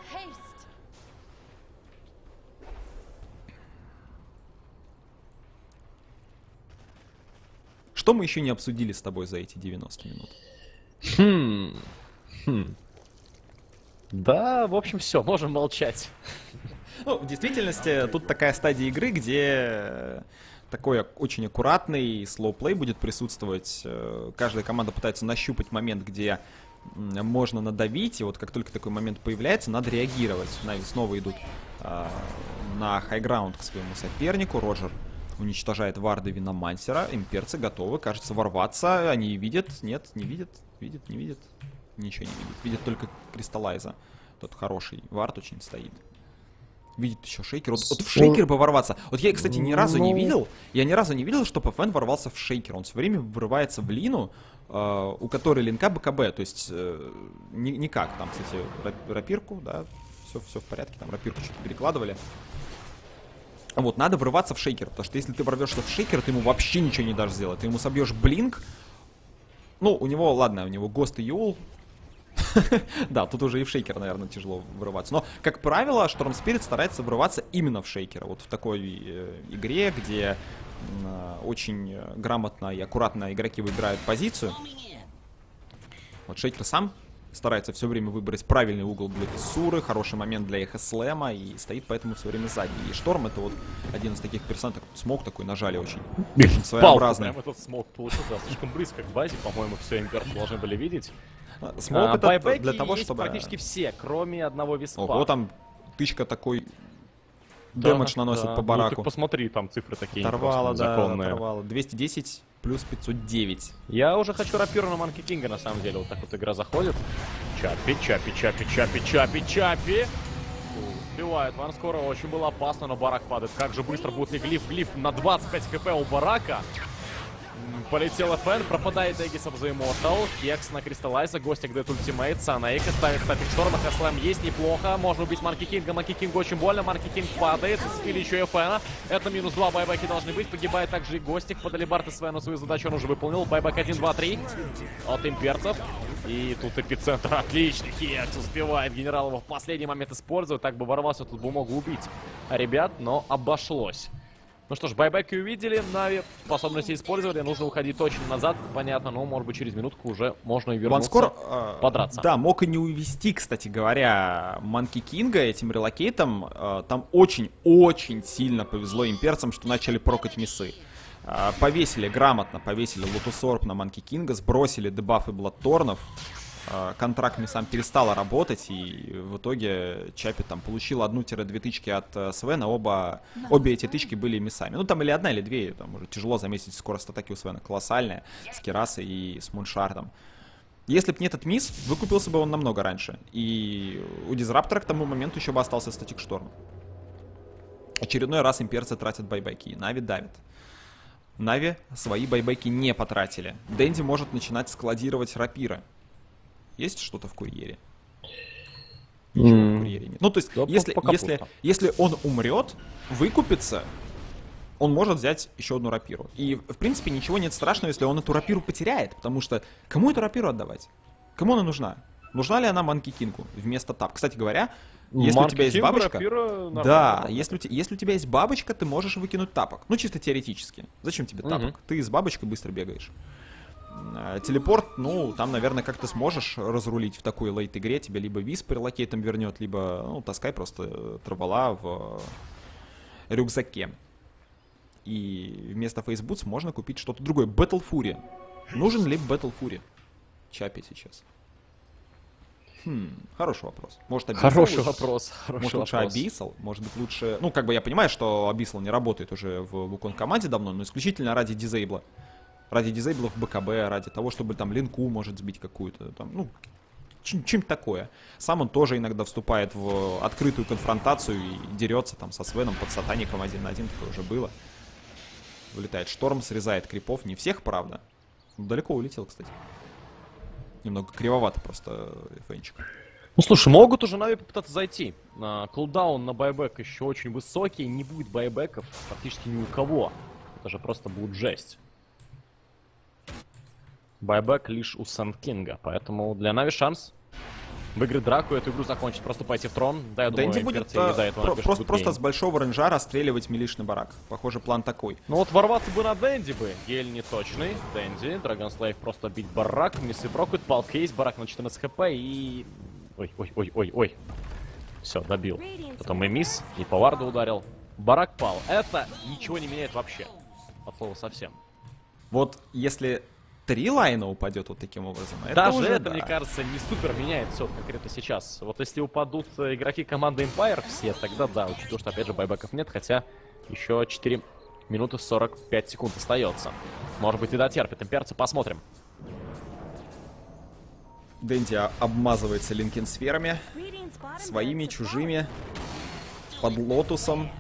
Что мы еще не обсудили с тобой за эти девяносто минут? Хм. Хм. Да, в общем, все, можем молчать. Ну, в действительности, тут такая стадия игры, где такой очень аккуратный слоуплей будет присутствовать. Каждая команда пытается нащупать момент, где можно надавить, и вот как только такой момент появляется, надо реагировать. Нави снова идут э, на хайграунд к своему сопернику. Роджер уничтожает Варда Виномансера. Имперцы готовы, кажется, ворваться. Они видят, нет, не видят, видят, не видят. Ничего не видят. Видят только Кристаллайза. Тот хороший Вард очень стоит. Видит еще шейкер. Вот, вот в шейкер бы ворваться. Вот я, кстати, ни разу не видел. Я ни разу не видел, что ПФН ворвался в шейкер. Он все время врывается в лину, э, у которой линка БКБ. То есть э, ни, никак. Там, кстати, рапирку, да, все, все в порядке. Там рапирку что-то перекладывали. Вот, надо врываться в шейкер. Потому что если ты ворвешься в шейкер, ты ему вообще ничего не дашь сделать. Ты ему собьешь блинк. Ну, у него, ладно, у него Гост и Юл. Да, тут уже и в шейкер, наверное, тяжело врываться. Но, как правило, Шторм Спирит старается врываться именно в шейкер. Вот в такой э, игре, где э, очень грамотно и аккуратно игроки выбирают позицию. Вот шейкер сам старается все время выбрать правильный угол для фиссуры, хороший момент для эхо слэма, и стоит поэтому все время сзади. И Шторм — это вот один из таких персонажей. Смог такой нажали очень, очень своеобразный. Прям этот смог получился слишком близко к базе. По-моему, все имперцы должны были видеть. Смог а, это для того, есть чтобы... практически все, кроме одного виспа. Ого, там тычка такой да, дэмэдж наносит да. по бараку. Ну, ты посмотри, там цифры такие Оторвало, да, законные. оторвало. двести десять плюс пятьсот девять. Я уже хочу рапиру на Манки Кинга, на самом деле. Вот так вот игра заходит. Чапи, чапи, чапи, чапи, чапи, чапи. Успевает Ванскоро, очень было опасно, но Барак падает. Как же быстро будет ли глиф? Глиф на двадцать пять хп у Барака. Полетел эф эн, пропадает Эггисов за Immortal. Кекс на Кристаллайза, Гостик дает ультимейт. Санейка ставит статик шторм, Хэслэм есть, неплохо. Можно убить Манки Кинга, Манки Кинг очень больно. Манки Кинг падает, зацепили еще эф эн. Это минус два, байбеки должны быть. Погибает также и Гостик. Подали Барта Свену, свою задачу он уже выполнил. Байбек один, два, три от имперцев. И тут эпицентр отличный. Хекс успевает генерал его в последний момент использовать. Так бы ворвался, тут бы мог убить ребят, но обошлось. Ну что ж, байбеки увидели, Нави способности использовали, нужно уходить точно назад, понятно, но может быть через минутку уже можно и вернуться, Ванскоро, э, подраться. Да, мог и не увести, кстати говоря, Манки Кинга этим релокейтом. Э, там очень-очень сильно повезло имперцам, что начали прокать миссы. Э, повесили грамотно, повесили Лотусорб на Манки Кинга, сбросили дебафы Бладторнов. Контракт Мисам перестала работать, и в итоге Чапи там получил одну-две тычки от э, Свена, оба, обе эти тычки были Мисами. Ну там или одна, или две, там уже тяжело заметить, скорость атаки у Свена колоссальная, с Керасой и с Муншардом. Если бы не этот мисс, выкупился бы он намного раньше, и у Дизраптора к тому моменту еще бы остался статик шторм. Очередной раз имперцы тратят байбеки, и Нави давит. Нави свои байбеки не потратили. Дэнди может начинать складировать рапиры. Есть что-то в курьере? Ничего mm. в курьере нет. Ну, то есть, да, если, если, если он умрет, выкупится, он может взять еще одну рапиру. И, в принципе, ничего нет страшного, если он эту рапиру потеряет. Потому что кому эту рапиру отдавать? Кому она нужна? Нужна ли она Манки Кингу вместо тап? Кстати говоря, если Манки у тебя есть Кинг, бабочка... Да, если у, если у тебя есть бабочка, ты можешь выкинуть тапок. Ну, чисто теоретически. Зачем тебе mm-hmm. тапок? Ты с бабочкой быстро бегаешь. Телепорт, ну, там, наверное, как ты сможешь разрулить в такой лейт-игре. Тебе либо Висп релокейтом вернет, либо, ну, таскай просто Травола в рюкзаке. И вместо Фейсбутс можно купить что-то другое. Battle Fury. Нужен ли Battle Fury Чапи сейчас? Хм, хороший вопрос. Может, Abyssal Хороший лучше? вопрос. Хороший может, лучше вопрос. Abyssal? Может быть, лучше... Ну, как бы я понимаю, что Abyssal не работает уже в Вукон команде давно, но исключительно ради дизейбла. Ради дизейблов БКБ, ради того, чтобы там линку может сбить какую-то, там, ну, чем-то такое. Сам он тоже иногда вступает в открытую конфронтацию и дерется там со Свеном под сатаником один на один, такое уже было. Вылетает шторм, срезает крипов, не всех, правда. Далеко улетел, кстати. Немного кривовато просто фэнчик. Ну слушай, могут уже Нави попытаться зайти. Кулдаун на байбек еще очень высокий, не будет байбеков практически ни у кого. Это же просто будет жесть. Байбек лишь у Сэнд Кинга, поэтому для Нави шанс выиграть драку, эту игру закончить, просто пойти в трон. Да, я думаю, Дэнди будет а, про просто, просто с большого рейнджа расстреливать милишный барак. Похоже, план такой. Ну вот ворваться бы на Дэнди бы. Гель не точный. Дэнди, Драгонслейв просто бить барак, миссы прокут, палкейс, барак на четырнадцать хп и... Ой-ой-ой-ой-ой. Все, добил. Потом и мисс, и по варду ударил. Барак пал. Это ничего не меняет вообще. От слова совсем. Вот если... Три лайна упадет вот таким образом. Это Даже уже, это, да. мне кажется, не супер меняет все конкретно сейчас. Вот если упадут игроки команды Empire все, тогда да, учитывая, что опять же байбеков нет, хотя еще четыре минуты сорок пять секунд остается. Может быть и дотерпит имперцы, посмотрим. Дэнди обмазывается линкен сферами. Своими, чужими. Под лотусом.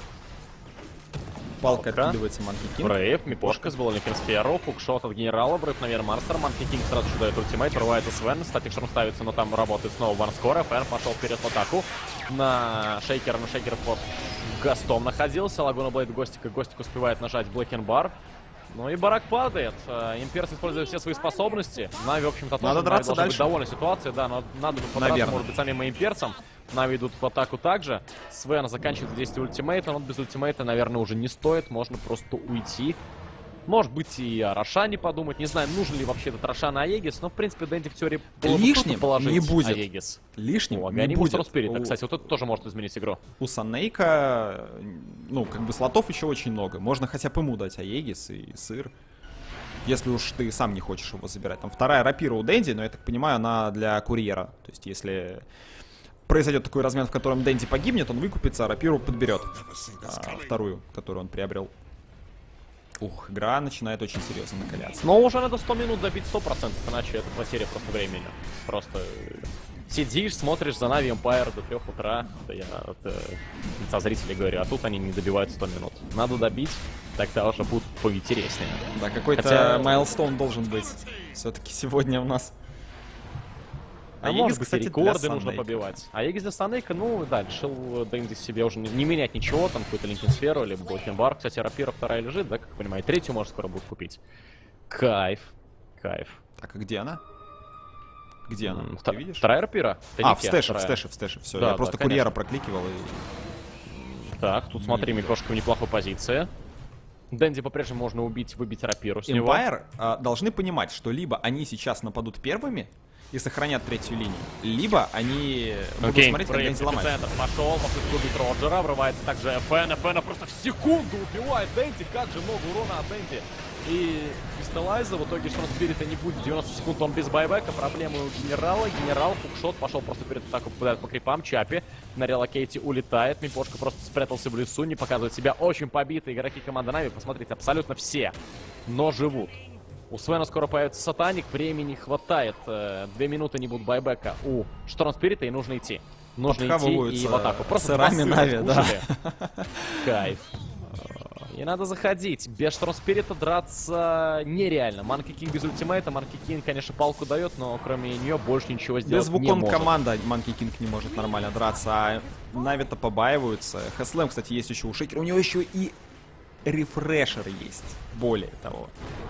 Палка откидывается Манки Кинг. Брейв, Мипошка сбила Линкенсферу, фукшот от генерала, Брейв наверх Марстер, Манки Кинг сразу же дает ультимейт, врывается Свен, статик шторм ставится, но там работает снова Ванскоро, Фэр пошел вперед в атаку на Шейкера, на Шейкера под Гастом находился, Лагуна Блейд Гостика, Гостик успевает нажать Блэкенбар. Ну и барак падает. Имперцы используют все свои способности. Нави, в общем-то, тоже драться должна дальше. быть довольна ситуацией. Да, но надо бы подраться, Наверное. может быть, самим имперцам. Нави идут в атаку также. Свен заканчивает действие ультимейта, но без ультимейта, наверное, уже не стоит. Можно просто уйти. Может быть, и о Рошане подумать. Не знаю, нужен ли вообще этот Рошан Аегис, но, в принципе, Дэнди в теории лишним положить не будет. Аегис. Лишним О, не будет. Спирита. Кстати, вот это тоже может изменить игру. У Санейка, ну, как бы слотов еще очень много. Можно хотя бы ему дать Аегис и сыр. Если уж ты сам не хочешь его забирать. Там вторая рапира у Дэнди, но я так понимаю, она для курьера. То есть, если произойдет такой размен, в котором Дэнди погибнет, он выкупится, а рапиру подберет. А, вторую, которую он приобрел. Ух, игра начинает очень серьезно накаляться. Но уже надо сто минут добить сто процентов, иначе это потеря просто времени. Просто сидишь, смотришь за Нави Empire до трех утра. Да я от э, лица зрителей говорю, а тут они не добивают сто минут. Надо добить, тогда уже будет поинтереснее. Да, какой-то Хотя... майлстоун должен быть. Все-таки сегодня у нас. А, а может быть, кстати, рекорды нужно побивать. А Егис для Санейка, ну да, решил Дэнди себе уже не, не менять ничего, там какую-то Линкен Сферу, либо Блокенбар. Кстати, Рапира вторая лежит, да, как я понимаю, третью может скоро будет купить. Кайф, кайф. Так, а где она? Где она? Mm, Ты видишь? Вторая Рапира? А, в стэше, в стэше, в стэше, все. Да, я да, просто конечно. курьера прокликивал и... Так, тут смотри, Микошка в неплохой позиции. Дэнди по-прежнему можно убить, выбить Рапиру с него. Empire а, должны понимать, что либо они сейчас нападут первыми и сохранят третью линию, либо они будут Окей, смотреть, как Дэнди ломает. Пошел, попытка убить Роджера, врывается также ФН, ФН просто в секунду убивает Дэнди, как же много урона от Дэнди. И Кристаллайза в итоге Шторм Спирита не будет, девяносто секунд он без байбека, проблемы у Генерала, Генерал, хукшот, пошел просто перед атаку, попадает по крипам, Чапи на релокейте улетает, Мипошка просто спрятался в лесу, не показывает себя, очень побитые игроки команды Нави, посмотрите, абсолютно все, но живут. У Свена скоро появится Сатаник, времени хватает, две минуты не будет байбека у Шторм Спирита и нужно идти. Нужно идти и в атаку. Просто сырами Нави, да. Кайф. И надо заходить. Без Шторм Спирита драться нереально. Манки Кинг без ультимейта. Манки Кинг, конечно, палку дает, но кроме нее больше ничего сделать без не может. Без Вукон команда Манки Кинг не может нормально драться, а Нави-то побаиваются. Хэслэм, кстати, есть еще у Шейкера. У него еще и рефрешер есть. Более того.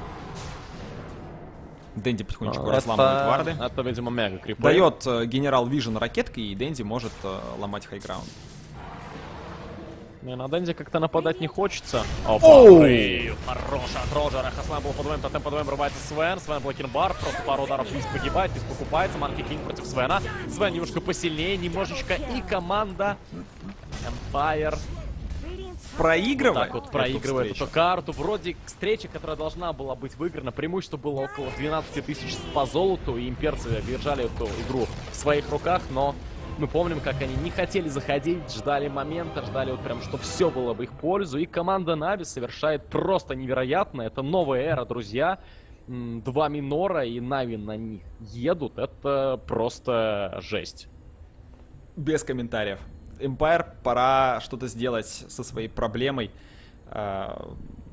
Дэнди потихонечку это, разламывает варды. Это, видимо, мега крипы. Дает э, генерал Вижен ракеткой, и Дэнди может э, ломать хайграунд. Не, на Дэнди как-то нападать не хочется. Опа, хороший от Роджера. Хаслам был подвоем, тотем подвоем, рывается Свен. Свен блокинбар, просто пару ударов Физ погибает, Физ покупается. Манки Кинг против Свена. Свен немножко посильнее, немножечко. И команда Empire проигрывает. Так вот проигрывает эту, эту карту. Вроде встреча, которая должна была быть выиграна, преимущество было около двенадцати тысяч по золоту, и имперцы держали эту игру в своих руках, но мы помним, как они не хотели заходить, ждали момента, ждали вот прям, что все было в их пользу, и команда Нави совершает просто невероятно. Это новая эра, друзья. Два минора, и Нави на них едут. Это просто жесть. Без комментариев. Empire пора что-то сделать со своей проблемой э,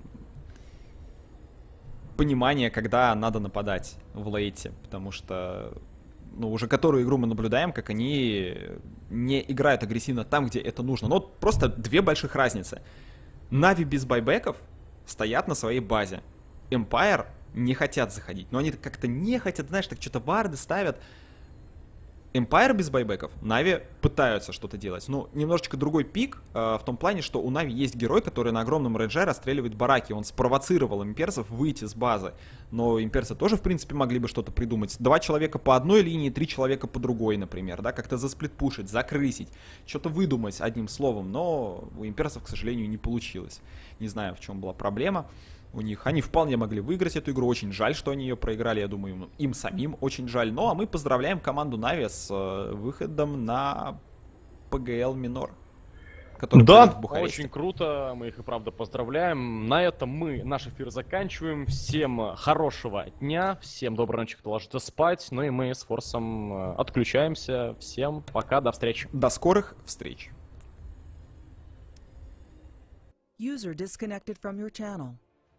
понимания, когда надо нападать в лейте, потому что ну, уже которую игру мы наблюдаем, как они не играют агрессивно там, где это нужно. Но вот просто две больших разницы. Нави без байбеков стоят на своей базе. Empire не хотят заходить, но они как-то не хотят, знаешь, так что-то варды ставят. Empire без байбеков, Нави пытаются что-то делать. Ну, немножечко другой пик э, в том плане, что у Нави есть герой, который на огромном рейдже расстреливает бараки. Он спровоцировал имперцев выйти с базы. Но имперцы тоже, в принципе, могли бы что-то придумать. Два человека по одной линии, три человека по другой, например, да, как-то засплитпушить, закрысить, что-то выдумать одним словом. Но у имперцев, к сожалению, не получилось. Не знаю, в чем была проблема у них. Они вполне могли выиграть эту игру. Очень жаль, что они ее проиграли. Я думаю, им, им самим очень жаль. Ну, а мы поздравляем команду Нави с э, выходом на ПГЛ Минор. Да, в очень круто. Мы их и правда поздравляем. На этом мы наш эфир заканчиваем. Всем хорошего дня. Всем доброй ночи, кто ложится спать. Ну и мы с Форсом отключаемся. Всем пока, до встречи. До скорых встреч. User disconnected from your channel.